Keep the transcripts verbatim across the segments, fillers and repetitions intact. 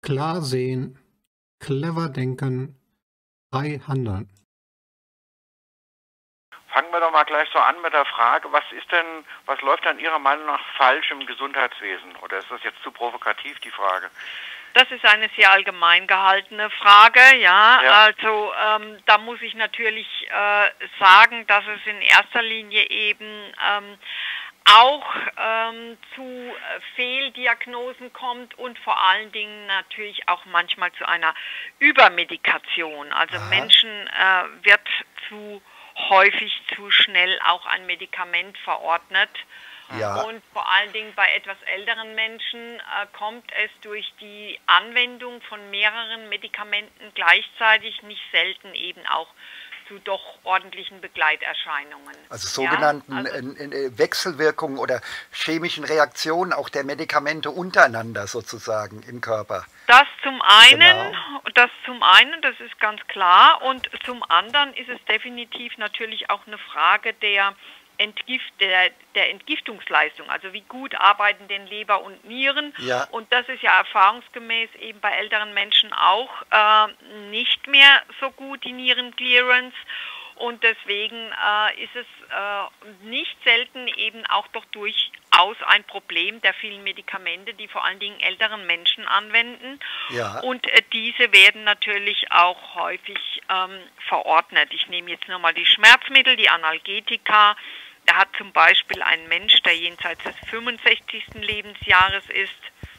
klar sehen, clever denken, frei handeln. Fangen wir doch mal gleich so an mit der Frage, was ist denn, was läuft denn Ihrer Meinung nach falsch im Gesundheitswesen? Oder ist das jetzt zu provokativ, die Frage? Das ist eine sehr allgemein gehaltene Frage, ja. Ja. Also ähm, da muss ich natürlich äh, sagen, dass es in erster Linie eben ähm, auch ähm, zu äh, Fehldiagnosen kommt und vor allen Dingen natürlich auch manchmal zu einer Übermedikation. Also Aha. Menschen äh, wird zu häufig zu schnell auch ein Medikament verordnet. Ja. Und vor allen Dingen bei etwas älteren Menschen äh, kommt es durch die Anwendung von mehreren Medikamenten gleichzeitig nicht selten eben auch zu doch ordentlichen Begleiterscheinungen. Also sogenannten Ja, also, äh, äh, Wechselwirkungen oder chemischen Reaktionen auch der Medikamente untereinander sozusagen im Körper. das zum einen, Genau. das zum einen, das ist ganz klar, und zum anderen ist es definitiv natürlich auch eine Frage der Entgift, der, der Entgiftungsleistung, also wie gut arbeiten denn Leber und Nieren. Ja. Und das ist ja erfahrungsgemäß eben bei älteren Menschen auch äh, nicht mehr so gut, die Nierenclearance. Und deswegen äh, ist es äh, nicht selten eben auch doch durchaus ein Problem der vielen Medikamente, die vor allen Dingen älteren Menschen anwenden. Ja. Und äh, diese werden natürlich auch häufig ähm, verordnet. Ich nehme jetzt nur mal die Schmerzmittel, die Analgetika. Da hat zum Beispiel ein Mensch, der jenseits des fünfundsechzigsten Lebensjahres ist,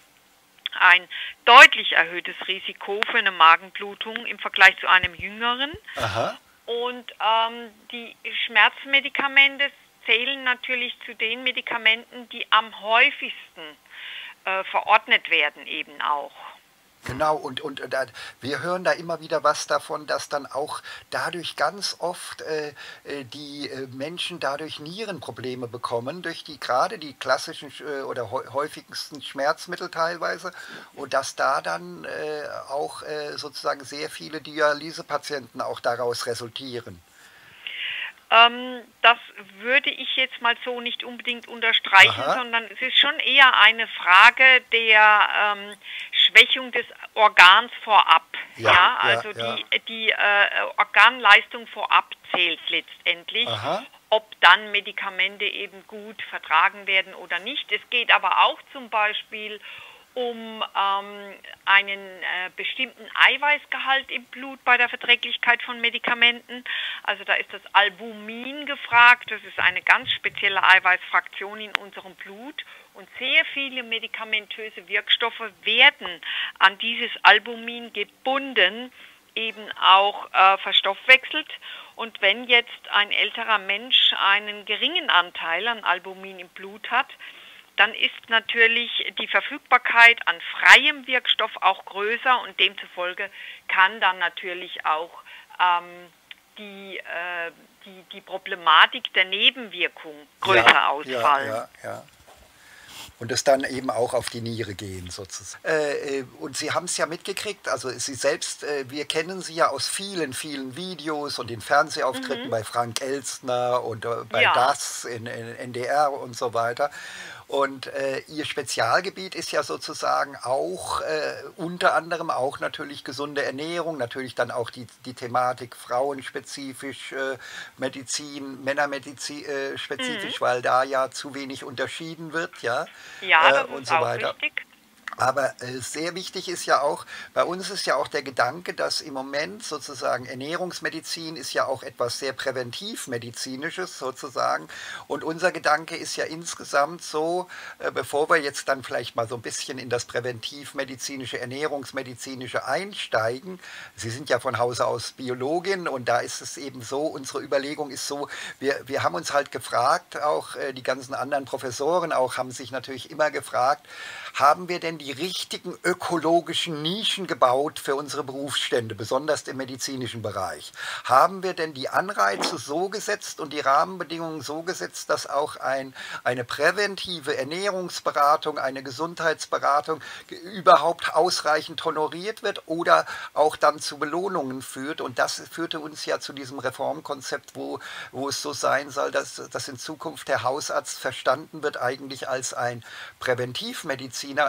ein deutlich erhöhtes Risiko für eine Magenblutung im Vergleich zu einem Jüngeren. Aha. Und ähm, die Schmerzmedikamente zählen natürlich zu den Medikamenten, die am häufigsten äh, verordnet werden eben auch. Genau, und, und, und äh, wir hören da immer wieder was davon, dass dann auch dadurch ganz oft äh, äh, die äh, Menschen dadurch Nierenprobleme bekommen, durch die gerade die klassischen äh, oder häu- häufigsten Schmerzmittel teilweise, und dass da dann äh, auch äh, sozusagen sehr viele Dialysepatienten auch daraus resultieren. Ähm, das würde ich jetzt mal so nicht unbedingt unterstreichen, Aha. sondern es ist schon eher eine Frage der ähm, Schwächung des Organs vorab. Ja, Ja, ja, also ja. die, die äh, Organleistung vorab zählt letztendlich. Aha. Ob dann Medikamente eben gut vertragen werden oder nicht. Es geht aber auch zum Beispiel um ähm, einen äh, bestimmten Eiweißgehalt im Blut bei der Verträglichkeit von Medikamenten. Also da ist das Albumin gefragt. Das ist eine ganz spezielle Eiweißfraktion in unserem Blut. Und sehr viele medikamentöse Wirkstoffe werden an dieses Albumin gebunden, eben auch äh, verstoffwechselt. Und wenn jetzt ein älterer Mensch einen geringen Anteil an Albumin im Blut hat, dann ist natürlich die Verfügbarkeit an freiem Wirkstoff auch größer und demzufolge kann dann natürlich auch ähm, die, äh, die, die Problematik der Nebenwirkung größer Ja, ausfallen. Ja, ja, ja. Und es dann eben auch auf die Niere gehen sozusagen. Äh, äh, und Sie haben es ja mitgekriegt, also Sie selbst, äh, wir kennen Sie ja aus vielen, vielen Videos und den Fernsehauftritten bei Frank Elstner und äh, bei Ja. das in, in N D R und so weiter. Und äh, Ihr Spezialgebiet ist ja sozusagen auch äh, unter anderem auch natürlich gesunde Ernährung, natürlich dann auch die, die Thematik frauenspezifisch, äh, Medizin, Männermedizin äh, spezifisch, weil da ja zu wenig unterschieden wird, ja, Ja, äh, das und ist so auch weiter. wichtig. Aber äh, sehr wichtig ist ja auch, bei uns ist ja auch der Gedanke, dass im Moment sozusagen Ernährungsmedizin ist ja auch etwas sehr präventivmedizinisches sozusagen. Und unser Gedanke ist ja insgesamt so, äh, bevor wir jetzt dann vielleicht mal so ein bisschen in das präventivmedizinische, ernährungsmedizinische einsteigen. Sie sind ja von Hause aus Biologin und da ist es eben so, unsere Überlegung ist so, wir, wir haben uns halt gefragt, auch äh, die ganzen anderen Professoren auch haben sich natürlich immer gefragt, haben wir denn die richtigen ökologischen Nischen gebaut für unsere Berufsstände, besonders im medizinischen Bereich? Haben wir denn die Anreize so gesetzt und die Rahmenbedingungen so gesetzt, dass auch ein, eine präventive Ernährungsberatung, eine Gesundheitsberatung überhaupt ausreichend honoriert wird oder auch dann zu Belohnungen führt? Und das führte uns ja zu diesem Reformkonzept, wo, wo es so sein soll, dass, dass in Zukunft der Hausarzt verstanden wird eigentlich als ein Präventivmediziner, als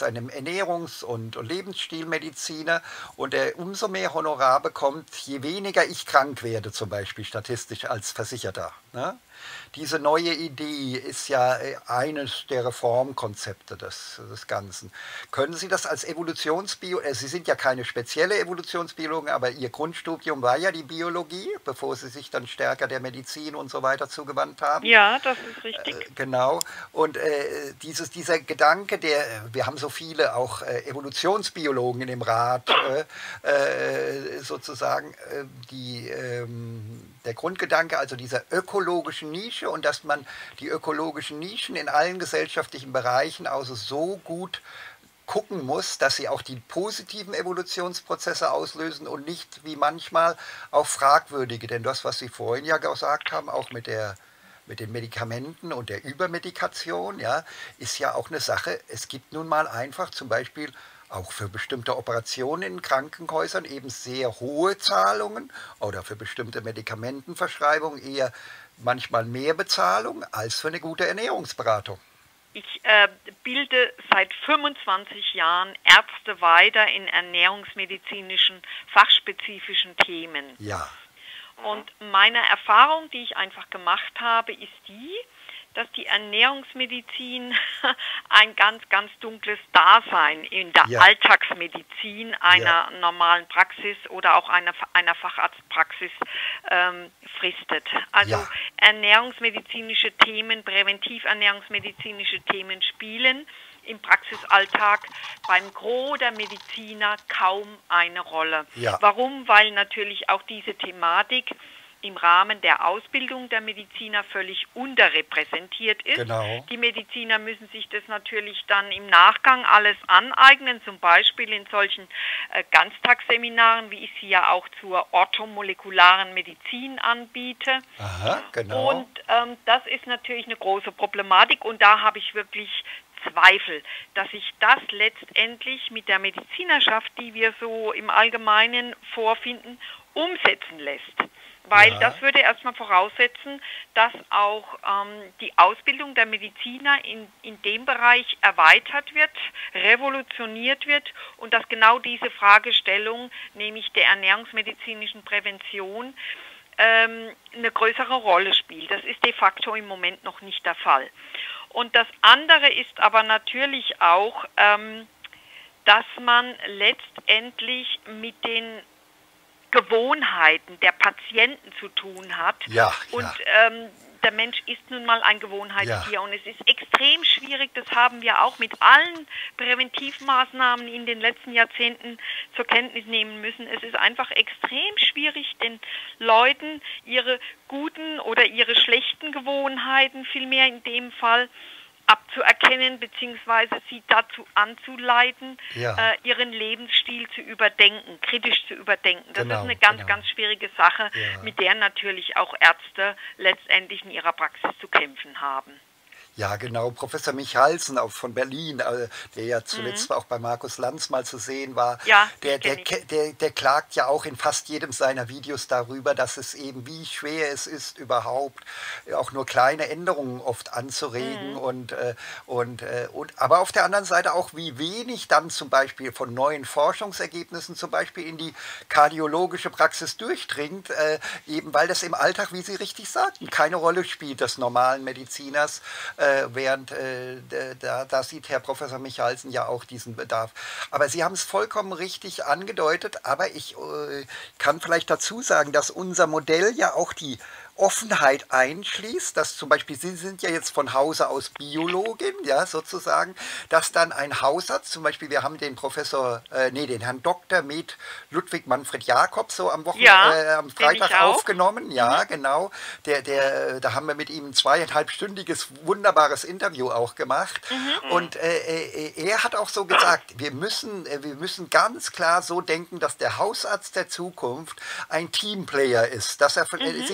als einem Ernährungs- und Lebensstilmediziner und der umso mehr Honorar bekommt, je weniger ich krank werde, zum Beispiel statistisch als Versicherter. Ne? Diese neue Idee ist ja eines der Reformkonzepte des, des Ganzen. Können Sie das als Evolutionsbiologen, Sie sind ja keine spezielle Evolutionsbiologen, aber Ihr Grundstudium war ja die Biologie, bevor Sie sich dann stärker der Medizin und so weiter zugewandt haben. Ja, das ist richtig. Äh, genau. Und äh, dieses, dieser Gedanke, der, wir haben so viele auch äh, Evolutionsbiologen in dem Rat, äh, äh, sozusagen, äh, die, ähm, der Grundgedanke, also dieser ökologischen Nische und dass man die ökologischen Nischen in allen gesellschaftlichen Bereichen also so gut gucken muss, dass sie auch die positiven Evolutionsprozesse auslösen und nicht wie manchmal auch fragwürdige. Denn das, was Sie vorhin ja gesagt haben, auch mit der mit den Medikamenten und der Übermedikation, ja, ist ja auch eine Sache. Es gibt nun mal einfach zum Beispiel auch für bestimmte Operationen in Krankenhäusern eben sehr hohe Zahlungen oder für bestimmte Medikamentenverschreibungen eher manchmal mehr Bezahlung als für eine gute Ernährungsberatung. Ich äh, bilde seit fünfundzwanzig Jahren Ärzte weiter in ernährungsmedizinischen, fachspezifischen Themen. Ja. Und meine Erfahrung, die ich einfach gemacht habe, ist die, dass die Ernährungsmedizin ein ganz, ganz dunkles Dasein in der ja. Alltagsmedizin einer ja. normalen Praxis oder auch einer, einer Facharztpraxis ähm, fristet. Also ja. ernährungsmedizinische Themen, präventiv-ernährungsmedizinische Themen spielen im Praxisalltag beim Gros der Mediziner kaum eine Rolle. Ja. Warum? Weil natürlich auch diese Thematik im Rahmen der Ausbildung der Mediziner völlig unterrepräsentiert ist. Genau. Die Mediziner müssen sich das natürlich dann im Nachgang alles aneignen, zum Beispiel in solchen äh, Ganztagsseminaren, wie ich sie ja auch zur orthomolekularen Medizin anbiete. Aha, genau. Und ähm, das ist natürlich eine große Problematik und da habe ich wirklich Zweifel, dass sich das letztendlich mit der Medizinerschaft, die wir so im Allgemeinen vorfinden, umsetzen lässt. Weil ja. das würde erstmal voraussetzen, dass auch ähm, die Ausbildung der Mediziner in, in dem Bereich erweitert wird, revolutioniert wird und dass genau diese Fragestellung, nämlich der ernährungsmedizinischen Prävention, ähm, eine größere Rolle spielt. Das ist de facto im Moment noch nicht der Fall. Und das andere ist aber natürlich auch, ähm, dass man letztendlich mit den Gewohnheiten der Patienten zu tun hat. Ja, und ja. Ähm, der Mensch ist nun mal ein Gewohnheitstier ja. und es ist extrem schwierig, das haben wir auch mit allen Präventivmaßnahmen in den letzten Jahrzehnten zur Kenntnis nehmen müssen. Es ist einfach extrem schwierig, den Leuten ihre guten oder ihre schlechten Gewohnheiten, vielmehr in dem Fall, abzuerkennen bzw. sie dazu anzuleiten, ja. äh, ihren Lebensstil zu überdenken, kritisch zu überdenken. Das genau, ist eine ganz, genau. ganz schwierige Sache, ja. mit der natürlich auch Ärzte letztendlich in ihrer Praxis zu kämpfen haben. Ja, genau. Professor Michalsen auch von Berlin, der ja zuletzt mhm. auch bei Markus Lanz mal zu sehen war, ja, der, der, der, der klagt ja auch in fast jedem seiner Videos darüber, dass es eben, wie schwer es ist, überhaupt auch nur kleine Änderungen oft anzuregen. Mhm. Und, und, und, aber auf der anderen Seite auch, wie wenig dann zum Beispiel von neuen Forschungsergebnissen zum Beispiel in die kardiologische Praxis durchdringt, eben weil das im Alltag, wie Sie richtig sagten, keine Rolle spielt des normalen Mediziners. Während äh, da, da sieht Herr Professor Michalsen ja auch diesen Bedarf. Aber Sie haben es vollkommen richtig angedeutet, aber ich äh, kann vielleicht dazu sagen, dass unser Modell ja auch die Offenheit einschließt, dass zum Beispiel, Sie sind ja jetzt von Hause aus Biologin, ja, sozusagen, dass dann ein Hausarzt, zum Beispiel, wir haben den Professor, äh, nee, den Herrn Doktor Med Ludwig Manfred Jakob so am Wochenende, ja, äh, am Freitag aufgenommen, ja, mhm. genau, der, der, da haben wir mit ihm ein zweieinhalbstündiges, wunderbares Interview auch gemacht mhm. und äh, er hat auch so gesagt, wir müssen, wir müssen ganz klar so denken, dass der Hausarzt der Zukunft ein Teamplayer ist, dass er von, mhm. sich eben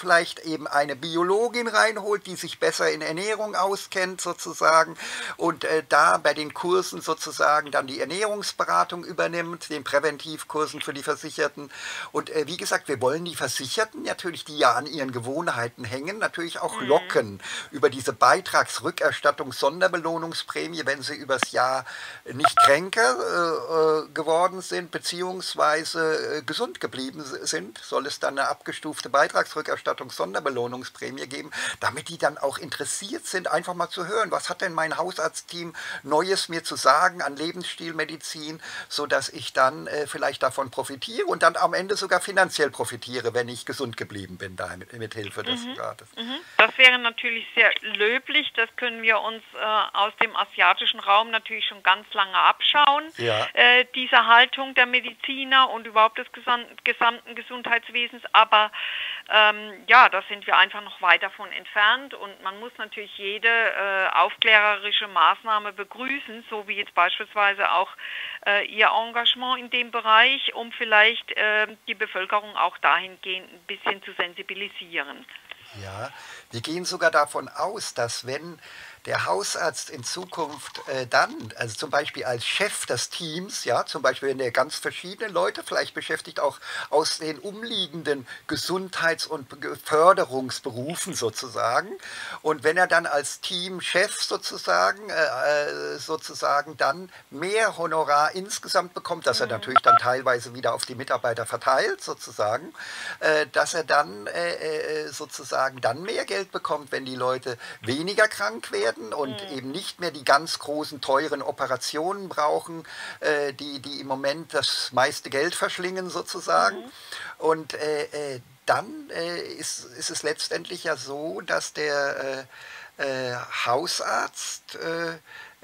vielleicht eben eine Biologin reinholt, die sich besser in Ernährung auskennt sozusagen und äh, da bei den Kursen sozusagen dann die Ernährungsberatung übernimmt, den Präventivkursen für die Versicherten. Und äh, wie gesagt, wir wollen die Versicherten natürlich, die ja an ihren Gewohnheiten hängen, natürlich auch Mhm. locken über diese Beitragsrückerstattung Sonderbelohnungsprämie, wenn sie übers Jahr nicht kränker äh, äh, geworden sind, beziehungsweise äh, gesund geblieben sind, soll es dann eine abgestufte Beitragsrückerstattung Sonderbelohnungsprämie geben, damit die dann auch interessiert sind, einfach mal zu hören, was hat denn mein Hausarztteam Neues mir zu sagen an Lebensstilmedizin, sodass ich dann äh, vielleicht davon profitiere und dann am Ende sogar finanziell profitiere, wenn ich gesund geblieben bin, da mit, mit Hilfe des Mhm. Rates. Mhm. Das wäre natürlich sehr löblich. Das können wir uns äh, aus dem asiatischen Raum natürlich schon ganz lange abschauen. Ja. Äh, diese Haltung der Mediziner und überhaupt des gesam gesamten Gesundheitswesens. Aber ähm, ja, da sind wir einfach noch weit davon entfernt. Und man muss natürlich jede äh, aufklärerische Maßnahme begrüßen, so wie jetzt beispielsweise auch äh, Ihr Engagement in dem Bereich, um vielleicht äh, die Bevölkerung auch dahingehend ein bisschen zu sensibilisieren. Ja, wir gehen sogar davon aus, dass wenn der Hausarzt in Zukunft äh, dann, also zum Beispiel als Chef des Teams, ja, zum Beispiel wenn der ganz verschiedene Leute vielleicht beschäftigt, auch aus den umliegenden Gesundheits- und Förderungsberufen sozusagen, und wenn er dann als Teamchef sozusagen, äh, sozusagen dann mehr Honorar insgesamt bekommt, dass er natürlich dann teilweise wieder auf die Mitarbeiter verteilt sozusagen, äh, dass er dann äh, sozusagen dann mehr Geld bekommt, wenn die Leute weniger krank werden und mhm. eben nicht mehr die ganz großen, teuren Operationen brauchen, äh, die, die im Moment das meiste Geld verschlingen sozusagen. Mhm. Und äh, äh, dann äh, ist, ist es letztendlich ja so, dass der äh, äh, Hausarzt äh,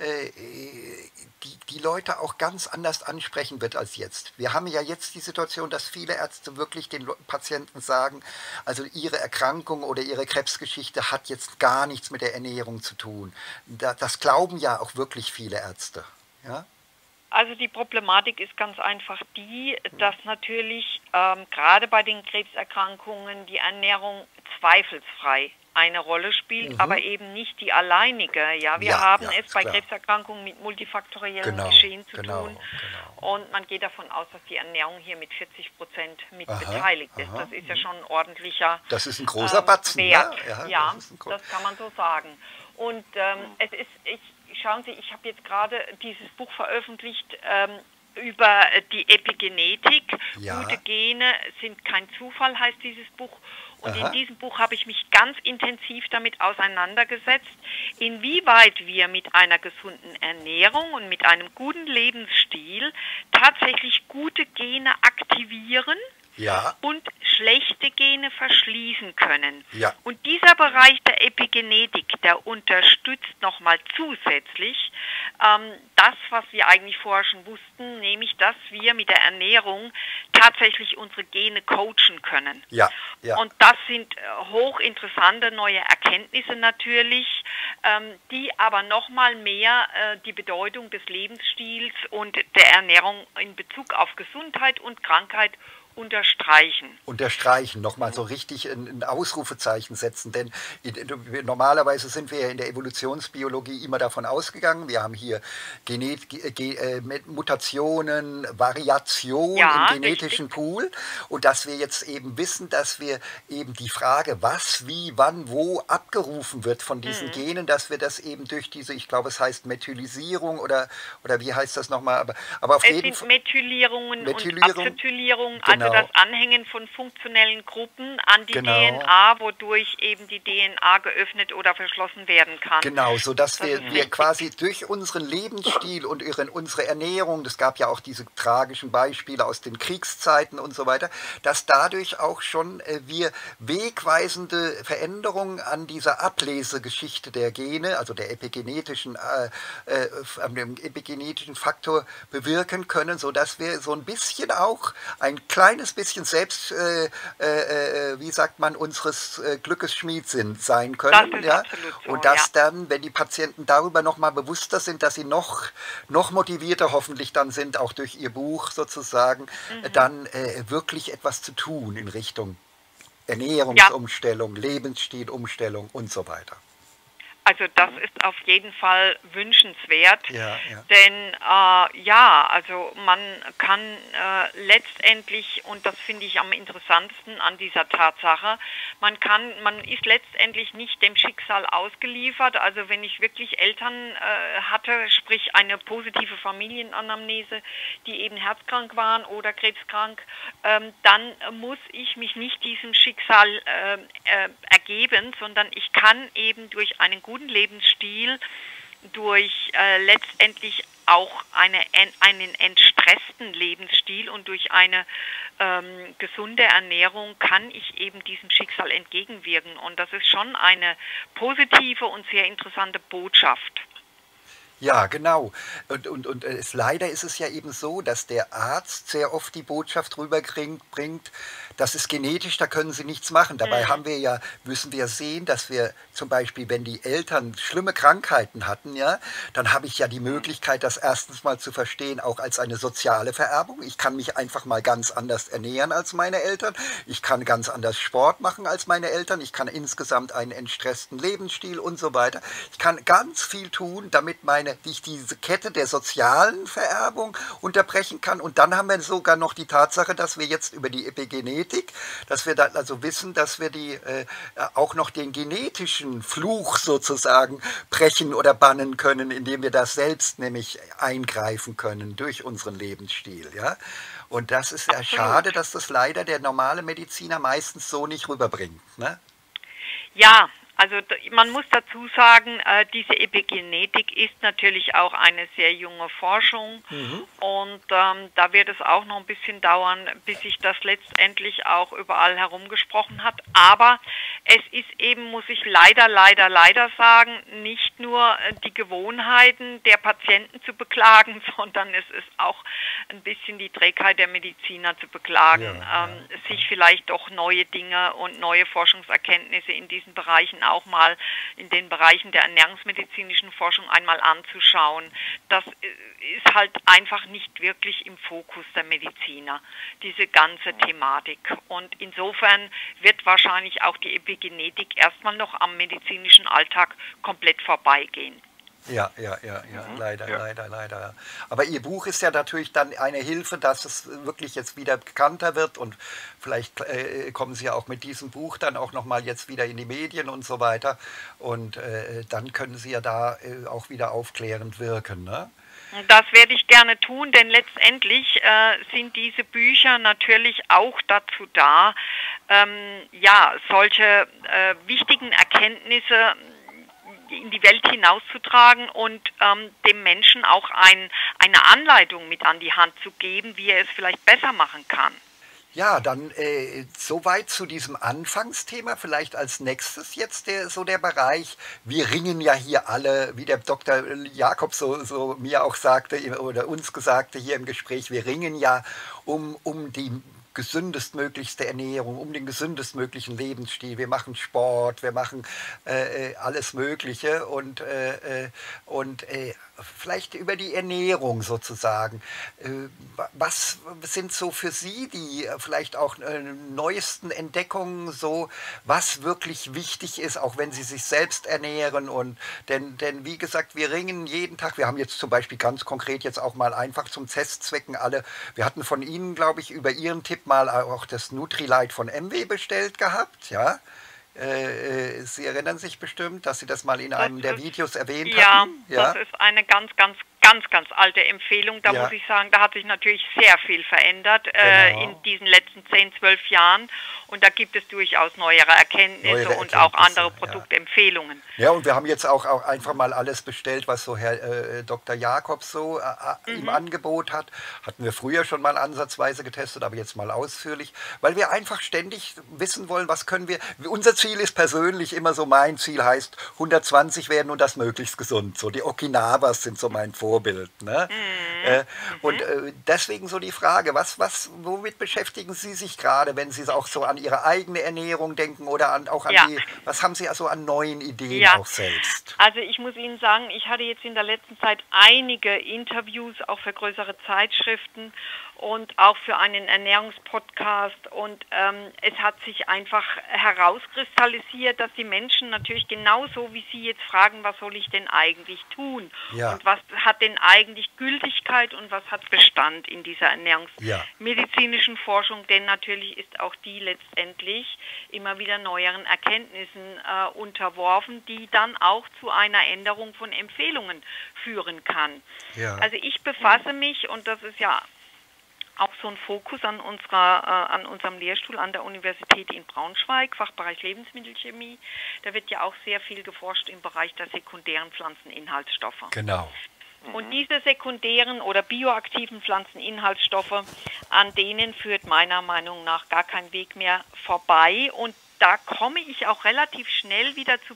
Die, die Leute auch ganz anders ansprechen wird als jetzt. Wir haben ja jetzt die Situation, dass viele Ärzte wirklich den Patienten sagen, also ihre Erkrankung oder ihre Krebsgeschichte hat jetzt gar nichts mit der Ernährung zu tun. Das glauben ja auch wirklich viele Ärzte. Ja? Also die Problematik ist ganz einfach die, dass natürlich ähm, gerade bei den Krebserkrankungen die Ernährung zweifelsfrei eine Rolle spielt, mhm. aber eben nicht die alleinige. Ja, wir ja, haben ja, es bei klar. Krebserkrankungen mit multifaktoriellem genau, Geschehen zu genau, tun genau. und man geht davon aus, dass die Ernährung hier mit vierzig Prozent mit aha, beteiligt ist. Aha, das ist ja schon ein ordentlicher Das ist ein großer ähm, Batzen. Wert. Ja, ja, ja das, ist das kann man so sagen. Und ähm, mhm. es ist, ich, schauen Sie, ich habe jetzt gerade dieses Buch veröffentlicht ähm, über die Epigenetik. Ja. Gute Gene sind kein Zufall, heißt dieses Buch. Und aha. in diesem Buch habe ich mich ganz intensiv damit auseinandergesetzt, inwieweit wir mit einer gesunden Ernährung und mit einem guten Lebensstil tatsächlich gute Gene aktivieren ja. und schlechte Gene verschließen können. Ja. Und dieser Bereich der Epigenetik, der unterstützt nochmal zusätzlich ähm, das, was wir eigentlich vorher schon wussten, nämlich, dass wir mit der Ernährung tatsächlich unsere Gene coachen können. Ja. Ja. Und das sind äh, hochinteressante neue Erkenntnisse natürlich, ähm, die aber nochmal mehr äh, die Bedeutung des Lebensstils und der Ernährung in Bezug auf Gesundheit und Krankheit unterstreichen. Unterstreichen, nochmal so richtig ein, ein Ausrufezeichen setzen, denn normalerweise sind wir ja in der Evolutionsbiologie immer davon ausgegangen, wir haben hier Genet, Ge, äh, Mutationen, Variation ja, im genetischen richtig. Pool und dass wir jetzt eben wissen, dass wir eben die Frage, was, wie, wann, wo abgerufen wird von diesen mhm. Genen, dass wir das eben durch diese, ich glaube es heißt Methylisierung oder, oder wie heißt das nochmal, aber, aber auf es jeden Fall... Methylierungen Methylierung und Acetylierung, genau. also das Anhängen von funktionellen Gruppen an die genau. D N A, wodurch eben die D N A geöffnet oder verschlossen werden kann. Genau, sodass das wir, wir quasi durch unseren Lebensstil und unsere Ernährung, das gab ja auch diese tragischen Beispiele aus den Kriegszeiten und so weiter, dass dadurch auch schon äh, wir wegweisende Veränderungen an dieser Ablesegeschichte der Gene, also der epigenetischen, äh, äh, an dem epigenetischen Faktor bewirken können, sodass wir so ein bisschen auch ein kleines bisschen selbst, äh, äh, wie sagt man, unseres äh, Glückes Schmied sind, sein können. Das ist ja? absolut so, Und dass ja. dann, wenn die Patienten darüber noch mal bewusster sind, dass sie noch, noch motivierter hoffentlich dann sind, auch durch ihr Buch sozusagen, mhm. dann äh, wirklich etwas zu tun in Richtung Ernährungsumstellung, ja. Lebensstilumstellung und so weiter. Also das ist auf jeden Fall wünschenswert, ja, ja. denn äh, ja, also man kann äh, letztendlich, und das finde ich am interessantesten an dieser Tatsache, man kann, man ist letztendlich nicht dem Schicksal ausgeliefert. Also wenn ich wirklich Eltern äh, hatte, sprich eine positive Familienanamnese, die eben herzkrank waren oder krebskrank, ähm, dann muss ich mich nicht diesem Schicksal äh, äh, ergeben, sondern ich kann eben durch einen guten Lebensstil, durch äh, letztendlich auch eine, einen entstressten Lebensstil und durch eine ähm, gesunde Ernährung kann ich eben diesem Schicksal entgegenwirken. Und das ist schon eine positive und sehr interessante Botschaft. Ja, genau. Und, und, und es, leider ist es ja eben so, dass der Arzt sehr oft die Botschaft rüberbringt, das ist genetisch, da können Sie nichts machen. Dabei mhm. haben wir ja, müssen wir sehen, dass wir zum Beispiel, wenn die Eltern schlimme Krankheiten hatten, ja, dann habe ich ja die Möglichkeit, das erstens mal zu verstehen, auch als eine soziale Vererbung. Ich kann mich einfach mal ganz anders ernähren als meine Eltern. Ich kann ganz anders Sport machen als meine Eltern. Ich kann insgesamt einen entstressten Lebensstil und so weiter. Ich kann ganz viel tun, damit meine, ich diese Kette der sozialen Vererbung unterbrechen kann. Und dann haben wir sogar noch die Tatsache, dass wir jetzt über die Epigenetik, dass wir dann also wissen, dass wir die äh, auch noch den genetischen Fluch sozusagen brechen oder bannen können, indem wir das selbst nämlich eingreifen können durch unseren Lebensstil. Ja? Und das ist ja schade, dass das leider der normale Mediziner meistens so nicht rüberbringt. Ne? Ja, also man muss dazu sagen, äh, diese Epigenetik ist natürlich auch eine sehr junge Forschung mhm. und ähm, da wird es auch noch ein bisschen dauern, bis sich das letztendlich auch überall herumgesprochen hat. Aber es ist eben, muss ich leider, leider, leider sagen, nicht nur die Gewohnheiten der Patienten zu beklagen, sondern es ist auch ein bisschen die Trägheit der Mediziner zu beklagen, ja, ja, ähm, ja. sich vielleicht doch neue Dinge und neue Forschungserkenntnisse in diesen Bereichen auch mal in den Bereichen der ernährungsmedizinischen Forschung einmal anzuschauen. Das ist halt einfach nicht wirklich im Fokus der Mediziner, diese ganze Thematik. Und insofern wird wahrscheinlich auch die Epigenetik erstmal noch am medizinischen Alltag komplett vorbeigehen. Ja, ja, ja, ja, mhm. leider, ja. leider, leider. Aber Ihr Buch ist ja natürlich dann eine Hilfe, dass es wirklich jetzt wieder bekannter wird und vielleicht äh, kommen Sie ja auch mit diesem Buch dann auch nochmal jetzt wieder in die Medien und so weiter und äh, dann können Sie ja da äh, auch wieder aufklärend wirken, ne? Das werde ich gerne tun, denn letztendlich äh, sind diese Bücher natürlich auch dazu da, ähm, ja, solche äh, wichtigen Erkenntnisse in die Welt hinauszutragen und ähm, dem Menschen auch ein, eine Anleitung mit an die Hand zu geben, wie er es vielleicht besser machen kann. Ja, dann äh, soweit zu diesem Anfangsthema. Vielleicht als nächstes jetzt der, so der Bereich, wir ringen ja hier alle, wie der Doktor Jakob so, so mir auch sagte oder uns gesagte hier im Gespräch, wir ringen ja um, um die gesündestmöglichste Ernährung, um den gesündestmöglichen Lebensstil. Wir machen Sport, wir machen äh, alles Mögliche und, äh, und äh, vielleicht über die Ernährung sozusagen. Äh, was sind so für Sie die äh, vielleicht auch äh, neuesten Entdeckungen, so was wirklich wichtig ist, auch wenn Sie sich selbst ernähren? Und denn, denn wie gesagt, wir ringen jeden Tag. Wir haben jetzt zum Beispiel ganz konkret jetzt auch mal einfach zum Testzwecken alle. Wir hatten von Ihnen, glaube ich, über Ihren Tipp mal auch das Nutrilite von M W bestellt gehabt, ja. Äh, Sie erinnern sich bestimmt, dass Sie das mal in einem der Videos erwähnt ja, hatten. Ja, das ist eine ganz, ganz, ganz, ganz alte Empfehlung. Da ja. muss ich sagen, da hat sich natürlich sehr viel verändert äh, genau. in diesen letzten zehn, zwölf Jahren. Und da gibt es durchaus neuere Erkenntnisse neuere und Erkenntnisse, auch andere Produktempfehlungen. Ja. ja, und wir haben jetzt auch, auch einfach mal alles bestellt, was so Herr äh, Doktor Jakob so äh, mhm. im Angebot hat. Hatten wir früher schon mal ansatzweise getestet, aber jetzt mal ausführlich. Weil wir einfach ständig wissen wollen, was können wir... Unser Ziel ist persönlich immer so, mein Ziel heißt hundertzwanzig werden und das möglichst gesund. So die Okinawas sind so mein Vorbild. Vorbild. Ne? Mhm. Äh, und äh, deswegen so die Frage, was, was, womit beschäftigen Sie sich gerade, wenn Sie auch so an Ihre eigene Ernährung denken oder an, auch an Ja. die, was haben Sie also an neuen Ideen Ja. auch selbst? Also ich muss Ihnen sagen, ich hatte jetzt in der letzten Zeit einige Interviews, auch für größere Zeitschriften und auch für einen Ernährungspodcast, und ähm, es hat sich einfach herauskristallisiert, dass die Menschen natürlich genauso wie Sie jetzt fragen, was soll ich denn eigentlich tun? Ja. Und was hat denn eigentlich Gültigkeit und was hat Bestand in dieser ernährungsmedizinischen Forschung? Denn natürlich ist auch die letztendlich immer wieder neueren Erkenntnissen äh, unterworfen, die dann auch zu einer Änderung von Empfehlungen führen kann. Ja. Also ich befasse mich, und das ist ja auch so ein Fokus an unserer, äh, an unserem Lehrstuhl an der Universität in Braunschweig, Fachbereich Lebensmittelchemie. Da wird ja auch sehr viel geforscht im Bereich der sekundären Pflanzeninhaltsstoffe. Genau. Und diese sekundären oder bioaktiven Pflanzeninhaltsstoffe, an denen führt meiner Meinung nach gar kein Weg mehr vorbei. Und da komme ich auch relativ schnell wieder zu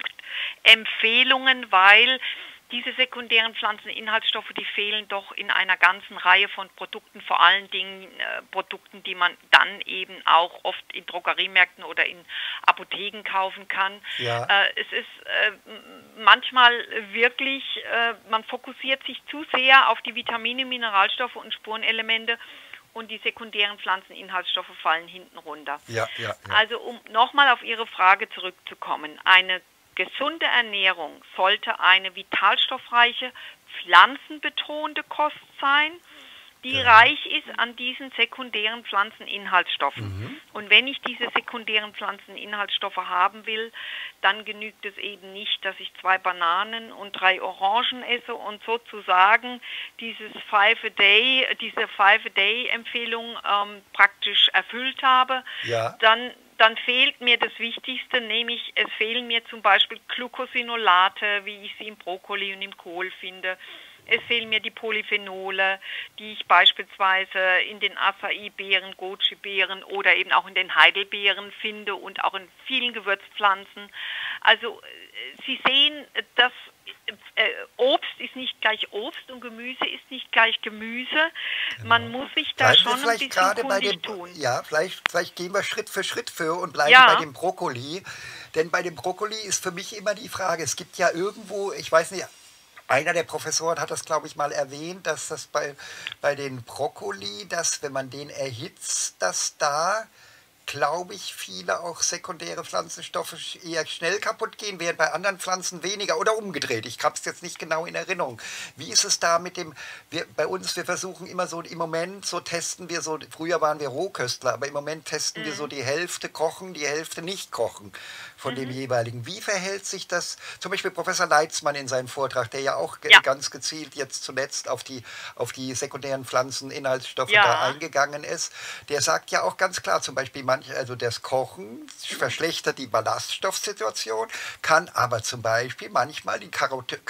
Produktempfehlungen, weil diese sekundären Pflanzeninhaltsstoffe, die fehlen doch in einer ganzen Reihe von Produkten, vor allen Dingen äh, Produkten, die man dann eben auch oft in Drogeriemärkten oder in Apotheken kaufen kann. Ja. Äh, es ist äh, manchmal wirklich, äh, man fokussiert sich zu sehr auf die Vitamine, Mineralstoffe und Spurenelemente, und die sekundären Pflanzeninhaltsstoffe fallen hinten runter. Ja, ja, ja. Also um nochmal auf Ihre Frage zurückzukommen, eine gesunde Ernährung sollte eine vitalstoffreiche, pflanzenbetonte Kost sein, die Ja. reich ist an diesen sekundären Pflanzeninhaltsstoffen. Mhm. Und wenn ich diese sekundären Pflanzeninhaltsstoffe haben will, dann genügt es eben nicht, dass ich zwei Bananen und drei Orangen esse und sozusagen dieses Five-a-Day, diese Five-a-Day-Empfehlung ähm, praktisch erfüllt habe. Ja. Dann dann fehlt mir das Wichtigste, nämlich es fehlen mir zum Beispiel Glucosinolate, wie ich sie im Brokkoli und im Kohl finde. Es fehlen mir die Polyphenole, die ich beispielsweise in den Acai-Beeren, Goji-Beeren oder eben auch in den Heidelbeeren finde und auch in vielen Gewürzpflanzen. Also Sie sehen, dass äh, Obst ist nicht gleich Obst und Gemüse ist nicht gleich Gemüse. Genau. Man muss sich da Bleiben schon wir ein vielleicht bisschen gerade bei kundig dem, tun. ja, vielleicht, vielleicht gehen wir Schritt für Schritt für und bleiben Ja. bei dem Brokkoli. Denn bei dem Brokkoli ist für mich immer die Frage, es gibt ja irgendwo, ich weiß nicht, einer der Professoren hat das, glaube ich, mal erwähnt, dass das bei, bei den Brokkoli, dass wenn man den erhitzt, dass da, glaube ich, viele auch sekundäre Pflanzenstoffe eher schnell kaputt gehen, während bei anderen Pflanzen weniger oder umgedreht. Ich habe es jetzt nicht genau in Erinnerung. Wie ist es da mit dem, wir, bei uns, wir versuchen immer so, im Moment so testen wir so, früher waren wir Rohköstler, aber im Moment testen mhm. wir so die Hälfte kochen, die Hälfte nicht kochen von mhm. dem jeweiligen. Wie verhält sich das, zum Beispiel Professor Leitzmann in seinem Vortrag, der ja auch ja. ganz gezielt jetzt zuletzt auf die, auf die sekundären Pflanzeninhaltsstoffe ja. da eingegangen ist, der sagt ja auch ganz klar, zum Beispiel manche, also das Kochen verschlechtert die Ballaststoffsituation, kann aber zum Beispiel manchmal die Karot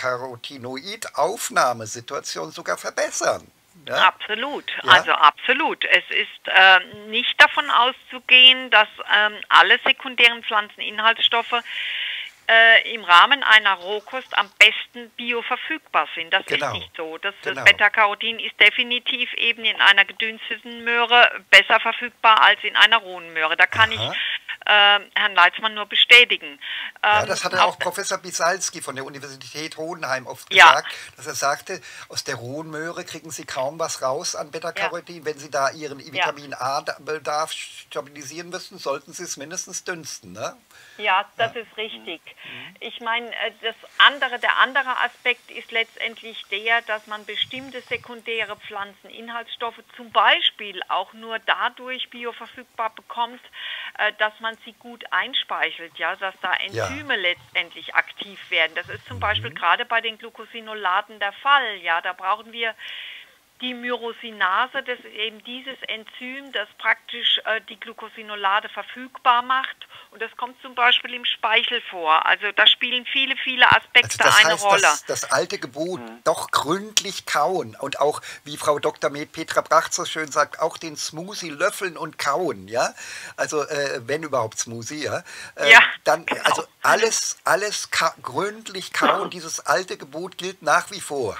Carotinoid-Aufnahmesituation sogar verbessern. Ja? Absolut, Ja? also absolut. Es ist äh, nicht davon auszugehen, dass ähm, alle sekundären Pflanzeninhaltsstoffe äh, im Rahmen einer Rohkost am besten bioverfügbar sind. Das Genau. ist nicht so. Das, Genau. das Beta-Carotin ist definitiv eben in einer gedünsteten Möhre besser verfügbar als in einer rohen Möhre. Da kann Aha. ich äh, Herrn Leitzmann nur bestätigen. Ja, Ähm, das hat er auch auf- Professor Bisalski von der Universität Hohenheim oft Ja. gesagt, dass er sagte, aus der rohen Möhre kriegen Sie kaum was raus an Beta-Carotin. Wenn Sie da Ihren Vitamin A-Bedarf stabilisieren müssen, sollten Sie es mindestens dünsten. Ne? Ja, das ist richtig. Ich meine, äh, das andere, der andere Aspekt ist letztendlich der, dass man bestimmte sekundäre Pflanzeninhaltsstoffe zum Beispiel auch nur dadurch bioverfügbar bekommt, äh, dass man sie gut einspeichelt, ja, dass da Enzyme letztendlich aktiv werden. Das ist zum Beispiel gerade bei den Glucosinolaten der Fall. Ja, da brauchen wir die Myrosinase, das ist eben dieses Enzym, das praktisch äh, die Glucosinolate verfügbar macht. Und das kommt zum Beispiel im Speichel vor. Also da spielen viele, viele Aspekte Also das eine heißt, Rolle. das, das alte Gebot, doch gründlich kauen und auch, wie Frau Doktor Med Petra Bracht so schön sagt, auch den Smoothie löffeln und kauen, ja, also äh, wenn überhaupt Smoothie, ja, äh, Ja, dann, genau. also alles, alles ka gründlich kauen, dieses alte Gebot gilt nach wie vor.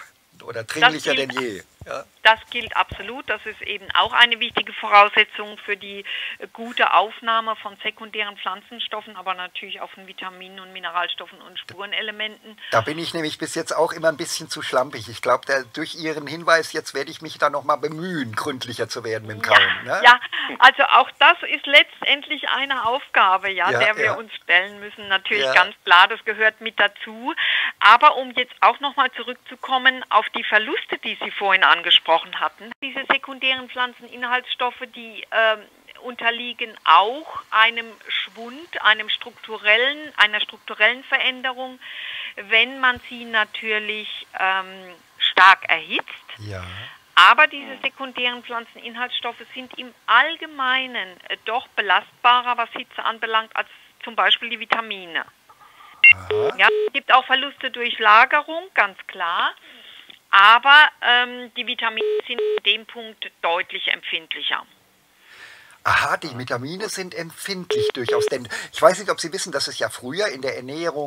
oder dringlicher gilt, denn je. Ja. Das gilt absolut. Das ist eben auch eine wichtige Voraussetzung für die gute Aufnahme von sekundären Pflanzenstoffen, aber natürlich auch von Vitaminen und Mineralstoffen und Spurenelementen. Da bin ich nämlich bis jetzt auch immer ein bisschen zu schlampig. Ich glaube, durch Ihren Hinweis jetzt werde ich mich da noch mal bemühen, gründlicher zu werden mit dem Kauen. Ja, ne? ja, also auch das ist letztendlich eine Aufgabe, ja, Ja, der wir ja. uns stellen müssen. Natürlich Ja. ganz klar, das gehört mit dazu. Aber um jetzt auch nochmal zurückzukommen auf die Verluste, die Sie vorhin angesprochen hatten. Diese sekundären Pflanzeninhaltsstoffe, die ähm, unterliegen auch einem Schwund, einem strukturellen, einer strukturellen Veränderung, wenn man sie natürlich ähm, stark erhitzt. Ja. Aber diese sekundären Pflanzeninhaltsstoffe sind im Allgemeinen äh, doch belastbarer, was Hitze anbelangt, als zum Beispiel die Vitamine. Aha. Ja, es gibt auch Verluste durch Lagerung, ganz klar. Aber ähm, die Vitamine sind in dem Punkt deutlich empfindlicher. Aha, die Vitamine sind empfindlich durchaus. Denn ich weiß nicht, ob Sie wissen, dass es ja früher in der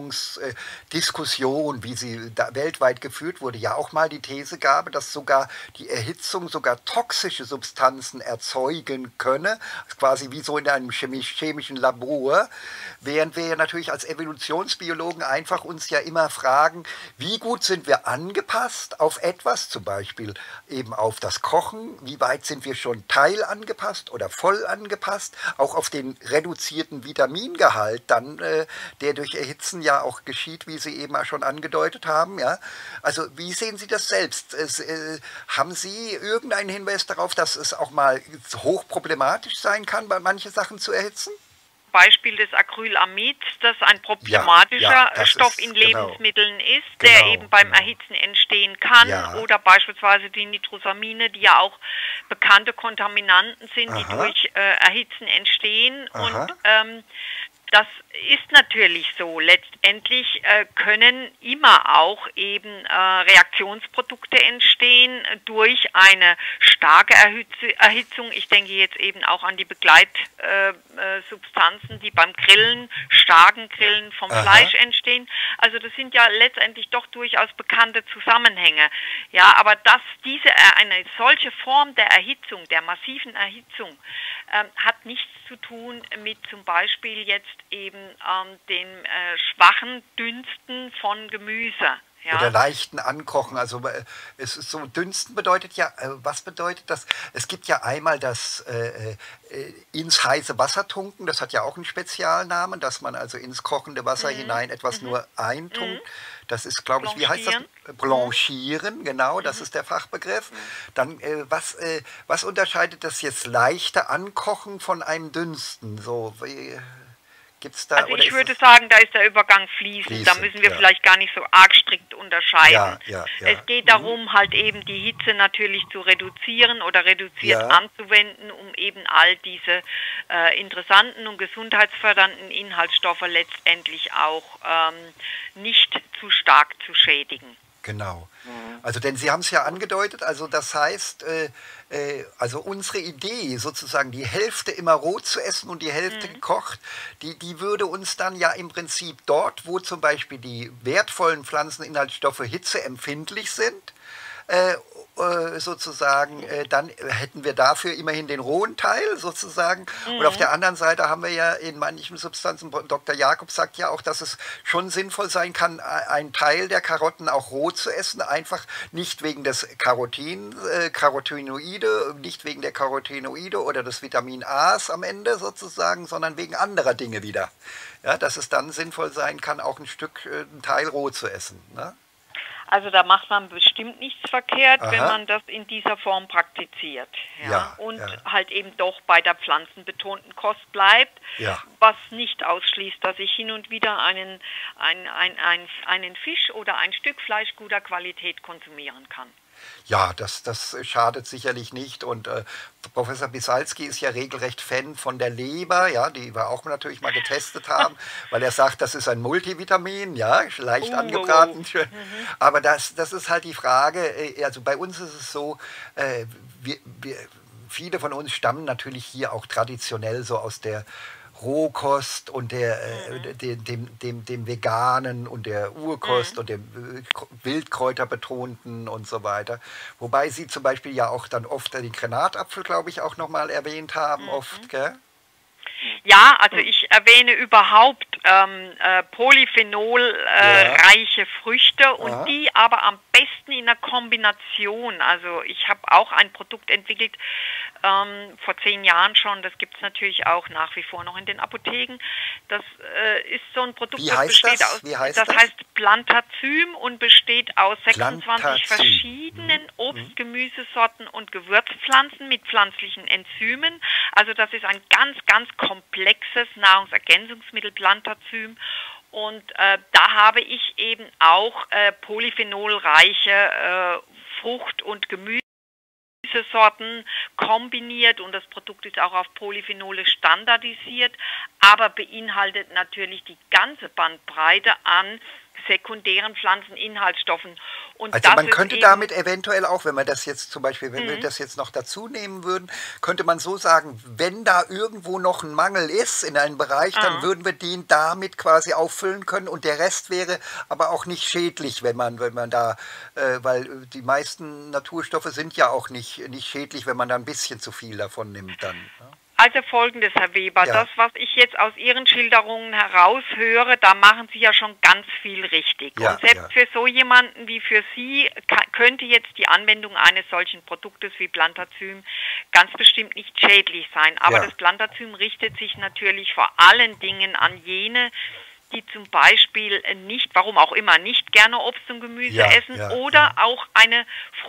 Ernährungsdiskussion, wie sie da weltweit geführt wurde, ja auch mal die These gab, dass sogar die Erhitzung sogar toxische Substanzen erzeugen könne, quasi wie so in einem chemisch chemischen Labor, während wir ja natürlich als Evolutionsbiologen einfach uns ja immer fragen, wie gut sind wir angepasst auf etwas, zum Beispiel eben auf das Kochen, wie weit sind wir schon teilangepasst oder voll angepasst, auch auf den reduzierten Vitamingehalt, dann äh, der durch Erhitzen ja auch geschieht, wie Sie eben schon angedeutet haben. Ja? Also wie sehen Sie das selbst? Es, äh, haben Sie irgendeinen Hinweis darauf, dass es auch mal hochproblematisch sein kann, bei manche Sachen zu erhitzen? Beispiel des Acrylamids, das ein problematischer ja, ja, das Stoff ist, in genau. Lebensmitteln ist, der Genau, eben beim genau. Erhitzen entstehen kann, Ja. oder beispielsweise die Nitrosamine, die ja auch bekannte Kontaminanten sind, Aha. die durch äh, Erhitzen entstehen. Aha. Und ähm, das ist natürlich so. Letztendlich äh, können immer auch eben äh, Reaktionsprodukte entstehen durch eine starke Erhitze, Erhitzung. Ich denke jetzt eben auch an die Begleitsubstanzen, äh, die beim Grillen, starken Grillen vom Aha. Fleisch entstehen. Also das sind ja letztendlich doch durchaus bekannte Zusammenhänge. Ja, aber dass diese äh, eine solche Form der Erhitzung, der massiven Erhitzung, ähm, hat nichts zu tun mit zum Beispiel jetzt eben ähm, dem äh, schwachen Dünsten von Gemüse. Ja. Oder leichten Ankochen. Also äh, es ist so, Dünsten bedeutet ja, äh, was bedeutet das? Es gibt ja einmal das äh, äh, ins heiße Wasser tunken, das hat ja auch einen Spezialnamen, dass man also ins kochende Wasser Mhm. hinein etwas Mhm. nur eintunkt. Mhm. Das ist, glaube ich, wie heißt das? Blanchieren. Blanchieren, genau, das ist der Fachbegriff. Dann, äh, was, äh, was unterscheidet das jetzt leichte Ankochen von einem Dünsten? So, wie, gibt's da, Also oder ich ist würde das- sagen, da ist der Übergang fließend. Fließend, Da müssen wir ja. vielleicht gar nicht so arg strikt unterscheiden. Ja, ja, ja. Es geht darum, halt eben die Hitze natürlich zu reduzieren oder reduziert Ja. anzuwenden, um eben all diese äh, interessanten und gesundheitsfördernden Inhaltsstoffe letztendlich auch ähm, nicht zu stark zu schädigen. Genau. Also denn Sie haben es ja angedeutet, also das heißt, äh, äh, also unsere Idee sozusagen die Hälfte immer roh zu essen und die Hälfte Mhm. gekocht, die, die würde uns dann ja im Prinzip dort, wo zum Beispiel die wertvollen Pflanzeninhaltsstoffe hitzeempfindlich sind, äh, äh, sozusagen, äh, dann hätten wir dafür immerhin den rohen Teil sozusagen. Und auf der anderen Seite haben wir ja in manchen Substanzen, Doktor Jakob sagt ja auch, dass es schon sinnvoll sein kann, einen Teil der Karotten auch roh zu essen, einfach nicht wegen des Carotin, äh, Carotinoide, nicht wegen der Carotinoide oder des Vitamin A's am Ende sozusagen, sondern wegen anderer Dinge wieder. Ja, dass es dann sinnvoll sein kann, auch ein Stück, äh, einen Teil roh zu essen. Ne? Also da macht man bestimmt nichts verkehrt, Aha. wenn man das in dieser Form praktiziert. Ja? Ja, und ja. halt eben doch bei der pflanzenbetonten Kost bleibt, Ja. was nicht ausschließt, dass ich hin und wieder einen, ein, ein, ein, einen Fisch oder ein Stück Fleisch guter Qualität konsumieren kann. Ja, das, das schadet sicherlich nicht. Und äh, Professor Bisalski ist ja regelrecht Fan von der Leber, ja, die wir auch natürlich mal getestet haben, weil er sagt, das ist ein Multivitamin, ja, leicht Oh, angebraten. oh, oh. Aber das, das ist halt die Frage, äh, also bei uns ist es so, äh, wir, wir, viele von uns stammen natürlich hier auch traditionell so aus der Rohkost und der, mhm. äh, dem, dem, dem, dem Veganen und der Urkost mhm. und dem Wildkräuterbetonten und so weiter. Wobei Sie zum Beispiel ja auch dann oft den Granatapfel, glaube ich, auch nochmal erwähnt haben, mhm. oft, gell? Ja, also ich erwähne überhaupt ähm, äh, polyphenolreiche äh, ja. Früchte und Aha. die aber am besten in der Kombination. Also ich habe auch ein Produkt entwickelt, ähm, vor zehn Jahren schon, das gibt es natürlich auch nach wie vor noch in den Apotheken. Das äh, ist so ein Produkt, Wie das heißt besteht das? aus, Wie heißt das, das heißt Plantazym und besteht aus sechsundzwanzig Plantazym. verschiedenen Obst-, Gemüsesorten und Gewürzpflanzen mit pflanzlichen Enzymen. Also das ist ein ganz, ganz komplexes Nahrungsergänzungsmittel, Plantazym. Und äh, da habe ich eben auch äh, polyphenolreiche äh, Frucht- und Gemüsesorten kombiniert und das Produkt ist auch auf Polyphenole standardisiert, aber beinhaltet natürlich die ganze Bandbreite an sekundären Pflanzeninhaltsstoffen. Und also das man ist könnte eben damit eventuell auch, wenn wir das jetzt zum Beispiel, wenn Mhm. wir das jetzt noch dazu nehmen würden, könnte man so sagen, wenn da irgendwo noch ein Mangel ist in einem Bereich, dann Ah. würden wir den damit quasi auffüllen können und der Rest wäre aber auch nicht schädlich, wenn man, wenn man da, äh, weil die meisten Naturstoffe sind ja auch nicht, nicht schädlich, wenn man da ein bisschen zu viel davon nimmt dann. Ne? Also folgendes, Herr Weber, Ja. das, was ich jetzt aus Ihren Schilderungen heraushöre, da machen Sie ja schon ganz viel richtig. Ja, und selbst ja. für so jemanden wie für Sie ka- könnte jetzt die Anwendung eines solchen Produktes wie Plantazym ganz bestimmt nicht schädlich sein. Aber Ja. das Plantazym richtet sich natürlich vor allen Dingen an jene, die zum Beispiel nicht, warum auch immer, nicht gerne Obst und Gemüse Ja, essen ja, oder ja. auch eine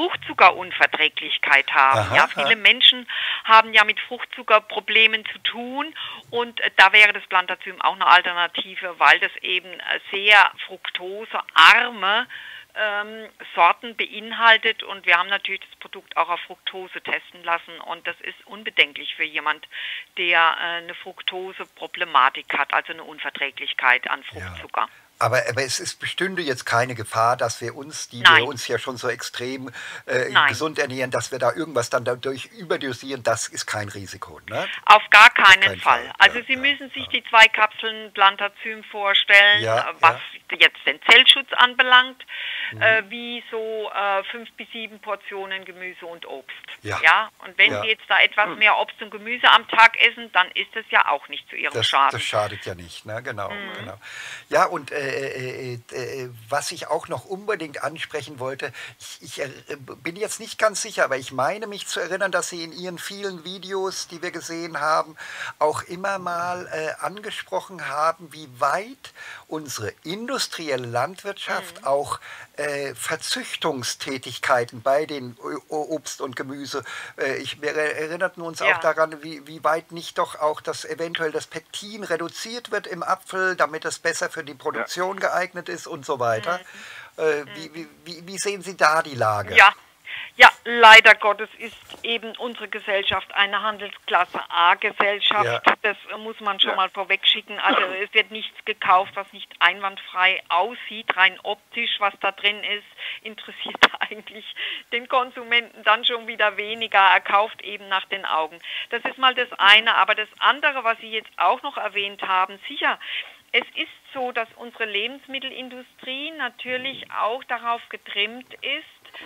Fruchtzuckerunverträglichkeit haben. Aha, ja, viele aha. Menschen haben ja mit Fruchtzuckerproblemen zu tun und äh, da wäre das Plantazym auch eine Alternative, weil das eben äh, sehr fruktosearme ähm, Sorten beinhaltet und wir haben natürlich das Produkt auch auf Fructose testen lassen und das ist unbedenklich für jemand, der äh, eine Fructose-Problematik hat, also eine Unverträglichkeit an Fruchtzucker. Ja. Aber, aber es ist, bestünde jetzt keine Gefahr, dass wir uns, die Nein. wir uns ja schon so extrem äh, Nein. gesund ernähren, dass wir da irgendwas dann dadurch überdosieren, das ist kein Risiko. Ne? Auf gar keinen keinen Fall. Fall. Also Ja, Sie ja, müssen sich ja. die zwei Kapseln Plantazym vorstellen, Ja, äh, was ja. jetzt den Zellschutz anbelangt, Mhm. äh, wie so äh, fünf bis sieben Portionen Gemüse und Obst. Ja. Und wenn Ja. Sie jetzt da etwas mehr Obst und Gemüse am Tag essen, dann ist es ja auch nicht zu Ihrem Das, Schaden. das schadet ja nicht, ne? Genau, Mhm. genau. Ja, und äh, äh, äh, was ich auch noch unbedingt ansprechen wollte, ich, ich äh, bin jetzt nicht ganz sicher, aber ich meine mich zu erinnern, dass Sie in Ihren vielen Videos, die wir gesehen haben, auch immer mal äh, angesprochen haben, wie weit unsere industrielle Landwirtschaft Mhm. auch äh, Verzüchtungstätigkeiten bei den O- Obst und Gemüse, äh, ich, wir erinnerten uns Ja. auch daran, wie, wie weit nicht doch auch das eventuell das Pektin reduziert wird im Apfel, damit es besser für die Produktion geeignet ist und so weiter. Äh, wie, wie, wie, wie sehen Sie da die Lage? Ja. Ja, leider Gottes ist eben unsere Gesellschaft eine Handelsklasse A-Gesellschaft. Ja. Das muss man schon mal vorweg schicken. Also es wird nichts gekauft, was nicht einwandfrei aussieht, rein optisch, was da drin ist, interessiert eigentlich den Konsumenten dann schon wieder weniger. Er kauft eben nach den Augen. Das ist mal das eine. Aber das andere, was Sie jetzt auch noch erwähnt haben, sicher, es ist so, dass unsere Lebensmittelindustrie natürlich auch darauf getrimmt ist,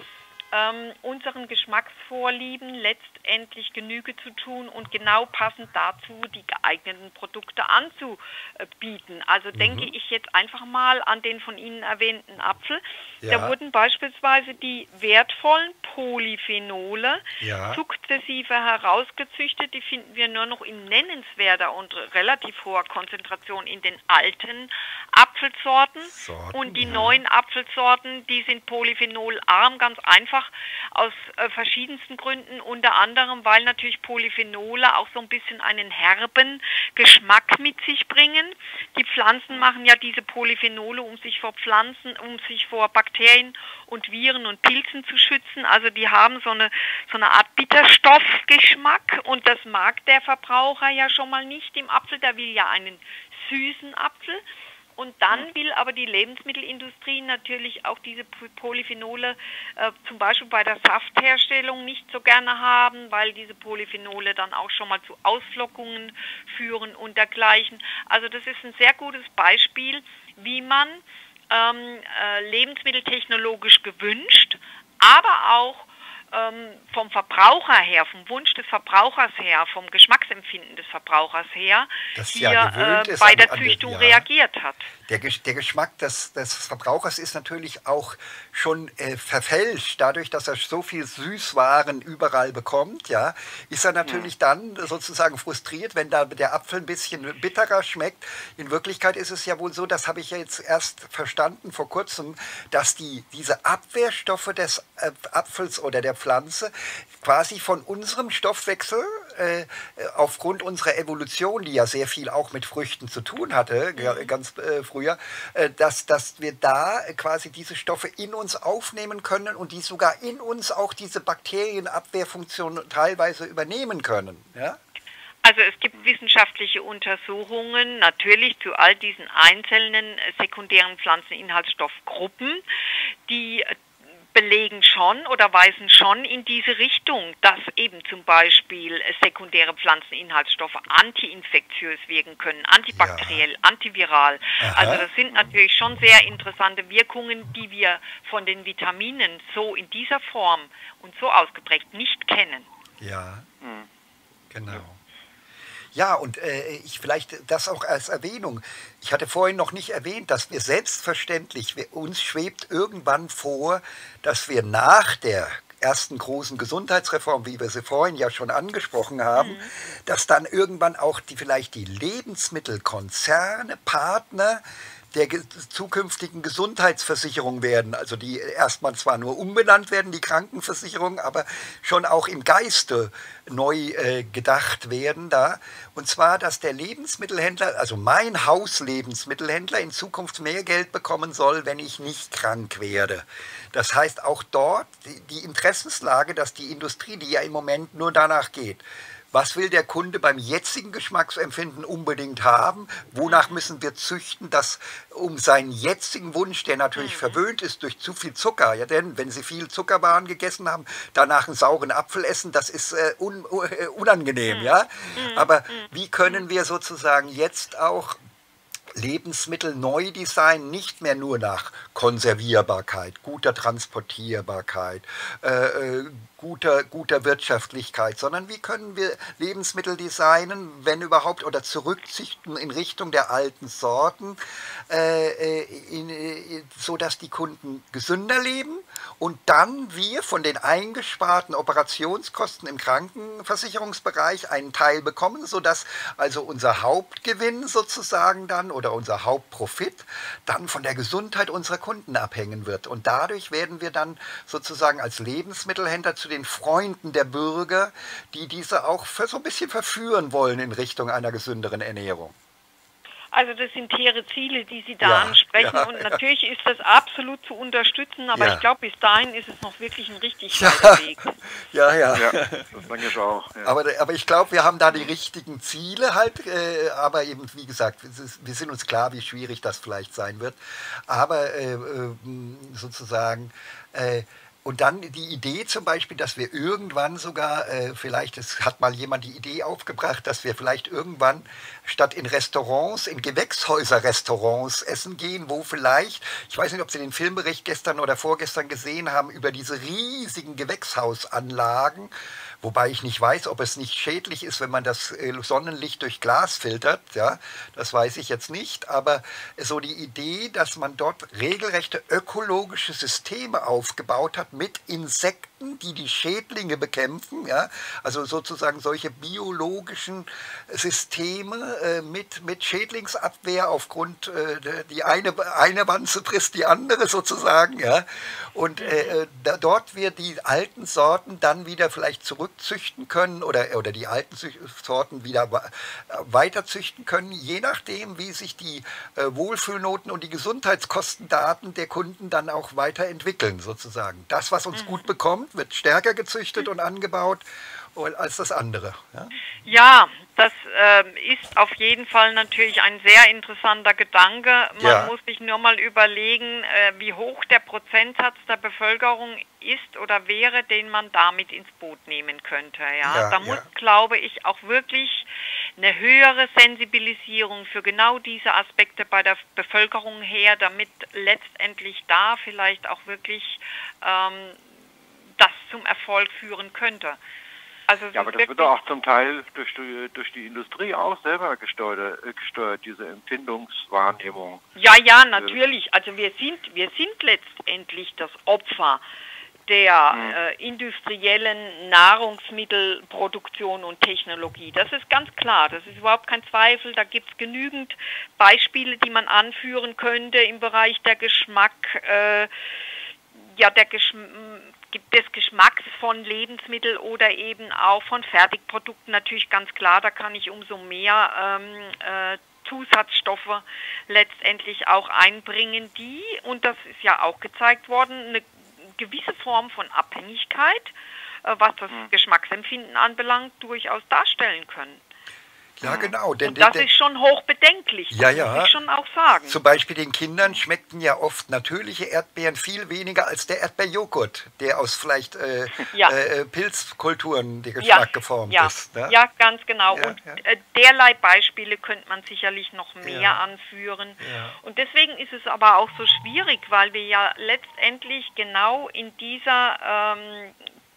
ähm, unseren Geschmacksvorlieben letztendlich Genüge zu tun und genau passend dazu die geeigneten Produkte anzubieten. Also Mhm. denke ich jetzt einfach mal an den von Ihnen erwähnten Apfel. Ja. Da wurden beispielsweise die wertvollen Polyphenole Ja. sukzessive herausgezüchtet. Die finden wir nur noch in nennenswerter und relativ hoher Konzentration in den alten Apfelsorten. Sorten, Und die ja. neuen Apfelsorten, die sind polyphenolarm, ganz einfach aus äh, verschiedensten Gründen, unter anderem, weil natürlich Polyphenole auch so ein bisschen einen herben Geschmack mit sich bringen. Die Pflanzen machen ja diese Polyphenole, um sich vor Pflanzen, um sich vor Bakterien und Viren und Pilzen zu schützen. Also die haben so eine, so eine Art Bitterstoffgeschmack und das mag der Verbraucher ja schon mal nicht im Apfel, der will ja einen süßen Apfel. Und dann will aber die Lebensmittelindustrie natürlich auch diese Polyphenole äh, zum Beispiel bei der Saftherstellung nicht so gerne haben, weil diese Polyphenole dann auch schon mal zu Ausflockungen führen und dergleichen. Also das ist ein sehr gutes Beispiel, wie man ähm, äh, lebensmitteltechnologisch gewünscht, aber auch ähm, vom Verbraucher her, vom Wunsch des Verbrauchers her, vom Geschmacksempfinden des Verbrauchers her, das hier ja gewöhnt äh, ist bei an die- der an die- Züchtung ja. reagiert hat. Der, Gesch- der Geschmack des, des Verbrauchers ist natürlich auch schon äh, verfälscht, dadurch, dass er so viel Süßwaren überall bekommt, ja, ist er natürlich dann sozusagen frustriert, wenn da der Apfel ein bisschen bitterer schmeckt. In Wirklichkeit ist es ja wohl so, das habe ich ja jetzt erst verstanden vor kurzem, dass die, diese Abwehrstoffe des äh, Apfels oder der Pflanze quasi von unserem Stoffwechsel äh, aufgrund unserer Evolution, die ja sehr viel auch mit Früchten zu tun hatte, ga- ganz äh, früher, äh, dass, dass wir da quasi diese Stoffe in uns aufnehmen können und die sogar in uns auch diese Bakterienabwehrfunktion teilweise übernehmen können. Ja? Also es gibt wissenschaftliche Untersuchungen natürlich zu all diesen einzelnen äh, sekundären Pflanzeninhaltsstoffgruppen, die äh, belegen schon oder weisen schon in diese Richtung, dass eben zum Beispiel äh, sekundäre Pflanzeninhaltsstoffe antiinfektiös wirken können, antibakteriell, antiviral. Aha. Also das sind natürlich schon sehr interessante Wirkungen, die wir von den Vitaminen so in dieser Form und so ausgeprägt nicht kennen. Ja, genau. Ja, und äh, ich vielleicht das auch als Erwähnung. Ich hatte vorhin noch nicht erwähnt, dass wir selbstverständlich, wir, uns schwebt irgendwann vor, dass wir nach der ersten großen Gesundheitsreform, wie wir sie vorhin ja schon angesprochen haben, mhm. dass dann irgendwann auch die vielleicht die Lebensmittelkonzerne, Partner der ge- zukünftigen Gesundheitsversicherung werden, also die erstmal zwar nur umbenannt werden, die Krankenversicherung, aber schon auch im Geiste neu äh, gedacht werden da. Und zwar, dass der Lebensmittelhändler, also mein Hauslebensmittelhändler in Zukunft mehr Geld bekommen soll, wenn ich nicht krank werde. Das heißt auch dort die, die Interessenslage, dass die Industrie, die ja im Moment nur danach geht, was will der Kunde beim jetzigen Geschmacksempfinden unbedingt haben? Wonach müssen wir züchten, dass um seinen jetzigen Wunsch, der natürlich mhm. verwöhnt ist durch zu viel Zucker, ja, denn wenn Sie viel Zuckerwaren gegessen haben, danach einen sauren Apfel essen, das ist äh, un, uh, unangenehm, mhm. ja. Mhm. Aber wie können wir sozusagen jetzt auch Lebensmittel neu designen, nicht mehr nur nach Konservierbarkeit, guter Transportierbarkeit, äh, äh, guter, guter Wirtschaftlichkeit, sondern wie können wir Lebensmittel designen, wenn überhaupt, oder zurückzichten in Richtung der alten Sorten, äh, in, in, so dass die Kunden gesünder leben und dann wir von den eingesparten Operationskosten im Krankenversicherungsbereich einen Teil bekommen, sodass also unser Hauptgewinn sozusagen dann oder unser Hauptprofit dann von der Gesundheit unserer Kunden abhängen wird. Und dadurch werden wir dann sozusagen als Lebensmittelhändler zu den Freunden der Bürger, die diese auch für so ein bisschen verführen wollen in Richtung einer gesünderen Ernährung. Also das sind hehre Ziele, die Sie da Ja, ansprechen ja, und ja. natürlich ist das absolut zu unterstützen, aber Ja. ich glaube, bis dahin ist es noch wirklich ein richtig Ja. weiter Weg. Ja, ja. Ja, das denke ich auch. Ja. Aber, aber ich glaube, wir haben da die richtigen Ziele halt, äh, aber eben, wie gesagt, es ist, wir sind uns klar, wie schwierig das vielleicht sein wird. Aber äh, äh, sozusagen, äh, und dann die Idee zum Beispiel, dass wir irgendwann sogar, äh, vielleicht, es hat mal jemand die Idee aufgebracht, dass wir vielleicht irgendwann statt in Restaurants, in Gewächshäuser-Restaurants essen gehen, wo vielleicht, ich weiß nicht, ob Sie den Filmbericht gestern oder vorgestern gesehen haben, über diese riesigen Gewächshausanlagen, wobei ich nicht weiß, ob es nicht schädlich ist, wenn man das äh, Sonnenlicht durch Glas filtert, ja, das weiß ich jetzt nicht, aber so die Idee, dass man dort regelrechte ökologische Systeme aufgebaut hat mit Insekten, die die Schädlinge bekämpfen, ja, also sozusagen solche biologischen Systeme äh, mit, mit Schädlingsabwehr aufgrund, äh, die eine, eine Wanze frisst die andere sozusagen, ja, und äh, da, dort wird die alten Sorten dann wieder vielleicht zurückzüchten können oder, oder die alten Sorten wieder weiter züchten können, je nachdem, wie sich die äh, Wohlfühlnoten und die Gesundheitskostendaten der Kunden dann auch weiterentwickeln sozusagen. Das, was uns gut bekommt, wird stärker gezüchtet und angebaut als das andere. Ja, Ja, das ähm, ist auf jeden Fall natürlich ein sehr interessanter Gedanke. Man Ja. muss sich nur mal überlegen, äh, wie hoch der Prozentsatz der Bevölkerung ist oder wäre, den man damit ins Boot nehmen könnte. Ja, Ja, da muss, ja. glaube ich, auch wirklich eine höhere Sensibilisierung für genau diese Aspekte bei der Bevölkerung her, damit letztendlich da vielleicht auch wirklich ähm, das zum Erfolg führen könnte. Also es Ja, ist aber das wird wirklich- doch auch zum Teil durch die, durch die Industrie auch selber gesteuert, äh, gesteuert, diese Empfindungswahrnehmung. Ja, ja, natürlich. Also wir sind, wir sind letztendlich das Opfer der äh, industriellen Nahrungsmittelproduktion und Technologie. Das ist ganz klar, das ist überhaupt kein Zweifel. Da gibt es genügend Beispiele, die man anführen könnte im Bereich der Geschmack, äh, ja, der Geschm des Geschmacks von Lebensmitteln oder eben auch von Fertigprodukten. Natürlich ganz klar, da kann ich umso mehr ähm, äh, Zusatzstoffe letztendlich auch einbringen, die, und das ist ja auch gezeigt worden, eine gewisse Form von Abhängigkeit, äh, was das Geschmacksempfinden anbelangt, durchaus darstellen können. Ja, genau. Denn, Und das denn, ist schon hochbedenklich, Ja, das ja. muss ich schon auch sagen. Zum Beispiel den Kindern schmeckten ja oft natürliche Erdbeeren viel weniger als der Erdbeerjoghurt, der aus vielleicht äh, Ja. äh, Pilzkulturen der Geschmack geformt ja, ist. Ne? Ja, ganz genau. Ja, und ja. Äh, derlei Beispiele könnte man sicherlich noch mehr Ja. anführen. Ja. Und deswegen ist es aber auch so schwierig, weil wir ja letztendlich genau in dieser ähm,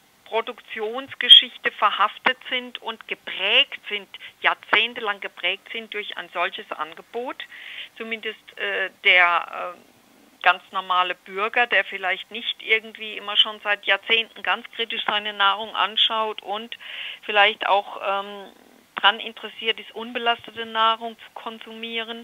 Produktionsgeschichte verhaftet sind und geprägt sind, jahrzehntelang geprägt sind durch ein solches Angebot. Zumindest äh, der äh, ganz normale Bürger, der vielleicht nicht irgendwie immer schon seit Jahrzehnten ganz kritisch seine Nahrung anschaut und vielleicht auch ähm, daran interessiert ist, unbelastete Nahrung zu konsumieren.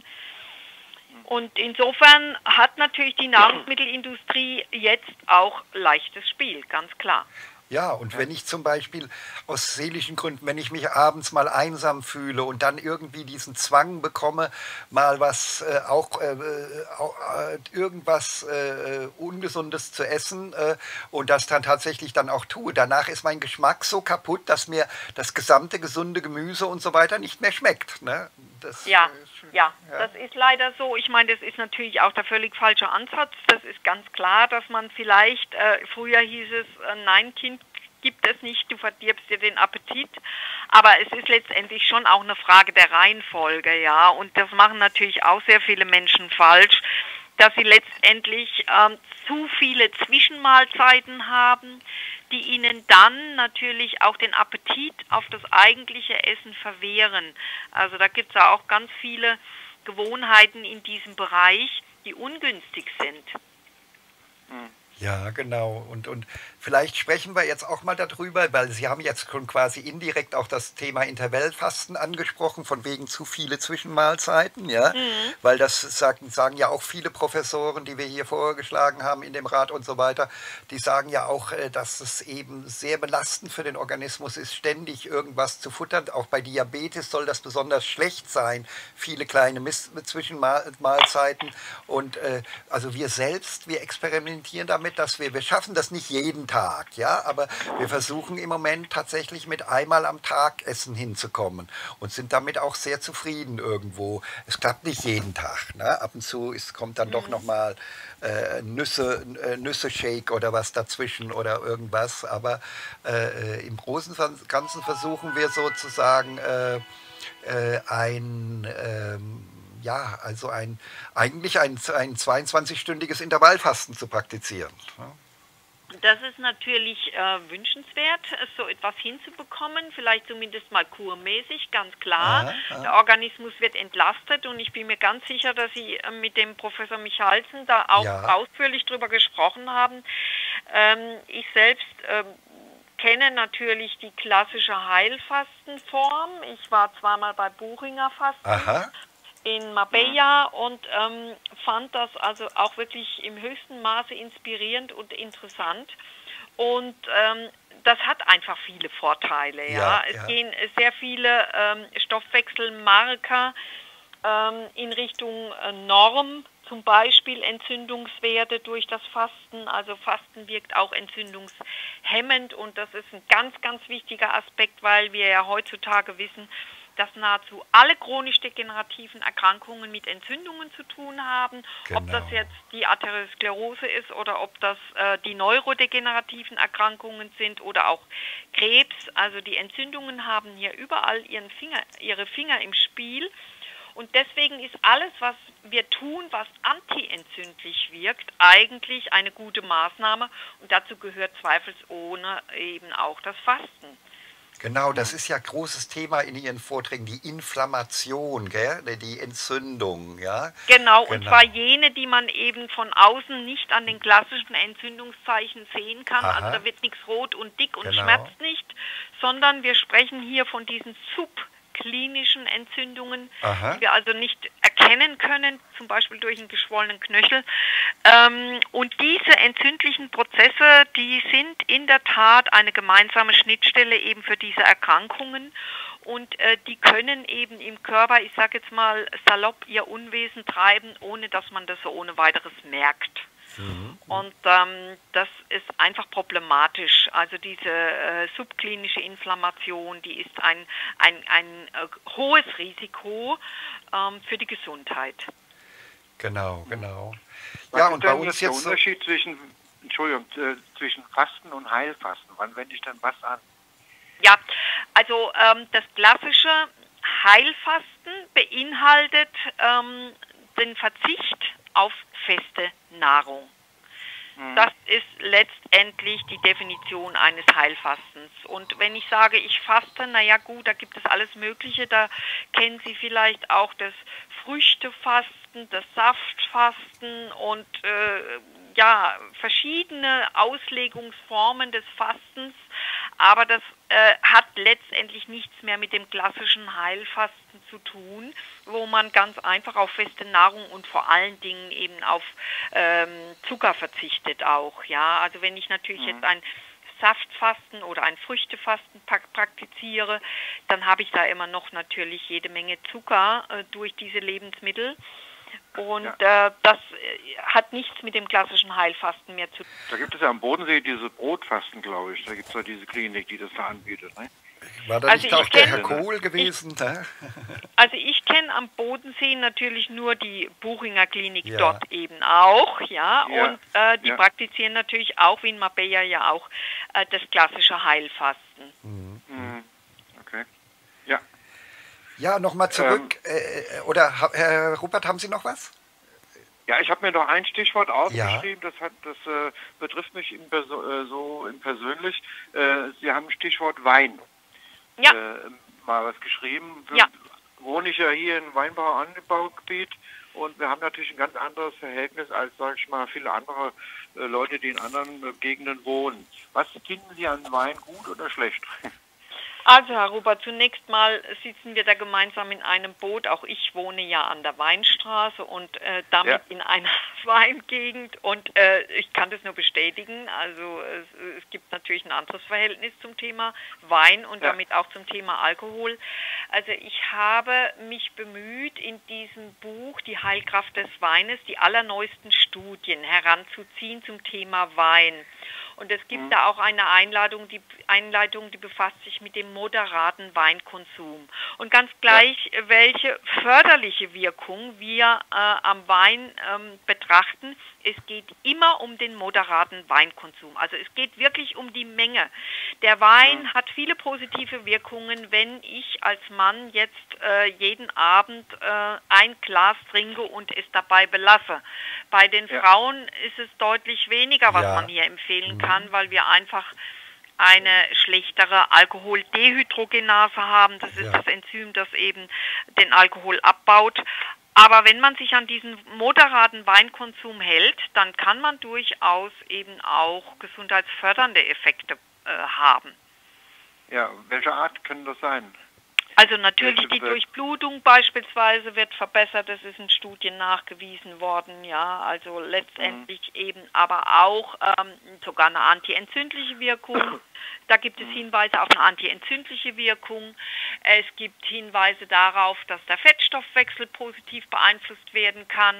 Und insofern hat natürlich die Nahrungsmittelindustrie jetzt auch leichtes Spiel, ganz klar. Ja, und wenn ich zum Beispiel aus seelischen Gründen, wenn ich mich abends mal einsam fühle und dann irgendwie diesen Zwang bekomme, mal was, äh, auch äh, auch, äh, irgendwas äh, Ungesundes zu essen äh, und das dann tatsächlich dann auch tue, danach ist mein Geschmack so kaputt, dass mir das gesamte gesunde Gemüse und so weiter nicht mehr schmeckt. Ne? Das, Ja, äh, ja, ja. das ist leider so. Ich meine, das ist natürlich auch der völlig falsche Ansatz. Das ist ganz klar, dass man vielleicht, äh, früher hieß es, äh, nein, Kind gibt es nicht, du verdirbst dir den Appetit. Aber es ist letztendlich schon auch eine Frage der Reihenfolge, ja. Und das machen natürlich auch sehr viele Menschen falsch, dass sie letztendlich ähm, zu viele Zwischenmahlzeiten haben, die ihnen dann natürlich auch den Appetit auf das eigentliche Essen verwehren. Also da gibt es ja auch ganz viele Gewohnheiten in diesem Bereich, die ungünstig sind. Ja, genau. Und, und vielleicht sprechen wir jetzt auch mal darüber, weil Sie haben jetzt schon quasi indirekt auch das Thema Intervallfasten angesprochen, von wegen zu viele Zwischenmahlzeiten, ja. Mhm. Weil das sagen, sagen ja auch viele Professoren, die wir hier vorgeschlagen haben in dem Rat und so weiter, die sagen ja auch, äh, dass es eben sehr belastend für den Organismus ist, ständig irgendwas zu futtern. Auch bei Diabetes soll das besonders schlecht sein, viele kleine Miss Zwischenmahlzeiten. Und äh, also wir selbst, wir experimentieren damit, dass wir, wir schaffen das nicht jeden Tag, ja, aber wir versuchen im Moment tatsächlich mit einmal am Tag Essen hinzukommen und sind damit auch sehr zufrieden irgendwo. Es klappt nicht jeden Tag, ne? Ab und zu ist, kommt dann doch nochmal äh, Nüsse, äh, Nüsse-Shake oder was dazwischen oder irgendwas, aber äh, im Großen und Ganzen versuchen wir sozusagen äh, äh, ein ähm, ja, also ein, eigentlich ein, ein zweiundzwanzig-stündiges Intervallfasten zu praktizieren. Das ist natürlich äh, wünschenswert, so etwas hinzubekommen, vielleicht zumindest mal kurmäßig, ganz klar. Aha, aha. Der Organismus wird entlastet und ich bin mir ganz sicher, dass Sie äh, mit dem Professor Michalsen da auch Ja. ausführlich drüber gesprochen haben. Ähm, ich selbst ähm, kenne natürlich die klassische Heilfastenform. Ich war zweimal bei Buchinger Fasten. Aha. In Marbella und ähm, fand das also auch wirklich im höchsten Maße inspirierend und interessant. Und ähm, das hat einfach viele Vorteile. Ja, Ja, Es ja. gehen sehr viele ähm, Stoffwechselmarker ähm, in Richtung äh, Norm, zum Beispiel Entzündungswerte durch das Fasten. Also Fasten wirkt auch entzündungshemmend und das ist ein ganz, ganz wichtiger Aspekt, weil wir ja heutzutage wissen, dass nahezu alle chronisch degenerativen Erkrankungen mit Entzündungen zu tun haben, Genau. ob das jetzt die Arteriosklerose ist oder ob das äh, die neurodegenerativen Erkrankungen sind oder auch Krebs. Also die Entzündungen haben hier überall ihren Finger, ihre Finger im Spiel. Und deswegen ist alles, was wir tun, was antientzündlich wirkt, eigentlich eine gute Maßnahme. Und dazu gehört zweifelsohne eben auch das Fasten. Genau, das ist ja großes Thema in Ihren Vorträgen, die Inflammation, gell? Die Entzündung, ja? Genau, und Genau. zwar jene, die man eben von außen nicht an den klassischen Entzündungszeichen sehen kann. Aha. Also da wird nichts rot und dick und Genau. schmerzt nicht, sondern wir sprechen hier von diesen subklinischen Entzündungen, Aha. die wir also nicht erkennen können, zum Beispiel durch einen geschwollenen Knöchel. Ähm, und diese entzündlichen Prozesse, die sind in der Tat eine gemeinsame Schnittstelle eben für diese Erkrankungen. Und äh, die können eben im Körper, ich sage jetzt mal salopp, ihr Unwesen treiben, ohne dass man das so ohne weiteres merkt. Mhm. Und ähm, das ist einfach problematisch. Also diese äh, subklinische Inflammation, die ist ein, ein, ein äh, hohes Risiko ähm, für die Gesundheit. Genau, genau. Was Ja, ist und bei denn uns jetzt der jetzt so, Unterschied zwischen, Entschuldigung, äh, zwischen Fasten und Heilfasten? Wann wende ich denn was an? Ja, also ähm, das klassische Heilfasten beinhaltet ähm, den Verzicht auf feste Nahrung. Mhm. Das ist letztendlich die Definition eines Heilfastens. Und wenn ich sage, ich faste, naja gut, da gibt es alles Mögliche. Da kennen Sie vielleicht auch das Früchtefasten, das Saftfasten und äh, ja, verschiedene Auslegungsformen des Fastens. Aber das äh, hat letztendlich nichts mehr mit dem klassischen Heilfasten zu tun, wo man ganz einfach auf feste Nahrung und vor allen Dingen eben auf ähm, Zucker verzichtet auch. Ja, also wenn ich natürlich Mhm. jetzt ein Saftfasten oder ein Früchtefasten praktiziere, dann habe ich da immer noch natürlich jede Menge Zucker äh, durch diese Lebensmittel. Und äh, das äh, hat nichts mit dem klassischen Heilfasten mehr zu tun. Da gibt es ja am Bodensee diese Brotfasten, glaube ich. Da gibt es ja diese Klinik, die das da anbietet. Ne? war da Also nicht ich auch der kenn- Herr Kohl gewesen? ne? Also ich kenne am Bodensee natürlich nur die Buchinger Klinik Ja. dort eben auch, ja, Ja, und äh, die ja. praktizieren natürlich auch, wie in Marbella ja auch, äh, das klassische Heilfasten. Mhm. Okay. Ja. Ja, nochmal zurück. äh, oder ha- Herr Ruppert, haben Sie noch was? Ja, ich habe mir noch ein Stichwort aufgeschrieben, das, hat, das äh, betrifft mich in perso äh, so in persönlich. Äh, Sie haben Stichwort Wein Ja, äh, mal was geschrieben. Wir Ja. wohne ich ja hier im Weinbau-Anbaugebiet und wir haben natürlich ein ganz anderes Verhältnis als, sage ich mal, viele andere äh, Leute, die in anderen äh, Gegenden wohnen. Was finden Sie an Wein gut oder schlecht? also Herr Ruber, zunächst mal sitzen wir da gemeinsam in einem Boot. Auch ich wohne ja an der Weinstraße und äh, damit Ja. in einer Weingegend und äh, ich kann das nur bestätigen. Also es, es gibt natürlich ein anderes Verhältnis zum Thema Wein und Ja. damit auch zum Thema Alkohol. Also ich habe mich bemüht, in diesem Buch Die Heilkraft des Weines die allerneuesten Studien heranzuziehen zum Thema Wein. Und es gibt Mhm. da auch eine Einladung, die Einleitung, die befasst sich mit dem moderaten Weinkonsum. Und ganz gleich, welche förderliche Wirkung wir äh, am Wein ähm, betrachten, es geht immer um den moderaten Weinkonsum. Also es geht wirklich um die Menge. Der Wein Mhm. hat viele positive Wirkungen, wenn ich als Mann jetzt äh, jeden Abend äh, ein Glas trinke und es dabei belasse. Bei den Ja. Frauen ist es deutlich weniger, was Ja. man hier empfehlen kann, weil wir einfach eine schlechtere Alkoholdehydrogenase haben. Das ist Ja. das Enzym, das eben den Alkohol abbaut. Aber wenn man sich an diesen moderaten Weinkonsum hält, dann kann man durchaus eben auch gesundheitsfördernde Effekte äh, haben. Ja, welche Art können das sein? Also natürlich Welche die Be- Durchblutung beispielsweise wird verbessert, das ist in Studien nachgewiesen worden, ja, also letztendlich eben aber auch ähm, sogar eine antientzündliche Wirkung. Da gibt es Hinweise auf eine antientzündliche Wirkung. Es gibt Hinweise darauf, dass der Fettstoffwechsel positiv beeinflusst werden kann.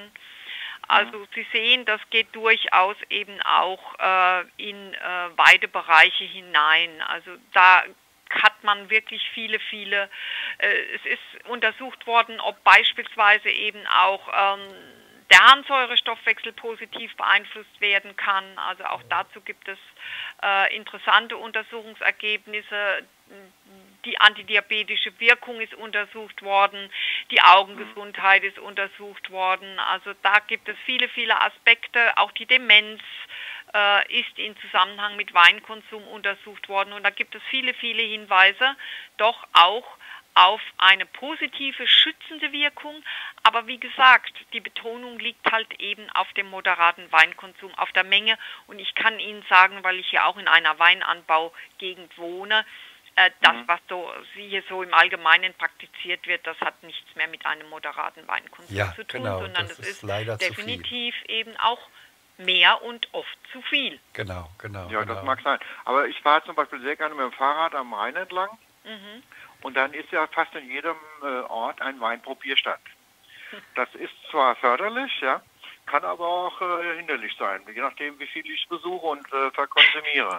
Also Sie sehen, das geht durchaus eben auch äh, in äh, beide Bereiche hinein. Also da hat man wirklich viele, viele, äh, es ist untersucht worden, ob beispielsweise eben auch ähm, der Harnsäurestoffwechsel positiv beeinflusst werden kann. Also auch dazu gibt es äh, interessante Untersuchungsergebnisse. Die antidiabetische Wirkung ist untersucht worden, die Augengesundheit ist untersucht worden. Also da gibt es viele, viele Aspekte. Auch die Demenz äh, ist in Zusammenhang mit Weinkonsum untersucht worden. Und da gibt es viele, viele Hinweise, doch auch auf eine positive, schützende Wirkung. Aber wie gesagt, die Betonung liegt halt eben auf dem moderaten Weinkonsum, auf der Menge. Und ich kann Ihnen sagen, weil ich ja auch in einer Weinanbaugegend wohne, äh, das, Mhm. was so hier so im Allgemeinen praktiziert wird, das hat nichts mehr mit einem moderaten Weinkonsum Ja, zu tun, genau, sondern das es ist ist leider zu viel. definitiv eben auch mehr und oft zu viel. Genau, genau. Ja, genau. das mag sein. Aber ich fahre zum Beispiel sehr gerne mit dem Fahrrad am Rhein entlang. Mhm. Und dann ist ja fast in jedem äh, Ort ein Weinprobierstand. Das ist zwar förderlich, ja, kann aber auch äh, hinderlich sein, je nachdem, wie viel ich besuche und äh, verkonsumiere.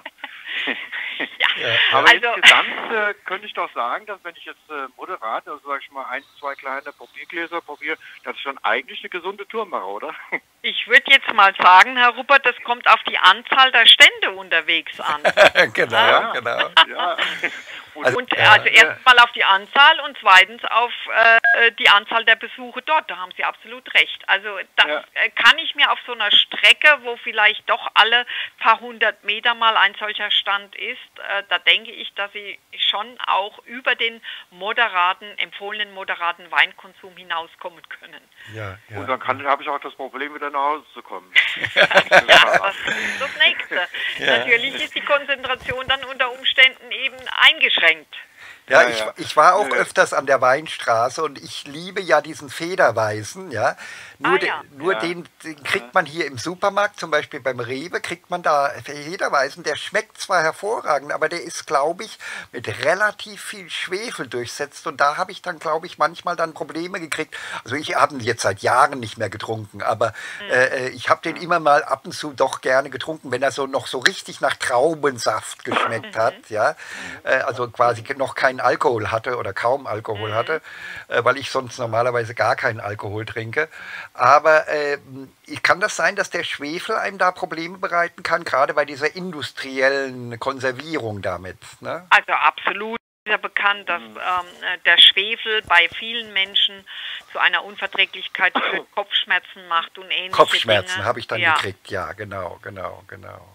Ja, Ja, Aber also insgesamt äh, könnte ich doch sagen, dass wenn ich jetzt äh, moderat, also sage ich mal, ein, zwei kleine Probiergläser probiere, dass ich schon eigentlich eine gesunde Tour mache, oder? ich würde jetzt mal sagen, Herr Ruppert, das kommt auf die Anzahl der Stände unterwegs an. genau, Ja. genau. Ja. Und, Also, Und ja, also erstens mal auf die Anzahl und zweitens auf äh, die Anzahl der Besuche dort. Da haben Sie absolut recht. Also das Ja. äh, kann ich mir auf so einer Strecke, wo vielleicht doch alle paar hundert Meter mal ein solcher Stand ist, äh, da denke ich, dass Sie schon auch über den moderaten, empfohlenen moderaten Weinkonsum hinauskommen können. ja, ja. und dann kann, habe ich auch das Problem, wieder nach Hause zu kommen. Ja, das ist das Nächste. Ja. Natürlich ist die Konzentration dann unter Umständen eben eingeschränkt. Ja, Ja, ich, ja. ich war auch Ja. öfters an der Weinstraße und ich liebe ja diesen Federweißen, ja. Nur, Ah, den, ja. nur Ja. den, den kriegt man hier im Supermarkt, zum Beispiel beim Rewe, kriegt man da Federweißen. Der schmeckt zwar hervorragend, aber der ist, glaube ich, mit relativ viel Schwefel durchsetzt. Und da habe ich dann, glaube ich, manchmal dann Probleme gekriegt. Also ich habe ihn jetzt seit Jahren nicht mehr getrunken, aber äh, ich habe den immer mal ab und zu doch gerne getrunken, wenn er so noch so richtig nach Traubensaft geschmeckt hat, ja. Äh, also quasi noch keinen Alkohol hatte oder kaum Alkohol hatte, äh, weil ich sonst normalerweise gar keinen Alkohol trinke. Aber äh, kann das sein, dass der Schwefel einem da Probleme bereiten kann, gerade bei dieser industriellen Konservierung damit? Ne? Also absolut ist ja bekannt, dass ähm, der Schwefel bei vielen Menschen zu einer Unverträglichkeit für Kopfschmerzen macht und ähnliche Kopfschmerzen Dinge. habe ich dann ja. gekriegt, ja, genau, genau, genau.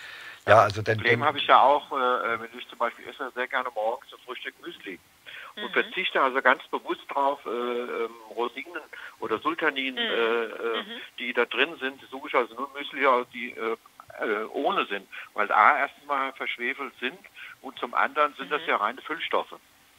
Ja, also denn, Problem denn, habe ich ja auch, äh, wenn ich zum Beispiel esse, sehr gerne morgens zum Frühstück Müsli. Und Mhm. verzichte also ganz bewusst drauf, äh, ähm, Rosinen oder Sultanin, Mhm. äh, äh, Mhm. die da drin sind, suche ich also nur Müsli, aus, die äh, äh, ohne sind. Weil A, erstens mal verschwefelt sind und zum anderen sind das ja reine Füllstoffe.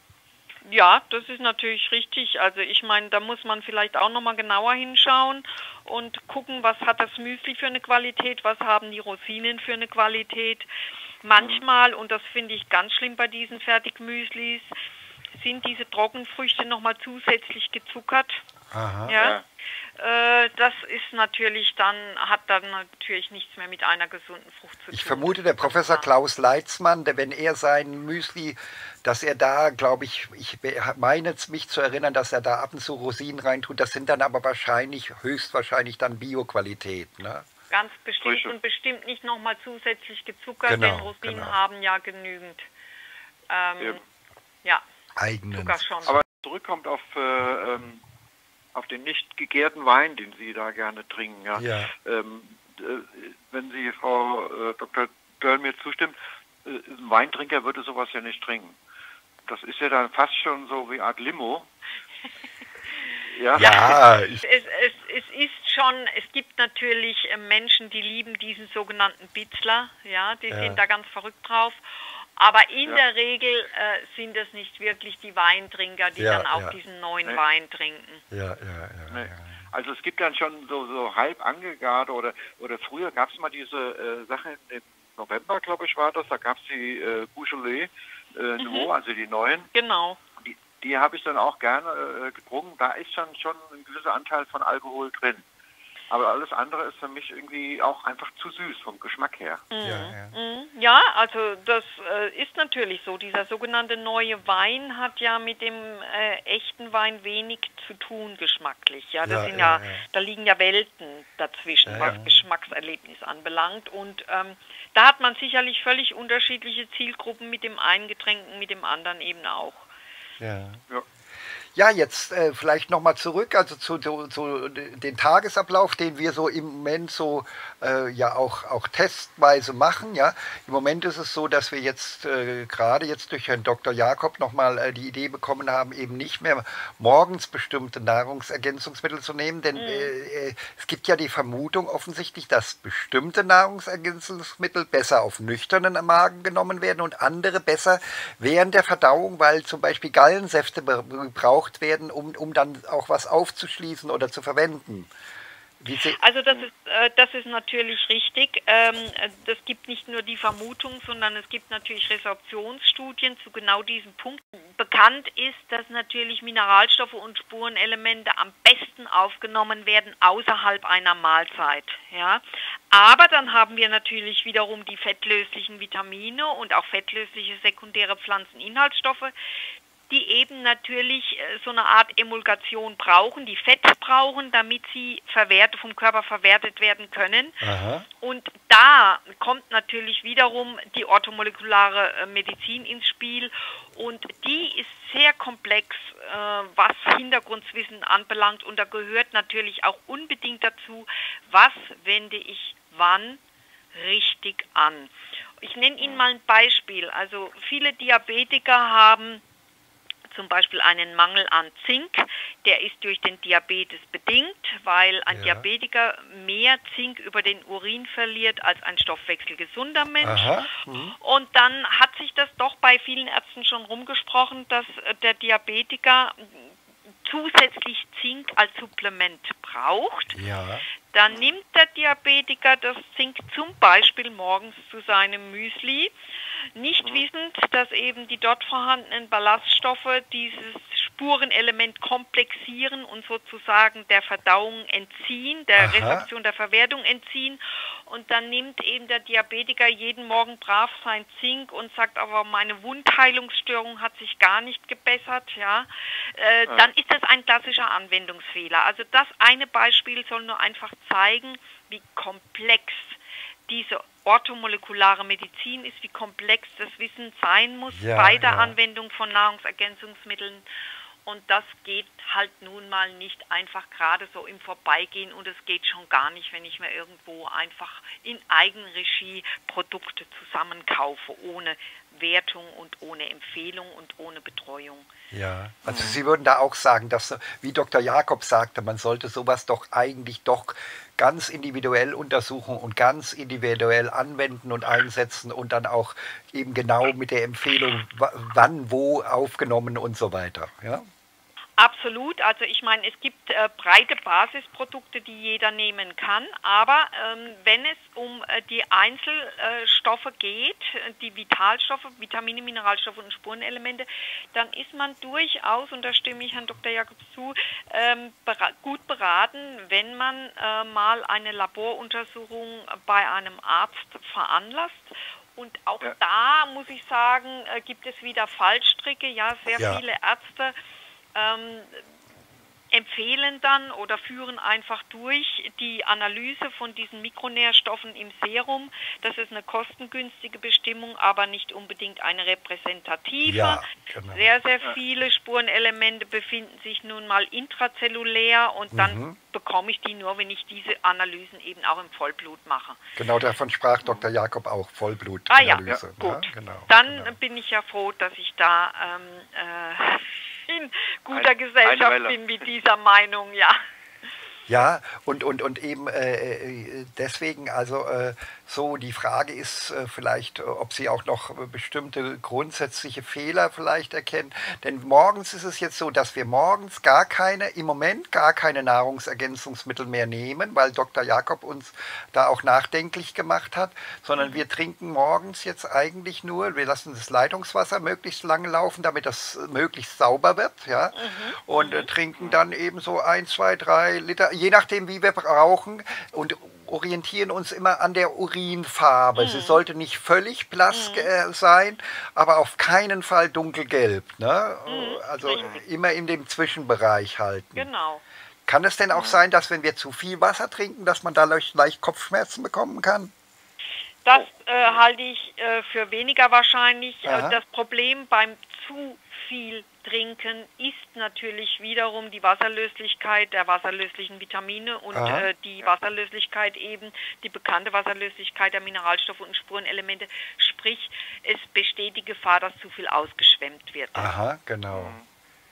Ja, das ist natürlich richtig. Also ich meine, da muss man vielleicht auch nochmal genauer hinschauen und gucken, was hat das Müsli für eine Qualität, was haben die Rosinen für eine Qualität. Manchmal, und das finde ich ganz schlimm bei diesen Fertigmüslis, sind diese Trockenfrüchte nochmal zusätzlich gezuckert. aha. Ja. Äh, das ist natürlich dann, hat dann natürlich nichts mehr mit einer gesunden Frucht zu tun. Ich vermute, der Professor Ja. Klaus Leitzmann, der, wenn er sein Müsli, dass er da, glaube ich, ich meine mich zu erinnern, dass er da ab und zu Rosinen reintut. Das sind dann aber wahrscheinlich, höchstwahrscheinlich dann Bio-Qualität. Ne? Ganz bestimmt Frische. und bestimmt nicht nochmal zusätzlich gezuckert, Genau, denn Rosinen genau. haben ja genügend. Ähm, Eben. ja, Eigenen. Zucker schon. Aber zurückkommt auf, äh, ähm, auf den nicht gegärten Wein, den Sie da gerne trinken. Ja? Ja. Ähm, äh, wenn Sie, Frau äh, Doktor Dörl, mir zustimmt, äh, ein Weintrinker würde sowas ja nicht trinken. Das ist ja dann fast schon so wie Art Limo. Ja, Ja, ich, Es, es, es ist schon, es gibt natürlich äh, Menschen, die lieben diesen sogenannten Bitzler, ja, die Ja. sind da ganz verrückt drauf. Aber in Ja. der Regel äh, sind es nicht wirklich die Weintrinker, die Ja, dann auch ja. diesen neuen Nee. Wein trinken. ja, ja, ja, Nee. ja. Also es gibt dann schon so, so halb angegarte oder, oder früher gab es mal diese äh, Sache im November, glaube ich, war das, da gab es die äh, Beaujolais äh, Nouveau, also die neuen. Genau. Die, die habe ich dann auch gerne äh, getrunken. Da ist schon, schon ein gewisser Anteil von Alkohol drin. Aber alles andere ist für mich irgendwie auch einfach zu süß vom Geschmack her. Mhm. Ja, ja. Mhm. Ja, also das äh, ist natürlich so. Dieser sogenannte neue Wein hat ja mit dem äh, echten Wein wenig zu tun geschmacklich. Ja, das Ja, sind ja, ja, ja. da liegen ja Welten dazwischen, Ja, was ja. Geschmackserlebnis anbelangt. Und ähm, da hat man sicherlich völlig unterschiedliche Zielgruppen mit dem einen Getränk und mit dem anderen eben auch. Ja. Ja. Ja, jetzt äh, vielleicht nochmal zurück, also zu, zu, zu den Tagesablauf, den wir so im Moment so äh, ja auch, auch testweise machen. Ja. Im Moment ist es so, dass wir jetzt äh, gerade jetzt durch Herrn Doktor Jakob nochmal äh, die Idee bekommen haben, eben nicht mehr morgens bestimmte Nahrungsergänzungsmittel zu nehmen, denn äh, äh, es gibt ja die Vermutung offensichtlich, dass bestimmte Nahrungsergänzungsmittel besser auf nüchternen Magen genommen werden und andere besser während der Verdauung, weil zum Beispiel Gallensäfte be- gebraucht werden, um, um dann auch was aufzuschließen oder zu verwenden. Wie Sie Also das ist, äh, das ist natürlich richtig. Ähm, das gibt nicht nur die Vermutung, sondern es gibt natürlich Resorptionsstudien zu genau diesem Punkt. Bekannt ist, dass natürlich Mineralstoffe und Spurenelemente am besten aufgenommen werden außerhalb einer Mahlzeit. Ja? Aber dann haben wir natürlich wiederum die fettlöslichen Vitamine und auch fettlösliche sekundäre Pflanzeninhaltsstoffe, die eben natürlich äh, so eine Art Emulgation brauchen, die Fett brauchen, damit sie verwehrt, vom Körper verwertet werden können. Aha. Und da kommt natürlich wiederum die orthomolekulare äh, Medizin ins Spiel und die ist sehr komplex, äh, was Hintergrundwissen anbelangt und da gehört natürlich auch unbedingt dazu, was wende ich wann richtig an. Ich nenne Ihnen mal ein Beispiel. Also viele Diabetiker haben zum Beispiel einen Mangel an Zink, der ist durch den Diabetes bedingt, weil ein Ja. Diabetiker mehr Zink über den Urin verliert als ein stoffwechselgesunder Mensch. Aha. Mhm. Und dann hat sich das doch bei vielen Ärzten schon rumgesprochen, dass äh, der Diabetiker zusätzlich Zink als Supplement braucht. Ja. Dann nimmt der Diabetiker das Zink zum Beispiel morgens zu seinem Müsli, nicht wissend, dass eben die dort vorhandenen Ballaststoffe dieses Spurenelement komplexieren und sozusagen der Verdauung entziehen, der Aha. Resorption, der Verwertung entziehen. Und dann nimmt eben der Diabetiker jeden Morgen brav sein Zink und sagt, aber meine Wundheilungsstörung hat sich gar nicht gebessert. Ja, äh, Ja. Dann ist das ein klassischer Anwendungsfehler. Also das eine Beispiel soll nur einfach zeigen, wie komplex diese orthomolekulare Medizin ist, wie komplex das Wissen sein muss Ja, bei der ja. Anwendung von Nahrungsergänzungsmitteln. Und das geht halt nun mal nicht einfach gerade so im Vorbeigehen und es geht schon gar nicht, wenn ich mir irgendwo einfach in Eigenregie Produkte zusammenkaufe, ohne Wertung und ohne Empfehlung und ohne Betreuung. Ja. Also Sie würden da auch sagen, dass, wie Doktor Jakob sagte, man sollte sowas doch eigentlich doch ganz individuell untersuchen und ganz individuell anwenden und einsetzen und dann auch eben genau mit der Empfehlung, wa- wann, wo aufgenommen und so weiter. Ja? Absolut, also ich meine, es gibt äh, breite Basisprodukte, die jeder nehmen kann, aber ähm, wenn es um äh, die Einzelstoffe geht, äh, die Vitalstoffe, Vitamine, Mineralstoffe und Spurenelemente, dann ist man durchaus, und da stimme ich Herrn Doktor Jakobs zu, ähm, bera- gut beraten, wenn man äh, mal eine Laboruntersuchung bei einem Arzt veranlasst. Und auch Ja. da, muss ich sagen, äh, gibt es wieder Fallstricke, ja, sehr Ja. viele Ärzte ähm, empfehlen dann oder führen einfach durch die Analyse von diesen Mikronährstoffen im Serum. Das ist eine kostengünstige Bestimmung, aber nicht unbedingt eine repräsentative. Ja, genau. Sehr, sehr viele Spurenelemente befinden sich nun mal intrazellulär und dann Mhm. bekomme ich die nur, wenn ich diese Analysen eben auch im Vollblut mache. Genau davon sprach Doktor Jakob auch, Ah ja, Vollblutanalyse. gut. Ja, genau, Dann genau. bin ich ja froh, dass ich da ähm, äh, in guter Ein- eine Gesellschaft Welle. bin mit dieser Meinung, ja. Ja, und, und, und eben äh, äh, deswegen, also äh, So, die Frage ist äh, vielleicht, äh, ob Sie auch noch äh, bestimmte grundsätzliche Fehler vielleicht erkennen. Denn morgens ist es jetzt so, dass wir morgens gar keine, im Moment gar keine Nahrungsergänzungsmittel mehr nehmen, weil Doktor Jakob uns da auch nachdenklich gemacht hat, sondern wir trinken morgens jetzt eigentlich nur, wir lassen das Leitungswasser möglichst lange laufen, damit das äh, möglichst sauber wird, ja, und äh, trinken dann eben so ein, zwei, drei Liter, je nachdem wie wir brauchen, und orientieren uns immer an der Urinfarbe. Mhm. Sie sollte nicht völlig blass mhm. äh, sein, aber auf keinen Fall dunkelgelb. Ne? Mhm. Also richtig. Immer in dem Zwischenbereich halten. Genau. Kann es denn auch mhm. sein, dass wenn wir zu viel Wasser trinken, dass man da leicht, leicht Kopfschmerzen bekommen kann? Das äh, halte ich äh, für weniger wahrscheinlich. Aha. Das Problem beim zu viel Trinken ist natürlich wiederum die Wasserlöslichkeit der wasserlöslichen Vitamine und äh, die Wasserlöslichkeit eben, die bekannte Wasserlöslichkeit der Mineralstoffe und Spurenelemente. Sprich, es besteht die Gefahr, dass zu viel ausgeschwemmt wird. Aha, genau. Mhm.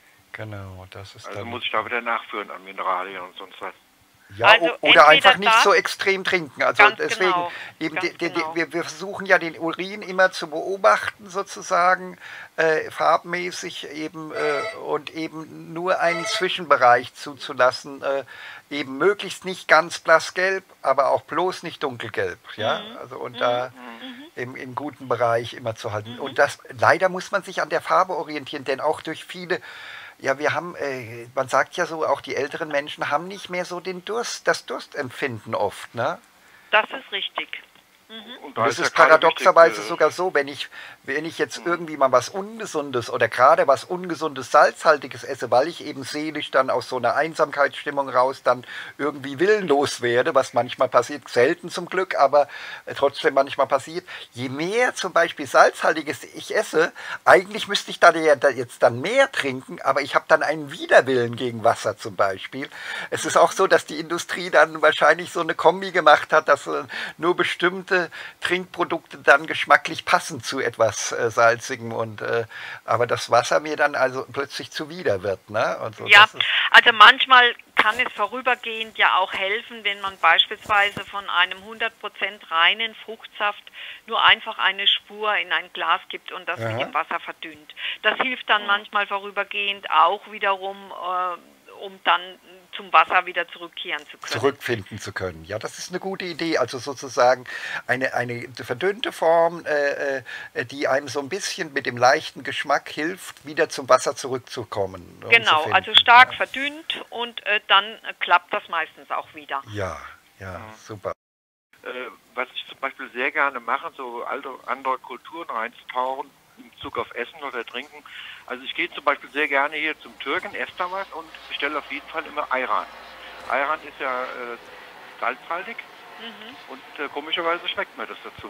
Genau, das ist Also dann muss ich da wieder nachführen an Mineralien und sonst was. Ja, also oder einfach nicht so extrem trinken. Also deswegen, genau, eben die, die, die, wir, wir versuchen ja den Urin immer zu beobachten, sozusagen, äh, farbmäßig eben äh, und eben nur einen Zwischenbereich zuzulassen, äh, eben möglichst nicht ganz blassgelb, aber auch bloß nicht dunkelgelb. Ja? Mhm. Also und mhm. da mhm. im, im guten Bereich immer zu halten. Mhm. Und das leider muss man sich an der Farbe orientieren, denn auch durch viele. Ja, wir haben, äh, man sagt ja so, auch die älteren Menschen haben nicht mehr so den Durst, das Durstempfinden oft, ne? Das ist richtig. Mhm. Und da da ist ist es ja paradoxerweise wichtig, äh, sogar so, wenn ich, wenn ich jetzt irgendwie mal was Ungesundes oder gerade was Ungesundes, Salzhaltiges esse, weil ich eben seelisch dann aus so einer Einsamkeitsstimmung raus dann irgendwie willenlos werde, was manchmal passiert, selten zum Glück, aber äh, trotzdem manchmal passiert, je mehr zum Beispiel Salzhaltiges ich esse, eigentlich müsste ich da jetzt dann mehr trinken, aber ich habe dann einen Widerwillen gegen Wasser zum Beispiel. Es ist auch so, dass die Industrie dann wahrscheinlich so eine Kombi gemacht hat, dass äh, nur bestimmte Trinkprodukte dann geschmacklich passen zu etwas äh, Salzigem und äh, aber das Wasser mir dann also plötzlich zuwider wird. Ne? Und so, ja, also manchmal kann es vorübergehend ja auch helfen, wenn man beispielsweise von einem hundert Prozent reinen Fruchtsaft nur einfach eine Spur in ein Glas gibt und das Aha. mit dem Wasser verdünnt. Das hilft dann manchmal vorübergehend auch wiederum, äh, um dann zum Wasser wieder zurückkehren zu können. Zurückfinden zu können. Ja, das ist eine gute Idee. Also sozusagen eine, eine verdünnte Form, äh, die einem so ein bisschen mit dem leichten Geschmack hilft, wieder zum Wasser zurückzukommen. Genau, um also stark ja. verdünnt und äh, dann äh, klappt das meistens auch wieder. Ja, ja, ja. super. Äh, was ich zum Beispiel sehr gerne mache, so alte, andere Kulturen reinzutauchen, in Bezug auf Essen oder Trinken. Also ich gehe zum Beispiel sehr gerne hier zum Türken, esse da was und bestelle auf jeden Fall immer Ayran. Ayran ist ja äh, salzhaltig mhm. und äh, komischerweise schmeckt mir das dazu.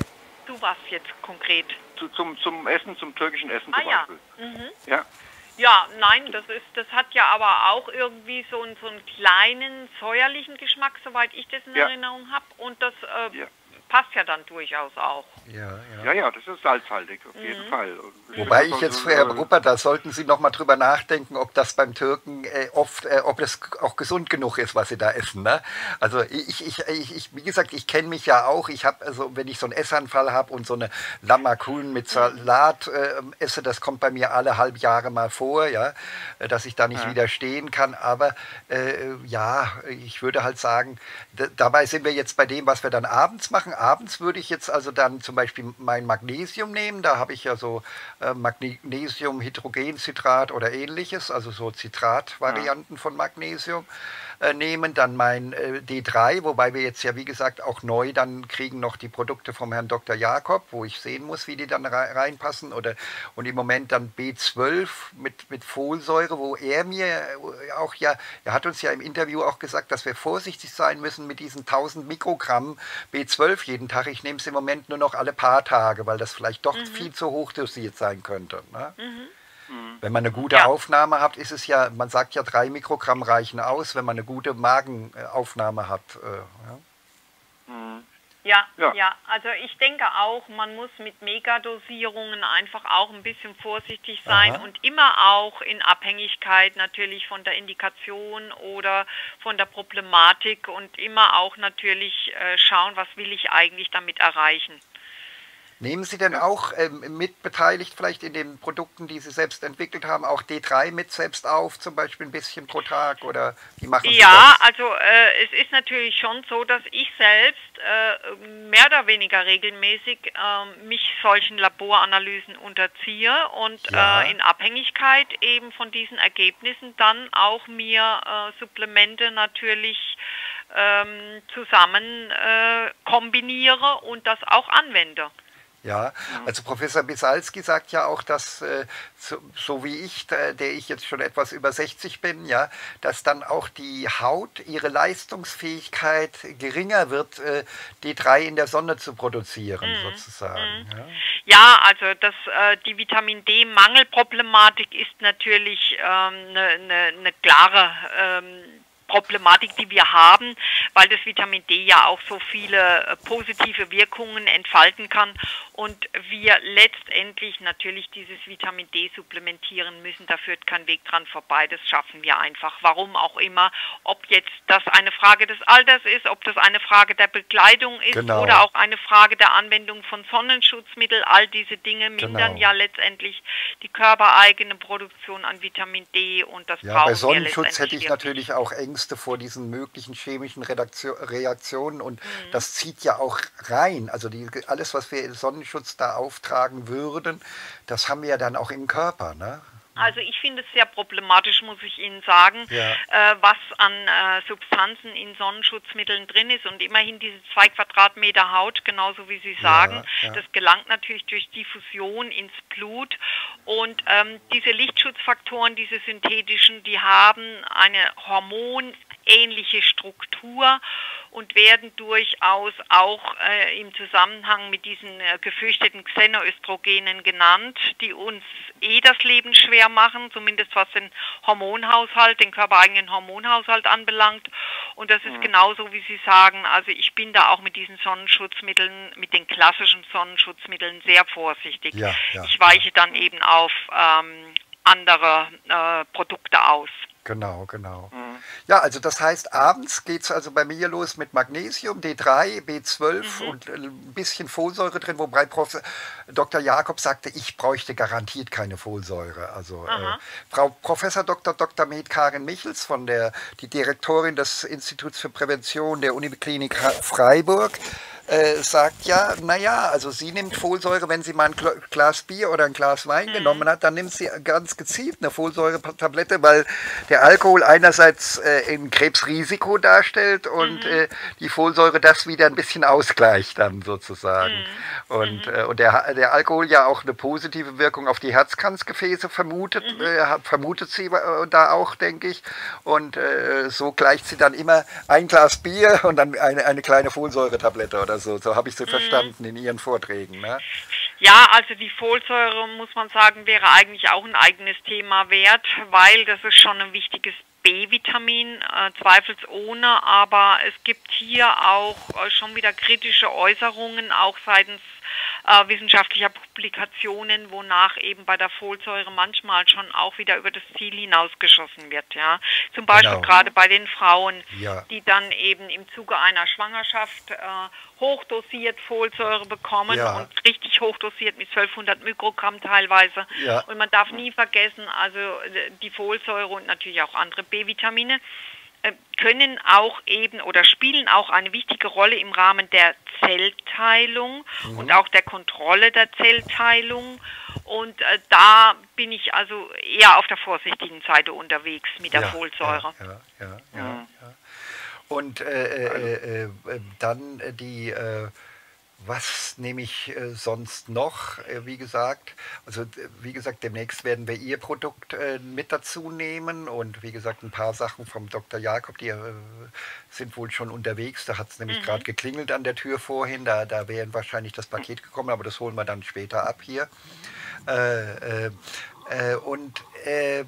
Du was jetzt konkret? Zu, zum, zum Essen, zum türkischen Essen ah, zum ja. Beispiel. Mhm. Ja. Ja, nein, das ist, das hat ja aber auch irgendwie so einen, so einen kleinen säuerlichen Geschmack, soweit ich das in ja. Erinnerung habe. Und das äh, ja. passt ja dann durchaus auch. Ja, ja, ja, ja das ist salzhaltig, auf mhm. jeden Fall. Wobei ich jetzt für Herr Ruppert, da sollten Sie noch mal drüber nachdenken, ob das beim Türken äh, oft, äh, ob das auch gesund genug ist, was Sie da essen. Ne? Also ich, ich, ich, ich, wie gesagt, ich kenne mich ja auch. Ich habe, also wenn ich so einen Essanfall habe und so eine Lammerkuhn mit Salat äh, esse, das kommt bei mir alle halb Jahre mal vor, ja, dass ich da nicht ja. widerstehen kann. Aber äh, ja, ich würde halt sagen, dabei sind wir jetzt bei dem, was wir dann abends machen. Abends würde ich jetzt also dann zum Beispiel mein Magnesium nehmen. Da habe ich ja so äh, Magnesiumhydrogencitrat oder ähnliches, also so Zitratvarianten ja. von Magnesium äh, nehmen. Dann mein äh, D drei, wobei wir jetzt ja wie gesagt auch neu dann kriegen noch die Produkte vom Herrn Doktor Jakob, wo ich sehen muss, wie die dann reinpassen. Oder, und im Moment dann B zwölf mit, mit Folsäure, wo er mir auch ja, er hat uns ja im Interview auch gesagt, dass wir vorsichtig sein müssen mit diesen tausend Mikrogramm B zwölf jeden Tag. Ich nehme es im Moment nur noch alle paar Tage, weil das vielleicht doch mhm. viel zu hoch dosiert sein könnte. Ne? Mhm. Wenn man eine gute ja. Aufnahme hat, ist es ja, man sagt ja, drei Mikrogramm reichen aus, wenn man eine gute Magenaufnahme hat. Äh, ja. Ja, Ja. ja, also ich denke auch, man muss mit Megadosierungen einfach auch ein bisschen vorsichtig sein Aha. und immer auch in Abhängigkeit natürlich von der Indikation oder von der Problematik und immer auch natürlich äh, schauen, was will ich eigentlich damit erreichen. Nehmen Sie denn auch ähm, mit beteiligt vielleicht in den Produkten, die Sie selbst entwickelt haben, auch D drei mit selbst auf, zum Beispiel ein bisschen pro Tag oder wie machen Sie Ja, das? also äh, es ist natürlich schon so, dass ich selbst äh, mehr oder weniger regelmäßig äh, mich solchen Laboranalysen unterziehe und Ja. äh, in Abhängigkeit eben von diesen Ergebnissen dann auch mir äh, Supplemente natürlich ähm, zusammen äh, kombiniere und das auch anwende. Ja, also Professor Bisalski sagt ja auch, dass äh, so, so wie ich, der, der ich jetzt schon etwas über sechzig bin, ja, dass dann auch die Haut, ihre Leistungsfähigkeit geringer wird, äh, D drei in der Sonne zu produzieren, sozusagen. Ja. Ja, also das, äh, die Vitamin D-Mangelproblematik ist natürlich eine ähm, ne, ne, ne klare ähm, Problematik, die wir haben, weil das Vitamin D ja auch so viele äh, positive Wirkungen entfalten kann und wir letztendlich natürlich dieses Vitamin D supplementieren müssen. Da führt kein Weg dran vorbei, das schaffen wir einfach. Warum auch immer, ob jetzt das eine Frage des Alters ist, ob das eine Frage der Bekleidung ist Genau. oder auch eine Frage der Anwendung von Sonnenschutzmitteln, all diese Dinge mindern Genau. ja letztendlich die körpereigene Produktion an Vitamin D und das Ja, brauchen bei wir Sonnenschutz letztendlich hätte ich wirklich. natürlich auch Ängste vor diesen möglichen chemischen Redaktion, Reaktionen und Mhm. das zieht ja auch rein. Also die, alles, was wir im Sonnenschutz da auftragen würden, das haben wir ja dann auch im Körper, ne? Also ich finde es sehr problematisch, muss ich Ihnen sagen, Ja. äh, was an äh, Substanzen in Sonnenschutzmitteln drin ist. Und immerhin diese zwei Quadratmeter Haut, genauso wie Sie sagen, ja. das gelangt natürlich durch Diffusion ins Blut. Und ähm, diese Lichtschutzfaktoren, diese synthetischen, die haben eine hormonähnliche Struktur und werden durchaus auch äh, im Zusammenhang mit diesen äh, gefürchteten Xenoöstrogenen genannt, die uns eh das Leben schwer machen, zumindest was den Hormonhaushalt, den körpereigenen Hormonhaushalt anbelangt. Und das ist Mhm. genauso, wie Sie sagen, also ich bin da auch mit diesen Sonnenschutzmitteln, mit den klassischen Sonnenschutzmitteln sehr vorsichtig. Ja, ja, ich weiche dann eben auf ähm, andere äh, Produkte aus. Genau, genau. Mhm. Ja, also das heißt, abends geht es also bei mir los mit Magnesium, D drei, B zwölf Mhm. und äh, ein bisschen Folsäure drin, wobei Prof. Doktor Jakob sagte, ich bräuchte garantiert keine Folsäure. Also äh, Aha. Frau Professor Doktor Doktor Med Karin Michels, von der, die Direktorin des Instituts für Prävention der Uniklinik Ha- Freiburg, äh, sagt ja, naja, also sie nimmt Folsäure, wenn sie mal ein Gl- Glas Bier oder ein Glas Wein genommen hat, dann nimmt sie ganz gezielt eine Folsäuretablette, weil der Alkohol einerseits äh, ein Krebsrisiko darstellt und äh, die Folsäure das wieder ein bisschen ausgleicht dann sozusagen. Und, äh, und der, der Alkohol ja auch eine positive Wirkung auf die Herzkranzgefäße vermutet, äh, hat- vermutet sie äh, da auch, denke ich. Und äh, so gleicht sie dann immer ein Glas Bier und dann eine, eine kleine Folsäuretablette oder so. So habe ich sie verstanden in ihren Vorträgen. Ne? Ja, also die Folsäure, muss man sagen, wäre eigentlich auch ein eigenes Thema wert, weil das ist schon ein wichtiges B-Vitamin, äh, zweifelsohne, aber es gibt hier auch äh, schon wieder kritische Äußerungen, auch seitens äh, wissenschaftlicher Publikationen, wonach eben bei der Folsäure manchmal schon auch wieder über das Ziel hinausgeschossen wird. Ja, zum Beispiel Genau. gerade bei den Frauen, Ja. die dann eben im Zuge einer Schwangerschaft äh, hochdosiert Folsäure bekommen Ja. und richtig hochdosiert mit zwölfhundert Mikrogramm teilweise. Ja. Und man darf nie vergessen, also äh, die Folsäure und natürlich auch andere B-Vitamine äh, können auch eben oder spielen auch eine wichtige Rolle im Rahmen der Zellteilung und auch der Kontrolle der Zellteilung. Und äh, da bin ich also eher auf der vorsichtigen Seite unterwegs mit der Ja, Folsäure. Ja, ja, ja, ja, ja. Und äh, äh, äh, äh, dann äh, die, äh, was nehme ich äh, sonst noch? Äh, wie gesagt, also äh, wie gesagt, demnächst werden wir Ihr Produkt äh, mit dazu nehmen und wie gesagt, ein paar Sachen vom Doktor Jakob, die äh, sind wohl schon unterwegs. Da hat es nämlich gerade geklingelt an der Tür vorhin, da, da wäre wahrscheinlich das Paket gekommen, aber das holen wir dann später ab hier. Äh, äh, äh, und äh,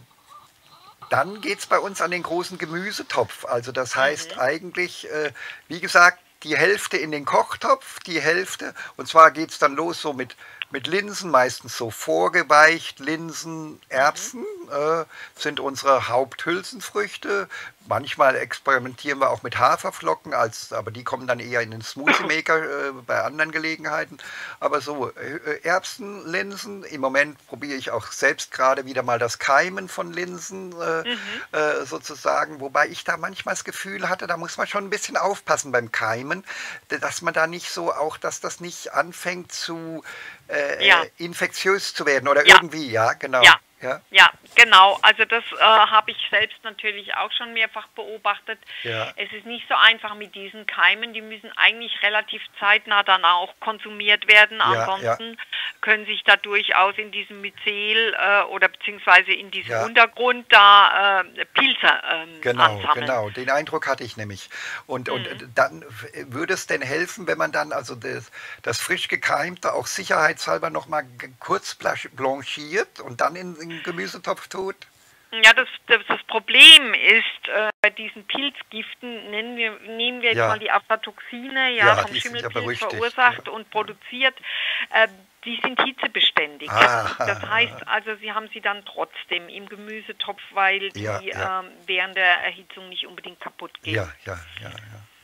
dann geht es bei uns an den großen Gemüsetopf. Also das heißt eigentlich, äh, wie gesagt, die Hälfte in den Kochtopf, die Hälfte, und zwar geht es dann los so mit, mit Linsen, meistens so vorgeweicht, Linsen, Erbsen äh, sind unsere Haupthülsenfrüchte. Manchmal experimentieren wir auch mit Haferflocken, als, aber die kommen dann eher in den Smoothie Maker äh, bei anderen Gelegenheiten. Aber so äh, Erbsen, Linsen, im Moment probiere ich auch selbst gerade wieder mal das Keimen von Linsen äh, Mhm. äh, sozusagen, wobei ich da manchmal das Gefühl hatte, da muss man schon ein bisschen aufpassen beim Keimen, dass man da nicht so auch, dass das nicht anfängt zu äh, Ja. infektiös zu werden oder Ja. irgendwie, ja, genau. Ja. Ja, Ja, genau. Also das äh, habe ich selbst natürlich auch schon mehrfach beobachtet. ja, Es ist nicht so einfach mit diesen Keimen. Die müssen eigentlich relativ zeitnah dann auch konsumiert werden. Ja, Ansonsten können sich da durchaus in diesem Myzel äh, oder beziehungsweise in diesem Ja. Untergrund da äh, Pilze ähm, genau, ansammeln. genau. Den Eindruck hatte ich nämlich. Und, und Mhm. dann würde es denn helfen, wenn man dann also das, das frisch gekeimte auch sicherheitshalber noch mal ge- kurz blasch- blanchiert und dann in den Gemüsetopf tut? Ja, das, das, das Problem ist, äh, bei diesen Pilzgiften, nennen wir, nehmen wir jetzt Ja. mal die Aflatoxine, ja, Ja, vom die sind ja Schimmelpilz berüchtigt, verursacht ja. und produziert, äh, die sind hitzebeständig. Ah. Das heißt also, Sie haben sie dann trotzdem im Gemüsetopf, weil die Ja, ja. Ähm, während der Erhitzung nicht unbedingt kaputt gehen. Ja, ja, ja, ja.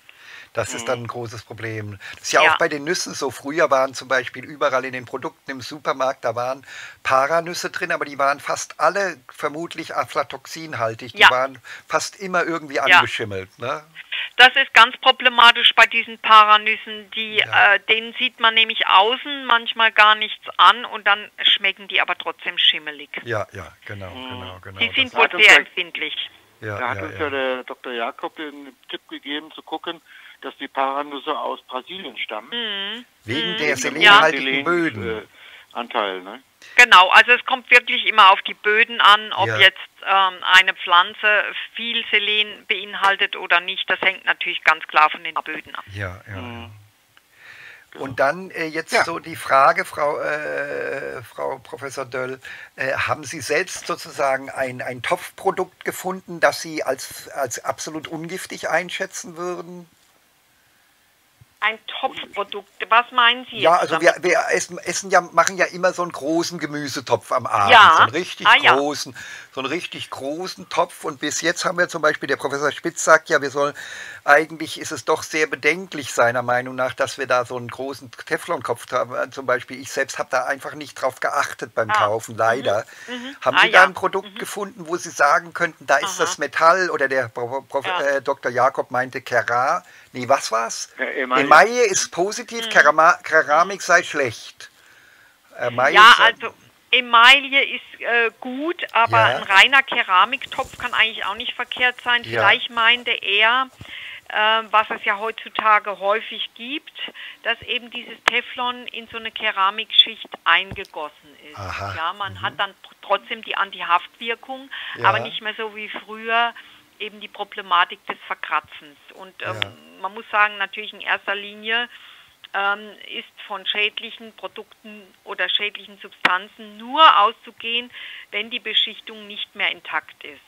Das ist dann ein großes Problem. Das ist ja, Ja. auch bei den Nüssen so. Früher waren zum Beispiel überall in den Produkten im Supermarkt, da waren Paranüsse drin, aber die waren fast alle vermutlich aflatoxinhaltig. Die Ja. waren fast immer irgendwie Ja. angeschimmelt. Ne? Das ist ganz problematisch bei diesen Paranüssen. Die, Ja. äh, denen sieht man nämlich außen manchmal gar nichts an und dann schmecken die aber trotzdem schimmelig. Ja, ja, genau, genau, genau. Die sind Das- wohl hat uns sehr ja- empfindlich. ja, Da hat ja, uns ja ja. der Doktor Jakob den Tipp gegeben, zu gucken, dass die Paranüsse aus Brasilien stammen. Mhm. Wegen der Wegen dem selenhaltigen Selen, Böden. äh, Anteil, ne? Genau, also es kommt wirklich immer auf die Böden an, ob Ja. jetzt ähm, eine Pflanze viel Selen beinhaltet oder nicht. Das hängt natürlich ganz klar von den Böden ab. Ja, ja, ja. Mhm. Und dann äh, jetzt Ja. so die Frage, Frau, äh, Frau Professor Döll, äh, haben Sie selbst sozusagen ein, ein Topfprodukt gefunden, das Sie als, als absolut ungiftig einschätzen würden? Ein Topfprodukt, was meinen Sie Ja, jetzt also damit? wir, wir essen, essen ja, machen ja immer so einen großen Gemüsetopf am Abend, Ja. so einen richtig Ah, ja. großen, so einen richtig großen Topf. Und bis jetzt haben wir zum Beispiel, der Professor Spitz sagt ja, wir sollen, eigentlich ist es doch sehr bedenklich seiner Meinung nach, dass wir da so einen großen Teflonkopf haben. Zum Beispiel, ich selbst habe da einfach nicht drauf geachtet beim Ah. Kaufen, leider. Mhm. Haben Ah, Sie da ja. ein Produkt gefunden, wo Sie sagen könnten, da ist Aha. das Metall, oder der Prof, Prof, Ja. äh, Doktor Jakob meinte Kerar, nee, was war's? Ja, Emaille. Emaille ist positiv, Mhm. Kerama Keramik sei schlecht. Emaille Ja, sei- also Emaille ist äh, gut, aber Ja. ein reiner Keramiktopf kann eigentlich auch nicht verkehrt sein. Ja. Vielleicht meinte er, äh, was es ja heutzutage häufig gibt, dass eben dieses Teflon in so eine Keramikschicht eingegossen ist. Aha. Ja, man hat dann tr- trotzdem die Antihaftwirkung, Ja. aber nicht mehr so wie früher eben die Problematik des Verkratzens. Und ähm, Ja. man muss sagen, natürlich in erster Linie ähm, ist von schädlichen Produkten oder schädlichen Substanzen nur auszugehen, wenn die Beschichtung nicht mehr intakt ist.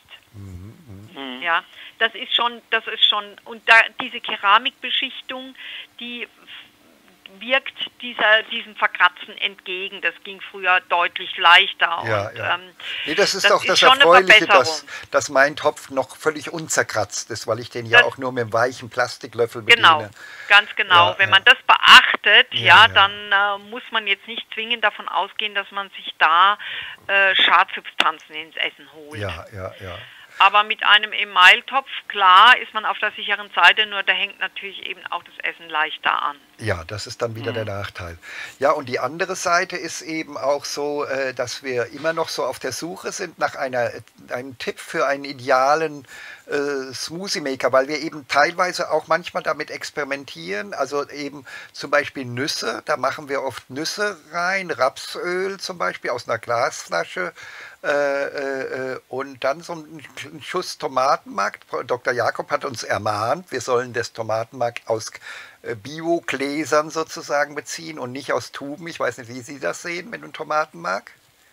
Mhm. Ja, das ist schon, das ist schon, und da diese Keramikbeschichtung, die f- wirkt dieser, diesem Verkratzen entgegen. Das ging früher deutlich leichter. Ja, und, ja. Ähm, Nee, das ist das doch ist das schon eine Erfreuliche, dass, Verbesserung. dass mein Topf noch völlig unzerkratzt ist, weil ich den ja Das- auch nur mit einem weichen Plastiklöffel bediene. Genau, ganz genau. Ja, Wenn ja. man das beachtet, Ja, ja, ja. dann äh, muss man jetzt nicht zwingend davon ausgehen, dass man sich da äh, Schadsubstanzen ins Essen holt. Ja, ja, ja. Aber mit einem Emailtopf, klar, ist man auf der sicheren Seite, nur da hängt natürlich eben auch das Essen leichter an. Ja, das ist dann wieder Mhm. der Nachteil. Ja, und die andere Seite ist eben auch so, äh, dass wir immer noch so auf der Suche sind nach einer, einem Tipp für einen idealen äh, Smoothie Maker, weil wir eben teilweise auch manchmal damit experimentieren. Also eben zum Beispiel Nüsse, da machen wir oft Nüsse rein, Rapsöl zum Beispiel aus einer Glasflasche. Äh, äh, und dann so ein Schuss Tomatenmark. Doktor Jakob hat uns ermahnt, wir sollen das Tomatenmark aus äh, Bio-Gläsern sozusagen beziehen und nicht aus Tuben. Ich weiß nicht, wie Sie das sehen mit dem Tomatenmark.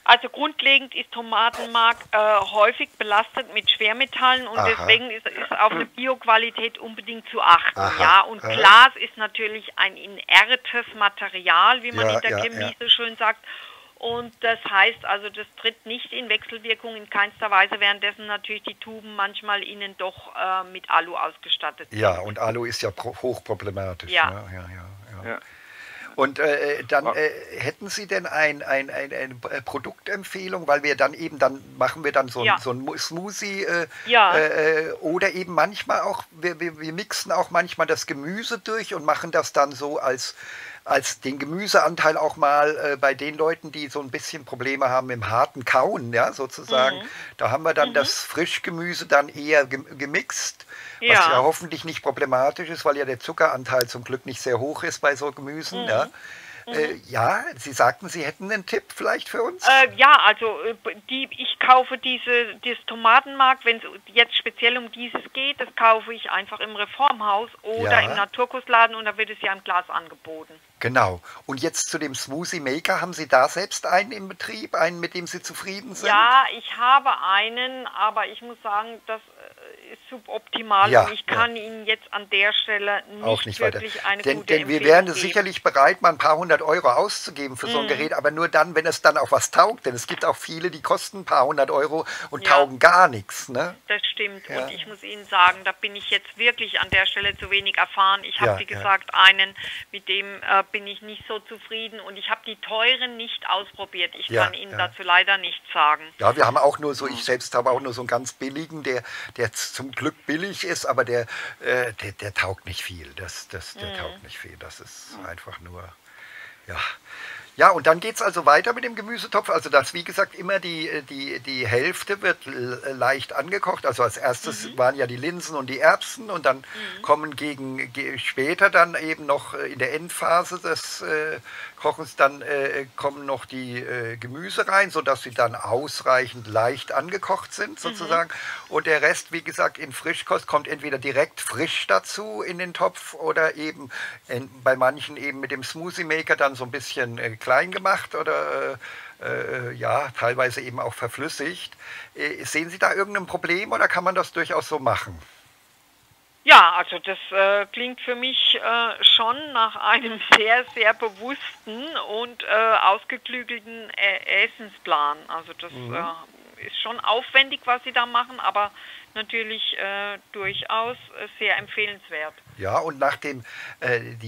Also grundlegend ist Tomatenmark äh, häufig belastet mit Schwermetallen und Aha. deswegen ist, ist auf eine Bioqualität unbedingt zu achten. Aha. Ja, und Aha. Glas ist natürlich ein inertes Material, wie man Ja, in der ja, Chemie ja. so schön sagt. Und das heißt also, das tritt nicht in Wechselwirkung in keinster Weise, währenddessen natürlich die Tuben manchmal innen doch äh, mit Alu ausgestattet sind. Ja, und Alu ist ja pro hochproblematisch. Ja. Ne? Ja, ja, ja. Ja. Und äh, dann äh, hätten Sie denn ein, ein, ein, eine Produktempfehlung, weil wir dann eben, dann machen wir dann so, Ja. ein, so ein Smoothie äh, Ja. äh, oder eben manchmal auch, wir, wir, wir mixen auch manchmal das Gemüse durch und machen das dann so als, als den Gemüseanteil auch mal äh, bei den Leuten, die so ein bisschen Probleme haben im harten Kauen, ja, sozusagen. Mhm. Da haben wir dann das Frischgemüse dann eher gem- gemixt, was ja. Ja. hoffentlich nicht problematisch ist, weil ja der Zuckeranteil zum Glück nicht sehr hoch ist bei so Gemüsen. Mhm. Ja. Äh, ja, Sie sagten, Sie hätten einen Tipp vielleicht für uns? Äh, ja, also äh, die, ich kaufe diese, dieses Tomatenmark, wenn es jetzt speziell um dieses geht, das kaufe ich einfach im Reformhaus oder Ja. im Naturkostladen und da wird es ja im Glas angeboten. Genau. Und jetzt zu dem Smoothie Maker, haben Sie da selbst einen im Betrieb, einen, mit dem Sie zufrieden sind? Ja, ich habe einen, aber ich muss sagen, das äh, ist suboptimal Ja, und ich ja. kann Ihnen jetzt an der Stelle nicht, Auch nicht weiter. wirklich eine Denn, gute denn wir Empfehlung wären geben. sicherlich bereit, mal ein paar hundert Euro auszugeben für so ein Mhm. Gerät, aber nur dann, wenn es dann auch was taugt. Denn es gibt auch viele, die kosten ein paar hundert Euro und Ja. taugen gar nichts. Ne? Das stimmt. Ja. Und ich muss Ihnen sagen, da bin ich jetzt wirklich an der Stelle zu wenig erfahren. Ich habe, Ja, wie ja. gesagt, einen, mit dem äh, bin ich nicht so zufrieden und ich habe die teuren nicht ausprobiert. Ich Ja, kann Ihnen ja. dazu leider nichts sagen. Ja, wir haben auch nur so, ich selbst habe auch nur so einen ganz billigen, der, der zum Glück billig ist, aber der, äh, der, der taugt nicht viel. Das, das, der Mhm. taugt nicht viel. Das ist einfach nur, ja. Ja, und dann geht es also weiter mit dem Gemüsetopf. Also das, wie gesagt, immer die, die, die Hälfte wird l- leicht angekocht. Also als erstes waren ja die Linsen und die Erbsen und dann kommen gegen ge, später dann eben noch äh, in der Endphase des äh, Kochens dann äh, kommen noch die äh, Gemüse rein, sodass sie dann ausreichend leicht angekocht sind sozusagen. Und der Rest, wie gesagt, in Frischkost kommt entweder direkt frisch dazu in den Topf oder eben in, bei manchen eben mit dem Smoothie Maker dann so ein bisschen äh, klein gemacht oder äh, äh, ja, teilweise eben auch verflüssigt. Äh, sehen Sie da irgendein Problem oder kann man das durchaus so machen? Ja, also das äh, klingt für mich äh, schon nach einem sehr, sehr bewussten und äh, ausgeklügelten äh, Essensplan. Also das äh, ist schon aufwendig, was Sie da machen, aber natürlich äh, durchaus äh, sehr empfehlenswert. Ja, und nachdem äh, die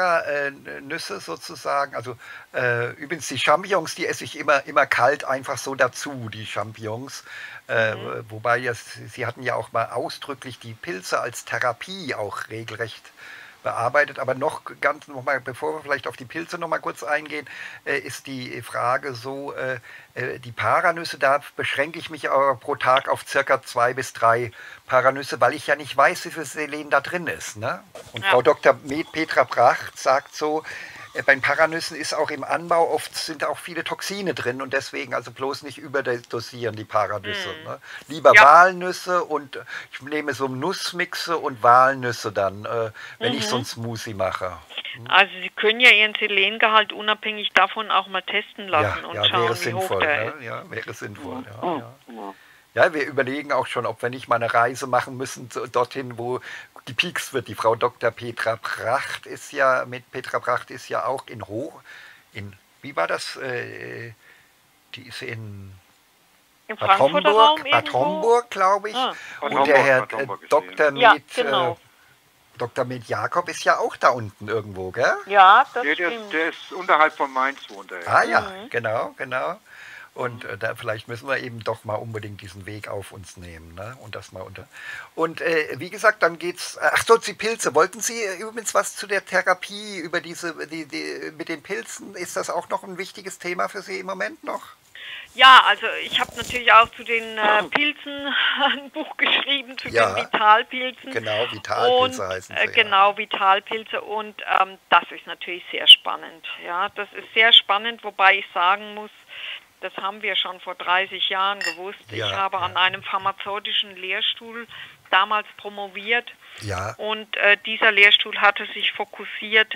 Paranüsse sozusagen, also äh, übrigens die Champignons, die esse ich immer, immer kalt einfach so dazu, die Champignons. Äh, Mhm. Wobei ja, Sie Sie hatten ja auch mal ausdrücklich die Pilze als Therapie auch regelrecht bearbeitet. Aber noch ganz noch mal, bevor wir vielleicht auf die Pilze noch mal kurz eingehen, äh, ist die Frage so, äh, äh, die Paranüsse, da beschränke ich mich aber pro Tag auf circa zwei bis drei Paranüsse, weil ich ja nicht weiß, wie viel Selen da drin ist. Ne? Und Ja. Frau Doktor Med Petra Bracht sagt so, äh, bei den Paranüssen ist auch im Anbau oft sind auch viele Toxine drin und deswegen also bloß nicht überdosieren die Paranüsse. Ne? Lieber Ja. Walnüsse und äh, ich nehme so Nussmixe und Walnüsse dann, äh, wenn ich so ein Smoothie mache. Also Sie können ja Ihren Selengehalt unabhängig davon auch mal testen lassen Ja, und ja, schauen, wäre wie hoch sinnvoll. der Ne? ist. Ja, wäre sinnvoll. Ja, ja. Ja, wir überlegen auch schon, ob wir nicht mal eine Reise machen müssen zu, dorthin, wo gepiekst wird. Die Frau Doktor Petra Bracht ist ja, mit Petra Bracht ist ja auch in Hoch, in, wie war das? Äh, die ist in Im Bad Frankfurter Homburg, Raum Bad irgendwo? Homburg, glaube ich. Ah. Bad Und der Homburg, Herr Bad äh, Homburg ist Doktor Ja, Med, genau. äh, Doktor Med Jakob ist ja auch da unten irgendwo, gell? Ja, das Nee, der, stimmt. der ist unterhalb von Mainz wohnt er. Ah ja, genau, genau. Und äh, da vielleicht müssen wir eben doch mal unbedingt diesen Weg auf uns nehmen, ne? Und das mal unter. Und äh, wie gesagt, dann geht's. Ach so, die Pilze. Wollten Sie äh, übrigens was zu der Therapie über diese, die, die, mit den Pilzen? Ist das auch noch ein wichtiges Thema für Sie im Moment noch? Ja, also ich habe natürlich auch zu den äh, Pilzen ein Buch geschrieben, zu Ja. den Vitalpilzen. Genau, Vitalpilze und, heißen äh, sie. Ja. Genau, Vitalpilze und ähm, das ist natürlich sehr spannend. Ja, das ist sehr spannend, wobei ich sagen muss, das haben wir schon vor dreißig Jahren gewusst. Ja, ich habe ja. an einem pharmazeutischen Lehrstuhl damals promoviert Ja, und äh, dieser Lehrstuhl hatte sich fokussiert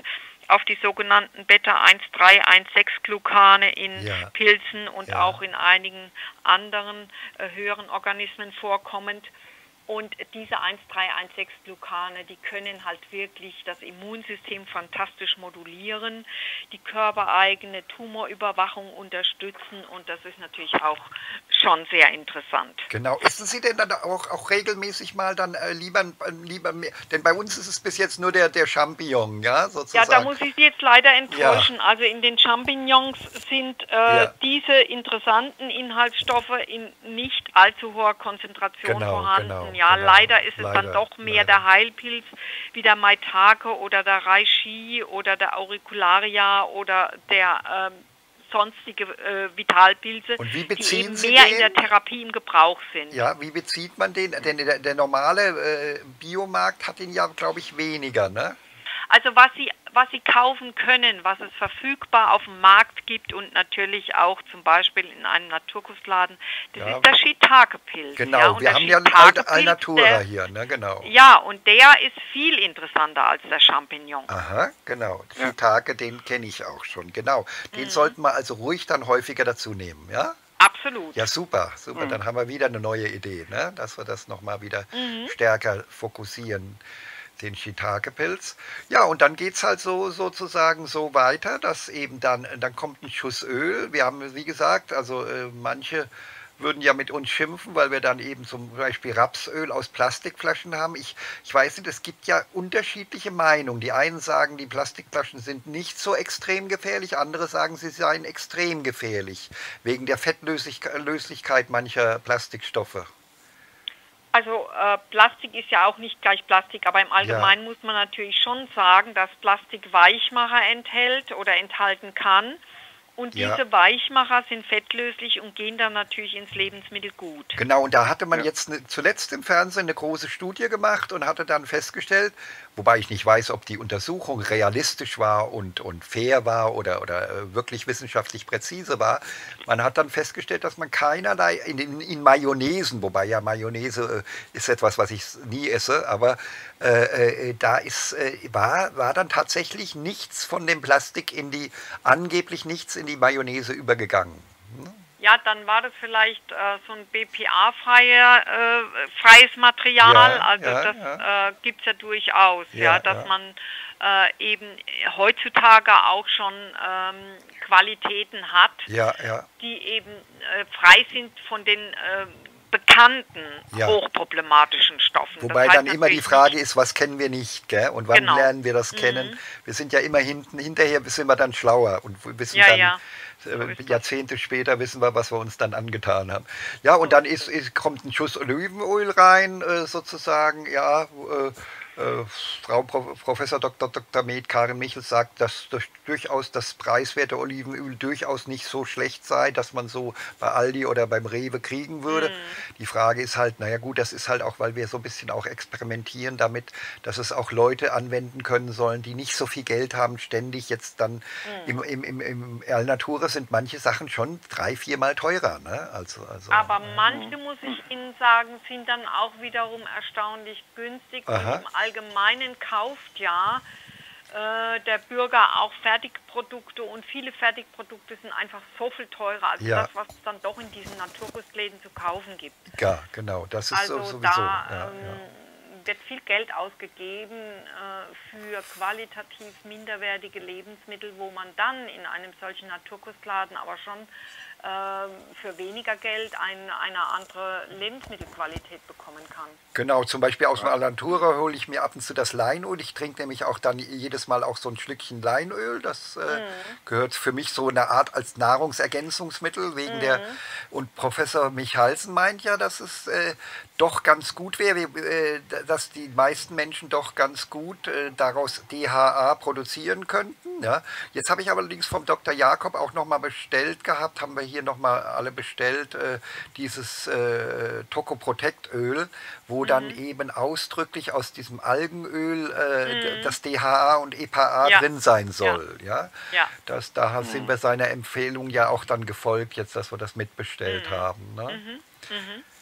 auf die sogenannten Beta eins drei eins sechs Glucane in Ja. Pilzen und Ja. auch in einigen anderen äh, höheren Organismen vorkommend. Und diese eins drei eins sechs Glucane, die können halt wirklich das Immunsystem fantastisch modulieren, die körpereigene Tumorüberwachung unterstützen und das ist natürlich auch schon sehr interessant. Genau. Essen Sie denn dann auch, auch regelmäßig mal dann äh, lieber, äh, lieber mehr? Denn bei uns ist es bis jetzt nur der, der Champignon, ja, Ja, sozusagen. da muss ich Sie jetzt leider enttäuschen. Also in den Champignons sind äh, Ja. diese interessanten Inhaltsstoffe in nicht allzu hoher Konzentration Genau, vorhanden. genau, ja, genau. leider ist es Leider, dann doch mehr leider. der Heilpilz wie der Maitake oder der Reishi oder der Auricularia oder der ähm, sonstige äh, Vitalpilze, Und wie die beziehen eben Sie mehr den? in der Therapie im Gebrauch sind. Ja, wie bezieht man den? Denn der, der normale äh, Biomarkt hat ihn ja, glaube ich, weniger, ne? Also was Sie, was Sie kaufen können, was es verfügbar auf dem Markt gibt und natürlich auch zum Beispiel in einem Naturkostladen, das Ja. ist der Shiitake-Pilz. Genau, ja, und wir der haben ja Shiitake-Pilz, Alnatura der- hier, ne? Genau. Ja, und der ist viel interessanter als der Champignon. Aha, genau. Shiitake, den kenne ich auch schon, genau. Den Mhm. sollten wir also ruhig dann häufiger dazu nehmen, ja? Absolut. Ja, super, super. Mhm. Dann haben wir wieder eine neue Idee, ne? Dass wir das nochmal wieder Mhm. stärker fokussieren, den Shiitake-Pilz. Ja, und dann geht es halt so sozusagen so weiter, dass eben dann, dann kommt ein Schuss Öl. Wir haben, wie gesagt, also äh, manche würden ja mit uns schimpfen, weil wir dann eben zum Beispiel Rapsöl aus Plastikflaschen haben. Ich, ich weiß nicht, es gibt ja unterschiedliche Meinungen. Die einen sagen, die Plastikflaschen sind nicht so extrem gefährlich, andere sagen, sie seien extrem gefährlich, wegen der Fettlöslichkeit mancher Plastikstoffe. Also äh, Plastik ist ja auch nicht gleich Plastik, aber im Allgemeinen muss man natürlich schon sagen, dass Plastik Weichmacher enthält oder enthalten kann. Und Ja. diese Weichmacher sind fettlöslich und gehen dann natürlich ins Lebensmittel gut. Genau, und da hatte man jetzt ne, zuletzt im Fernsehen eine große Studie gemacht und hatte dann festgestellt, wobei ich nicht weiß, ob die Untersuchung realistisch war und, und fair war oder, oder äh, wirklich wissenschaftlich präzise war. Man hat dann festgestellt, dass man keinerlei in, in, in Mayonnaisen, wobei ja Mayonnaise äh, ist etwas, was ich nie esse, aber äh, äh, da ist, äh, war, war dann tatsächlich nichts von dem Plastik in die, angeblich nichts in die Mayonnaise übergegangen. Ja, dann war das vielleicht äh, so ein B P A-freies äh, freies Material. Ja, also ja, das ja. Äh, gibt es ja durchaus, ja, Ja, dass ja. man äh, eben heutzutage auch schon ähm, Qualitäten hat, Ja, ja. die eben äh, frei sind von den äh, bekannten Ja. hochproblematischen Stoffen. Das Wobei heißt dann immer die natürlich Frage ist, was kennen wir nicht, gell? Und wann Genau. lernen wir das Mhm. kennen? Wir sind ja immer hinten, hinterher sind wir dann schlauer und wissen Ja, dann, ja. äh, So ist das. Jahrzehnte später wissen wir, was wir uns dann angetan haben. Ja, und dann ist, ist, kommt ein Schuss Olivenöl rein, äh, sozusagen, ja, äh, äh, Frau Pro, Professor Doktor Doktor Med Karin Michels sagt, dass das durchaus das preiswerte Olivenöl durchaus nicht so schlecht sei, dass man so bei Aldi oder beim Rewe kriegen würde. Die Frage ist halt, naja gut, das ist halt auch, weil wir so ein bisschen auch experimentieren damit, dass es auch Leute anwenden können sollen, die nicht so viel Geld haben, ständig jetzt dann im, im, im, im Alnatura sind manche Sachen schon drei, viermal teurer. Ne? Also, also, Aber manche, muss ich Ihnen sagen, sind dann auch wiederum erstaunlich günstig. Aha. Und im Allgemeinen kauft ja äh, der Bürger auch Fertigprodukte und viele Fertigprodukte sind einfach so viel teurer als Ja. das, was es dann doch in diesen Naturkostläden zu kaufen gibt. ja, genau, das ist Also so, sowieso. da ja, ähm, ja. wird viel Geld ausgegeben äh, für qualitativ minderwertige Lebensmittel, wo man dann in einem solchen Naturkostladen aber schon äh, für weniger Geld ein, eine andere Lebensmittelqualität bekommen kann. Genau, zum Beispiel aus dem Alnatura hole ich mir ab und zu das Leinöl. Ich trinke nämlich auch dann jedes Mal auch so ein Schlückchen Leinöl. Das äh, gehört für mich so eine Art als Nahrungsergänzungsmittel wegen der. Und Professor Michalsen meint ja, dass es äh, doch ganz gut wäre, äh, dass die meisten Menschen doch ganz gut äh, daraus D H A produzieren könnten. Ja. Jetzt habe ich aber allerdings vom Doktor Jakob auch nochmal bestellt gehabt, haben wir hier nochmal alle bestellt, äh, dieses äh, Tocoprotect-Öl, wo dann eben ausdrücklich aus diesem Algenöl äh, das D H A und E P A A Ja. drin sein soll. Ja. Ja. Das, da sind wir seiner Empfehlung ja auch dann gefolgt, jetzt, dass wir das mitbestellt haben. Ne?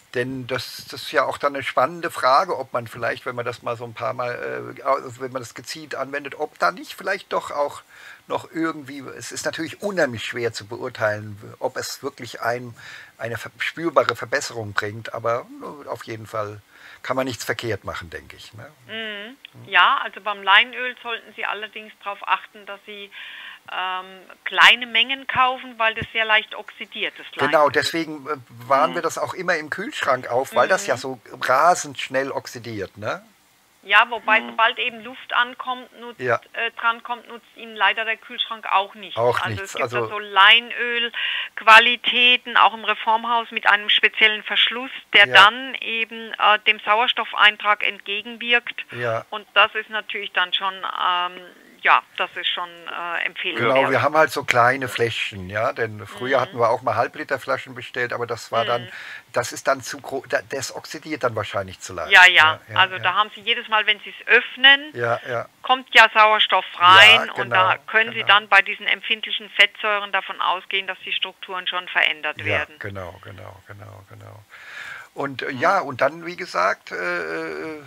Denn das, das ist ja auch dann eine spannende Frage, ob man vielleicht, wenn man das mal so ein paar Mal, äh, also wenn man das gezielt anwendet, ob da nicht vielleicht doch auch noch irgendwie, es ist natürlich unheimlich schwer zu beurteilen, ob es wirklich ein, eine spürbare Verbesserung bringt, aber auf jeden Fall kann man nichts verkehrt machen, denke ich. Ne? Mhm. Ja, also beim Leinöl sollten Sie allerdings darauf achten, dass Sie ähm, kleine Mengen kaufen, weil das sehr leicht oxidiert, das Leinöl. Genau, deswegen äh, wahren mhm. wir das auch immer im Kühlschrank auf, weil mhm. das ja so rasend schnell oxidiert, ne? Ja, wobei mhm. sobald eben Luft ankommt, nutzt, ja. äh, drankommt, nutzt Ihnen leider der Kühlschrank auch nichts. Auch also nichts. Es gibt also da so Leinölqualitäten, auch im Reformhaus mit einem speziellen Verschluss, der ja. dann eben äh, dem Sauerstoffeintrag entgegenwirkt. Ja. Und das ist natürlich dann schon, ähm, ja, das ist schon äh, empfehlenswert. Genau, wir haben halt so kleine Fläschchen, ja, denn früher mhm. hatten wir auch mal Halbliterflaschen bestellt, aber das war mhm. dann, das ist dann zu groß, das oxidiert dann wahrscheinlich zu leicht. Ja, ja, ja also ja. da haben Sie jedes Mal, wenn Sie es öffnen, ja, ja. kommt ja Sauerstoff rein ja, genau, und da können genau. Sie dann bei diesen empfindlichen Fettsäuren davon ausgehen, dass die Strukturen schon verändert ja, werden. Genau, genau, genau, genau. Und äh, ja, und dann, wie gesagt, äh, äh,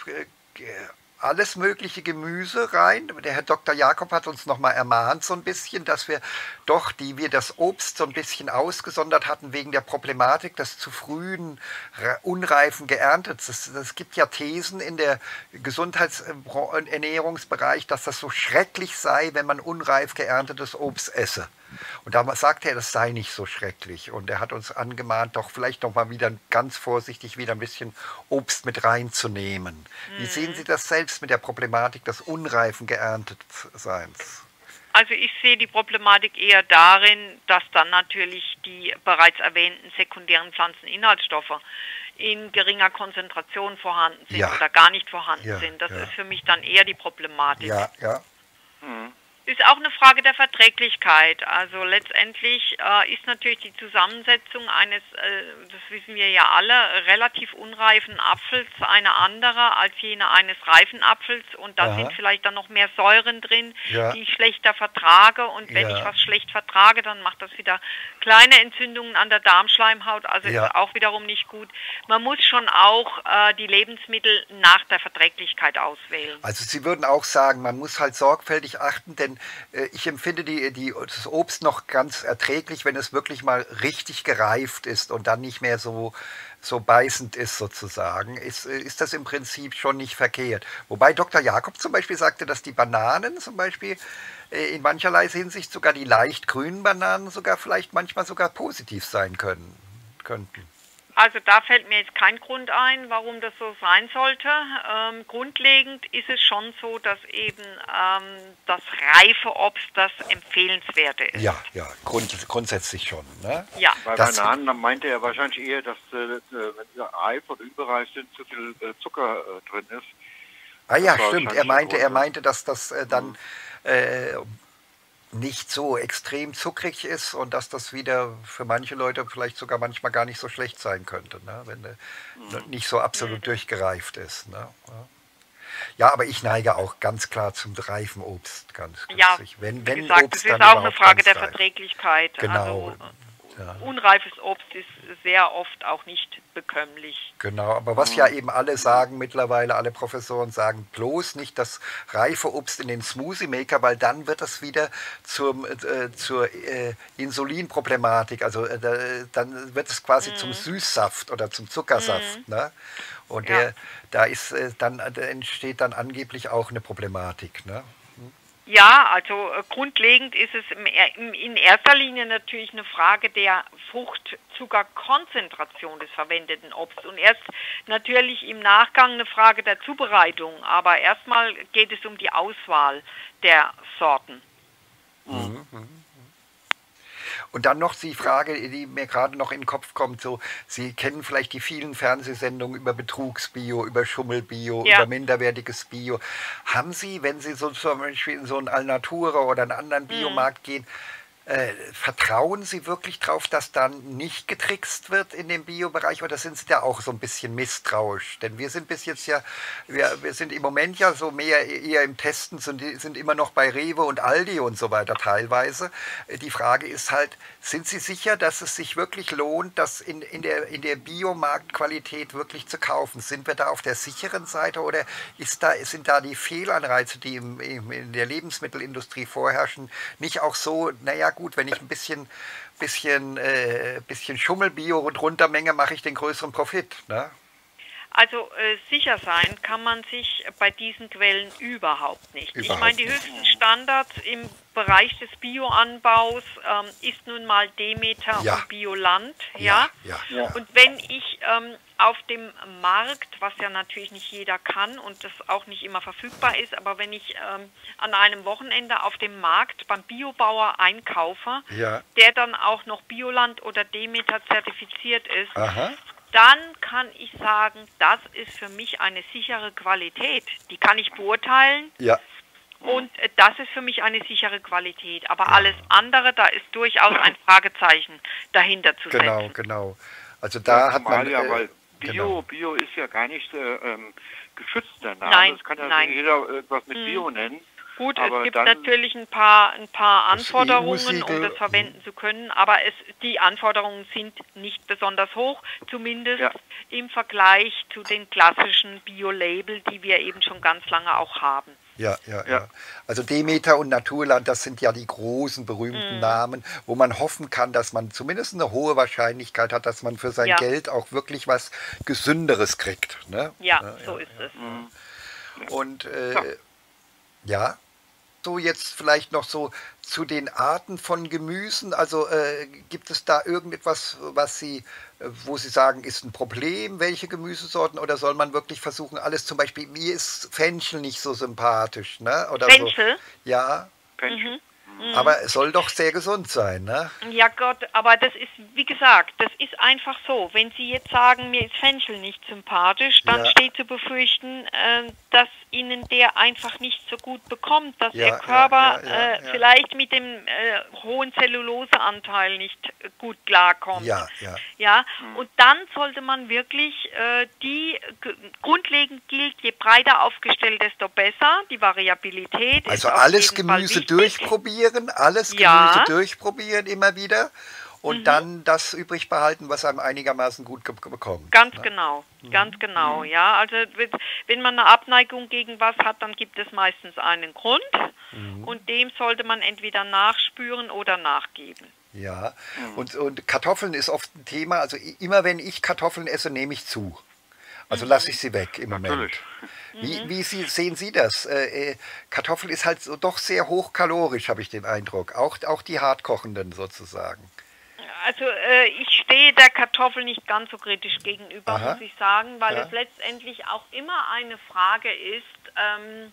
alles mögliche Gemüse rein. Der Herr Doktor Jakob hat uns nochmal ermahnt so ein bisschen, dass wir doch, die wir das Obst so ein bisschen ausgesondert hatten wegen der Problematik des zu frühen, unreifen geerntet. Es gibt ja Thesen in der Gesundheits- und Ernährungsbereich, dass das so schrecklich sei, wenn man unreif geerntetes Obst esse. Und da sagte er, das sei nicht so schrecklich. Und er hat uns angemahnt, doch vielleicht noch mal wieder ganz vorsichtig wieder ein bisschen Obst mit reinzunehmen. Mhm. Wie sehen Sie das selbst mit der Problematik des unreifen Geerntetseins? Also ich sehe die Problematik eher darin, dass dann natürlich die bereits erwähnten sekundären Pflanzeninhaltsstoffe in geringer Konzentration vorhanden sind ja. oder gar nicht vorhanden ja, sind. Das ja. ist für mich dann eher die Problematik. Ja, ja. Mhm. Ist auch eine Frage der Verträglichkeit. Also letztendlich äh, ist natürlich die Zusammensetzung eines, äh, das wissen wir ja alle, relativ unreifen Apfels eine andere als jene eines reifen Apfels. Und da Aha. sind vielleicht dann noch mehr Säuren drin, ja. die ich schlechter vertrage. Und wenn ja. ich was schlecht vertrage, dann macht das wieder kleine Entzündungen an der Darmschleimhaut. Also ja. ist auch wiederum nicht gut. Man muss schon auch äh, die Lebensmittel nach der Verträglichkeit auswählen. Also Sie würden auch sagen, man muss halt sorgfältig achten, denn ich empfinde die, die, das Obst noch ganz erträglich, wenn es wirklich mal richtig gereift ist und dann nicht mehr so, so beißend ist sozusagen, ist, ist das im Prinzip schon nicht verkehrt. Wobei Doktor Jakob zum Beispiel sagte, dass die Bananen zum Beispiel in mancherlei Hinsicht, sogar die leicht grünen Bananen, sogar vielleicht manchmal sogar positiv sein können, könnten. Also da fällt mir jetzt kein Grund ein, warum das so sein sollte. Ähm, grundlegend ist es schon so, dass eben ähm, das reife Obst das Empfehlenswerte ist. Ja, ja, grund, grundsätzlich schon. Ne? Ja. Bei das Bananen, dann meinte er wahrscheinlich eher, dass äh, wenn sie reif oder überreif sind, zu viel äh, Zucker äh, drin ist. Ah ja, stimmt. Er meinte, er meinte, dass das äh, dann mhm. äh, nicht so extrem zuckrig ist und dass das wieder für manche Leute vielleicht sogar manchmal gar nicht so schlecht sein könnte, ne? Wenn der mhm. nicht so absolut mhm. durchgereift ist. Ne? Ja, aber ich neige auch ganz klar zum reifen Obst. Ganz ja, wenn, wenn wie gesagt, Obst, es ist auch eine Frage der Verträglichkeit. Genau. Also, ja. Unreifes Obst ist sehr oft auch nicht bekömmlich. Genau, aber was ja eben alle sagen mittlerweile, alle Professoren sagen, bloß nicht das reife Obst in den Smoothie Maker, weil dann wird das wieder zum, äh, zur äh, Insulinproblematik, also äh, dann wird es quasi mhm. zum Süßsaft oder zum Zuckersaft. Mhm. Ne? Und ja. der, da ist äh, dann da entsteht dann angeblich auch eine Problematik. Ne? Ja, also äh, grundlegend ist es im, im, in erster Linie natürlich eine Frage der Fruchtzuckerkonzentration des verwendeten Obst und erst natürlich im Nachgang eine Frage der Zubereitung. Aber erstmal geht es um die Auswahl der Sorten. Mhm. Und dann noch die Frage, die mir gerade noch in den Kopf kommt, so, Sie kennen vielleicht die vielen Fernsehsendungen über Betrugsbio, über Schummelbio, ja. über minderwertiges Bio. Haben Sie, wenn Sie so zum Beispiel in so einen Alnatura oder einen anderen Biomarkt mhm. gehen, Äh, vertrauen Sie wirklich darauf, dass dann nicht getrickst wird in dem Biobereich, oder sind Sie da auch so ein bisschen misstrauisch? Denn wir sind bis jetzt ja, wir, wir sind im Moment ja so mehr eher im Testen, sind, sind immer noch bei Rewe und Aldi und so weiter teilweise. Die Frage ist halt, sind Sie sicher, dass es sich wirklich lohnt, das in, in der, in der Biomarktqualität wirklich zu kaufen? Sind wir da auf der sicheren Seite, oder ist da, sind da die Fehlanreize, die im, im, in der Lebensmittelindustrie vorherrschen, nicht auch so, naja, gut, wenn ich ein bisschen, bisschen, äh, bisschen Schummelbio und runtermenge, mache ich den größeren Profit. Ne? Also äh, sicher sein kann man sich bei diesen Quellen überhaupt nicht. Überhaupt ich meine, die nicht. höchsten Standards im Bereich des Bioanbaus ähm, ist nun mal Demeter Ja. und Bioland. Ja? Ja, Ja. Und wenn ich ähm, auf dem Markt, was ja natürlich nicht jeder kann und das auch nicht immer verfügbar ist, aber wenn ich ähm, an einem Wochenende auf dem Markt beim Biobauer einkaufe, ja. der dann auch noch Bioland oder Demeter zertifiziert ist, Aha. dann kann ich sagen, das ist für mich eine sichere Qualität. Die kann ich beurteilen Ja. und äh, das ist für mich eine sichere Qualität. Aber alles andere, da ist durchaus ein Fragezeichen dahinter zu Genau, setzen. genau. Also da hat man... Zumal ja, äh, weil Bio, genau. Bio ist ja gar nicht äh, ähm, geschützt, der Name. Nein, Das kann ja nein. jeder irgendwas mit Mhm. Bio nennen. Gut, Aber es gibt dann- natürlich ein paar, ein paar Das Anforderungen, um E U-Siegel, das verwenden zu können, aber es, die Anforderungen sind nicht besonders hoch, zumindest Ja. im Vergleich zu den klassischen Bio-Label, die wir eben schon ganz lange auch haben. Ja, ja, ja, Ja. Also Demeter und Naturland, das sind ja die großen, berühmten Mhm. Namen, wo man hoffen kann, dass man zumindest eine hohe Wahrscheinlichkeit hat, dass man für sein Ja. Geld auch wirklich was Gesünderes kriegt. Ne? Ja, Ja, so ja. ist es. Und äh, Ja. ja, so jetzt vielleicht noch so zu den Arten von Gemüsen. Also äh, gibt es da irgendetwas, was Sie, äh, wo Sie sagen, ist ein Problem, welche Gemüsesorten, oder soll man wirklich versuchen, alles, zum Beispiel, mir ist Fenchel nicht so sympathisch, ne? Oder Fenchel? So. Ja, Fenchel. aber es soll doch sehr gesund sein, ne? Ja Gott, aber das ist, wie gesagt, das ist einfach so. Wenn Sie jetzt sagen, mir ist Fenchel nicht sympathisch, dann Ja. steht zu befürchten, äh, dass Ihnen der einfach nicht so gut bekommt, dass Ja, Ihr Körper ja, ja, ja, äh, ja. vielleicht mit dem äh, hohen Zelluloseanteil nicht äh, gut klarkommt. Ja, ja. Ja, und dann sollte man wirklich äh, die, g- grundlegend gilt, je breiter aufgestellt, desto besser. Die Variabilität Also ist auf alles jeden Fall Gemüse wichtig. durchprobieren, alles Ja. Gemüse durchprobieren immer wieder und dann das übrig behalten, was einem einigermaßen gut ge bekommt. Ganz ne? genau, ganz genau, ja. Also wenn- wenn man eine Abneigung gegen was hat, dann gibt es meistens einen Grund und dem sollte man entweder nachspüren oder nachgeben. Ja, und, und Kartoffeln ist oft ein Thema. Also i- immer wenn ich Kartoffeln esse, nehme ich zu. Also lasse ich sie weg im Moment. Natürlich. Wie, wie Sie, sehen Sie das? Äh, äh, Kartoffel ist halt so doch sehr hochkalorisch, habe ich den Eindruck. Auch, auch die hartkochenden sozusagen. Also äh, ich stehe der Kartoffel nicht ganz so kritisch gegenüber, Aha. muss ich sagen, weil Ja. es letztendlich auch immer eine Frage ist, ähm,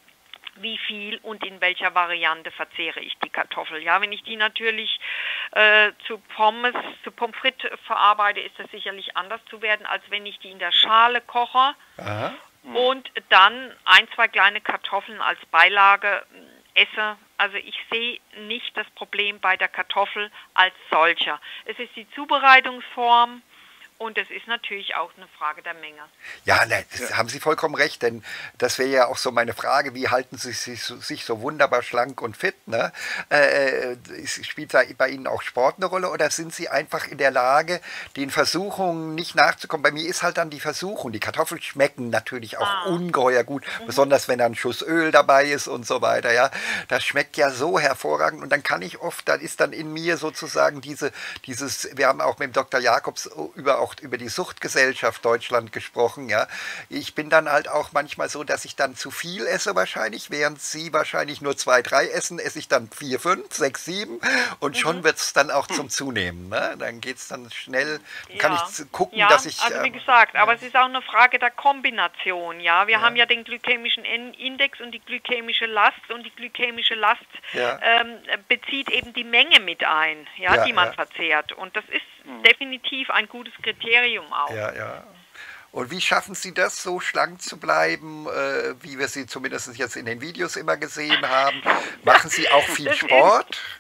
wie viel und in welcher Variante verzehre ich die Kartoffel. Ja, wenn ich die natürlich äh, zu Pommes, zu Pommes frites verarbeite, ist das sicherlich anders zu werden, als wenn ich die in der Schale koche Aha. und dann ein, zwei kleine Kartoffeln als Beilage mh, esse. Also ich sehe nicht das Problem bei der Kartoffel als solcher. Es ist die Zubereitungsform und es ist natürlich auch eine Frage der Menge. Ja, ne, das haben Sie vollkommen recht, denn das wäre ja auch so meine Frage, wie halten Sie sich so, sich so wunderbar schlank und fit? Ne? Äh, ist- spielt da bei Ihnen auch Sport eine Rolle, oder sind Sie einfach in der Lage, den Versuchungen nicht nachzukommen? Bei mir ist halt dann die Versuchung, die Kartoffeln schmecken natürlich auch Ah. ungeheuer gut, besonders wenn da ein Schuss Öl dabei ist und so weiter. Ja, das schmeckt ja so hervorragend, und dann kann ich oft, dann ist dann in mir sozusagen diese, dieses, wir haben auch mit dem Doktor Jakobs über auch über die Suchtgesellschaft Deutschland gesprochen, ja. Ich bin dann halt auch manchmal so, dass ich dann zu viel esse wahrscheinlich, während Sie wahrscheinlich nur zwei, drei essen, esse ich dann vier, fünf, sechs, sieben, und schon wird es dann auch zum Zunehmen. Ne? Dann geht es dann schnell, dann kann Ja. ich z- gucken, ja, dass ich... also wie ähm, gesagt, aber es ist auch eine Frage der Kombination, ja. Wir Ja. haben ja den glykämischen In- Index und die glykämische Last und die glykämische Last Ja. ähm, bezieht eben die Menge mit ein, ja, Ja, die man ja. verzehrt. Und das ist definitiv ein gutes Kriterium auch. Ja, ja. Und wie schaffen Sie das, so schlank zu bleiben, äh, wie wir Sie zumindest jetzt in den Videos immer gesehen haben? Machen Sie auch viel Das ist- Sport?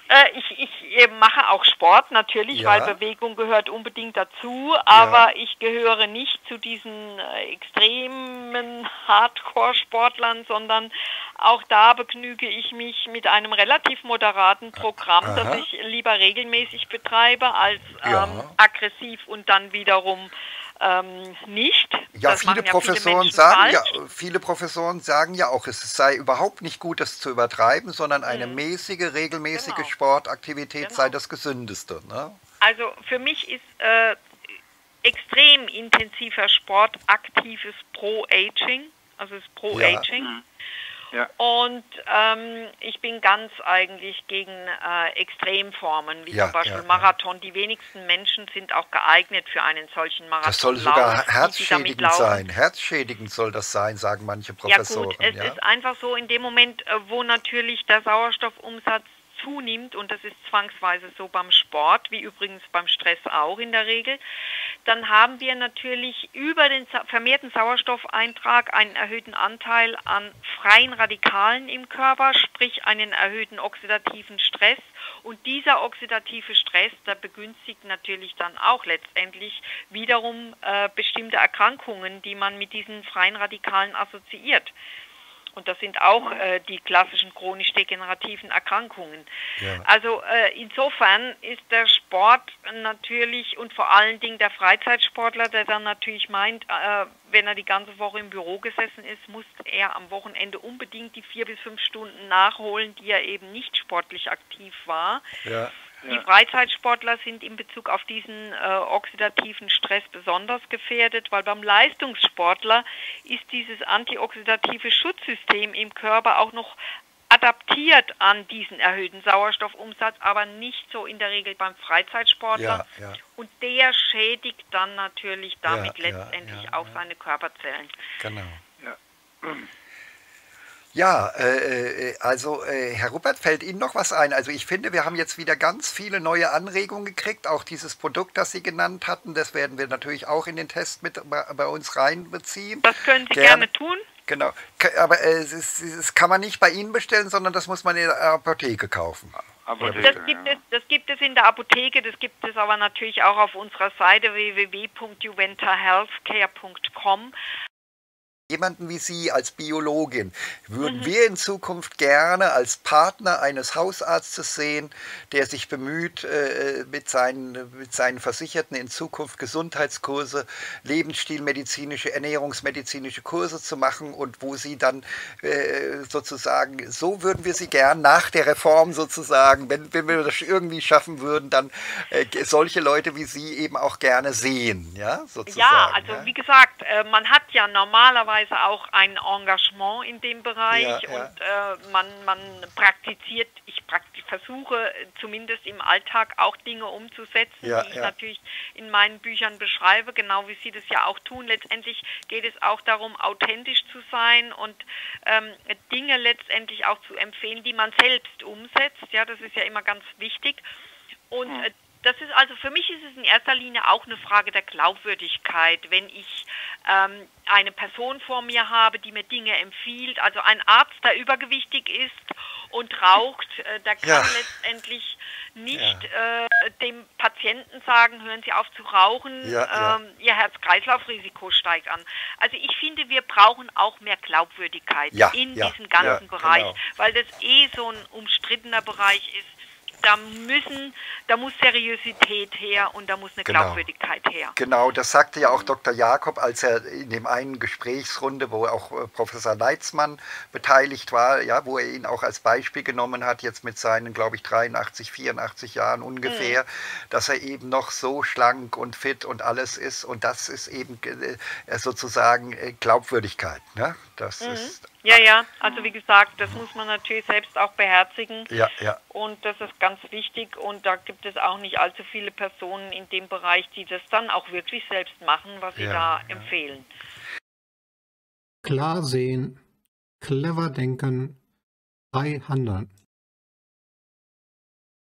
Äh, ich, ich äh, mache auch Sport natürlich, Ja. weil Bewegung gehört unbedingt dazu, aber Ja. ich gehöre nicht zu diesen äh, extremen Hardcore-Sportlern, sondern auch da begnüge ich mich mit einem relativ moderaten Programm, Aha. das ich lieber regelmäßig betreibe als ähm, Ja. aggressiv und dann wiederum ähm, nicht. Ja, Das viele machen ja Professoren Menschen sagen ja, falsch. viele Professoren sagen ja auch, es sei überhaupt nicht gut, das zu übertreiben, sondern eine Mhm. mäßige, regelmäßige Genau. Sportaktivität Genau. sei das Gesündeste. Ne? Also für mich ist äh, extrem intensiver Sport aktives Pro-Aging, also das Pro-Aging. Mhm. Ja. Und ähm, ich bin ganz eigentlich gegen äh, Extremformen, wie Ja, zum Beispiel ja, ja. Marathon. Die wenigsten Menschen sind auch geeignet für einen solchen Marathon. Das soll sogar herzschädigend sein. Herzschädigend soll das sein, sagen manche Ja Professoren. gut, es ja? ist einfach so, in dem Moment, äh, wo natürlich der Sauerstoffumsatz zunimmt, und das ist zwangsweise so beim Sport, wie übrigens beim Stress auch in der Regel, dann haben wir natürlich über den sa- vermehrten Sauerstoffeintrag einen erhöhten Anteil an freien Radikalen im Körper, sprich einen erhöhten oxidativen Stress. Und dieser oxidative Stress, der begünstigt natürlich dann auch letztendlich wiederum äh, bestimmte Erkrankungen, die man mit diesen freien Radikalen assoziiert. Und das sind auch äh, die klassischen chronisch-degenerativen Erkrankungen. Ja. Also äh, insofern ist der Sport natürlich und vor allen Dingen der Freizeitsportler, der dann natürlich meint, äh, wenn er die ganze Woche im Büro gesessen ist, muss er am Wochenende unbedingt die vier bis fünf Stunden nachholen, die er eben nicht sportlich aktiv war. Ja. Die Freizeitsportler sind in Bezug auf diesen äh, oxidativen Stress besonders gefährdet, weil beim Leistungssportler ist dieses antioxidative Schutzsystem im Körper auch noch adaptiert an diesen erhöhten Sauerstoffumsatz, aber nicht so in der Regel beim Freizeitsportler. Ja, ja. Und der schädigt dann natürlich damit Ja, ja, letztendlich ja, auch ja. seine Körperzellen. Genau. Ja. Ja, äh, äh, also äh, Herr Ruppert, fällt Ihnen noch was ein? Also ich finde, wir haben jetzt wieder ganz viele neue Anregungen gekriegt. Auch dieses Produkt, das Sie genannt hatten, das werden wir natürlich auch in den Test mit bei, bei uns reinbeziehen. Das können Sie Gerne. gerne tun. Genau. K- Aber äh, es, ist, es kann man nicht bei Ihnen bestellen, sondern das muss man in der Apotheke kaufen. Apotheke, Das gibt, ja. es, das gibt es in der Apotheke, das gibt es aber natürlich auch auf unserer Seite w w w punkt juventa healthcare punkt com. Jemanden wie Sie als Biologin würden wir in Zukunft gerne als Partner eines Hausarztes sehen, der sich bemüht, äh, mit, seinen, mit seinen Versicherten in Zukunft Gesundheitskurse, lebensstilmedizinische, ernährungsmedizinische Kurse zu machen und wo Sie dann äh, sozusagen, so würden wir Sie gern nach der Reform sozusagen, wenn, wenn wir das irgendwie schaffen würden, dann äh, solche Leute wie Sie eben auch gerne sehen, ja, sozusagen. Ja, also ja? wie gesagt, äh, man hat ja normalerweise auch ein Engagement in dem Bereich Ja, ja. und äh, man, man praktiziert, ich praktisch versuche äh, zumindest im Alltag auch Dinge umzusetzen, Ja, die ich ja. natürlich in meinen Büchern beschreibe, genau wie Sie das ja auch tun. Letztendlich geht es auch darum, authentisch zu sein und ähm, Dinge letztendlich auch zu empfehlen, die man selbst umsetzt. Ja, das ist ja immer ganz wichtig. Und äh, das ist also, für mich ist es in erster Linie auch eine Frage der Glaubwürdigkeit, wenn ich ähm, eine Person vor mir habe, die mir Dinge empfiehlt, also ein Arzt, der übergewichtig ist und raucht, äh, der kann Ja. letztendlich nicht äh, dem Patienten sagen, hören Sie auf zu rauchen, Ja, ja. ähm, Ihr Herz-Kreislauf-Risiko steigt an. Also ich finde, wir brauchen auch mehr Glaubwürdigkeit Ja, in ja, diesem ganzen ja, Bereich, genau. weil das eh so ein umstrittener Bereich ist. Da müssen, da muss Seriosität her und da muss eine Genau. Glaubwürdigkeit her. Genau, das sagte ja auch Doktor Jakob, als er in dem einen Gesprächsrunde, wo auch äh, Professor Leitzmann beteiligt war, ja, wo er ihn auch als Beispiel genommen hat, jetzt mit seinen, glaube ich, dreiundachtzig, vierundachtzig Jahren ungefähr, dass er eben noch so schlank und fit und alles ist. Und das ist eben äh, sozusagen äh, Glaubwürdigkeit. Ne? Das ist, Ja, ja, also wie gesagt, das muss man natürlich selbst auch beherzigen. ja, ja. Und das ist ganz wichtig und da gibt es auch nicht allzu viele Personen in dem Bereich, die das dann auch wirklich selbst machen, was sie Ja, da ja. empfehlen. Klar sehen, clever denken, frei handeln.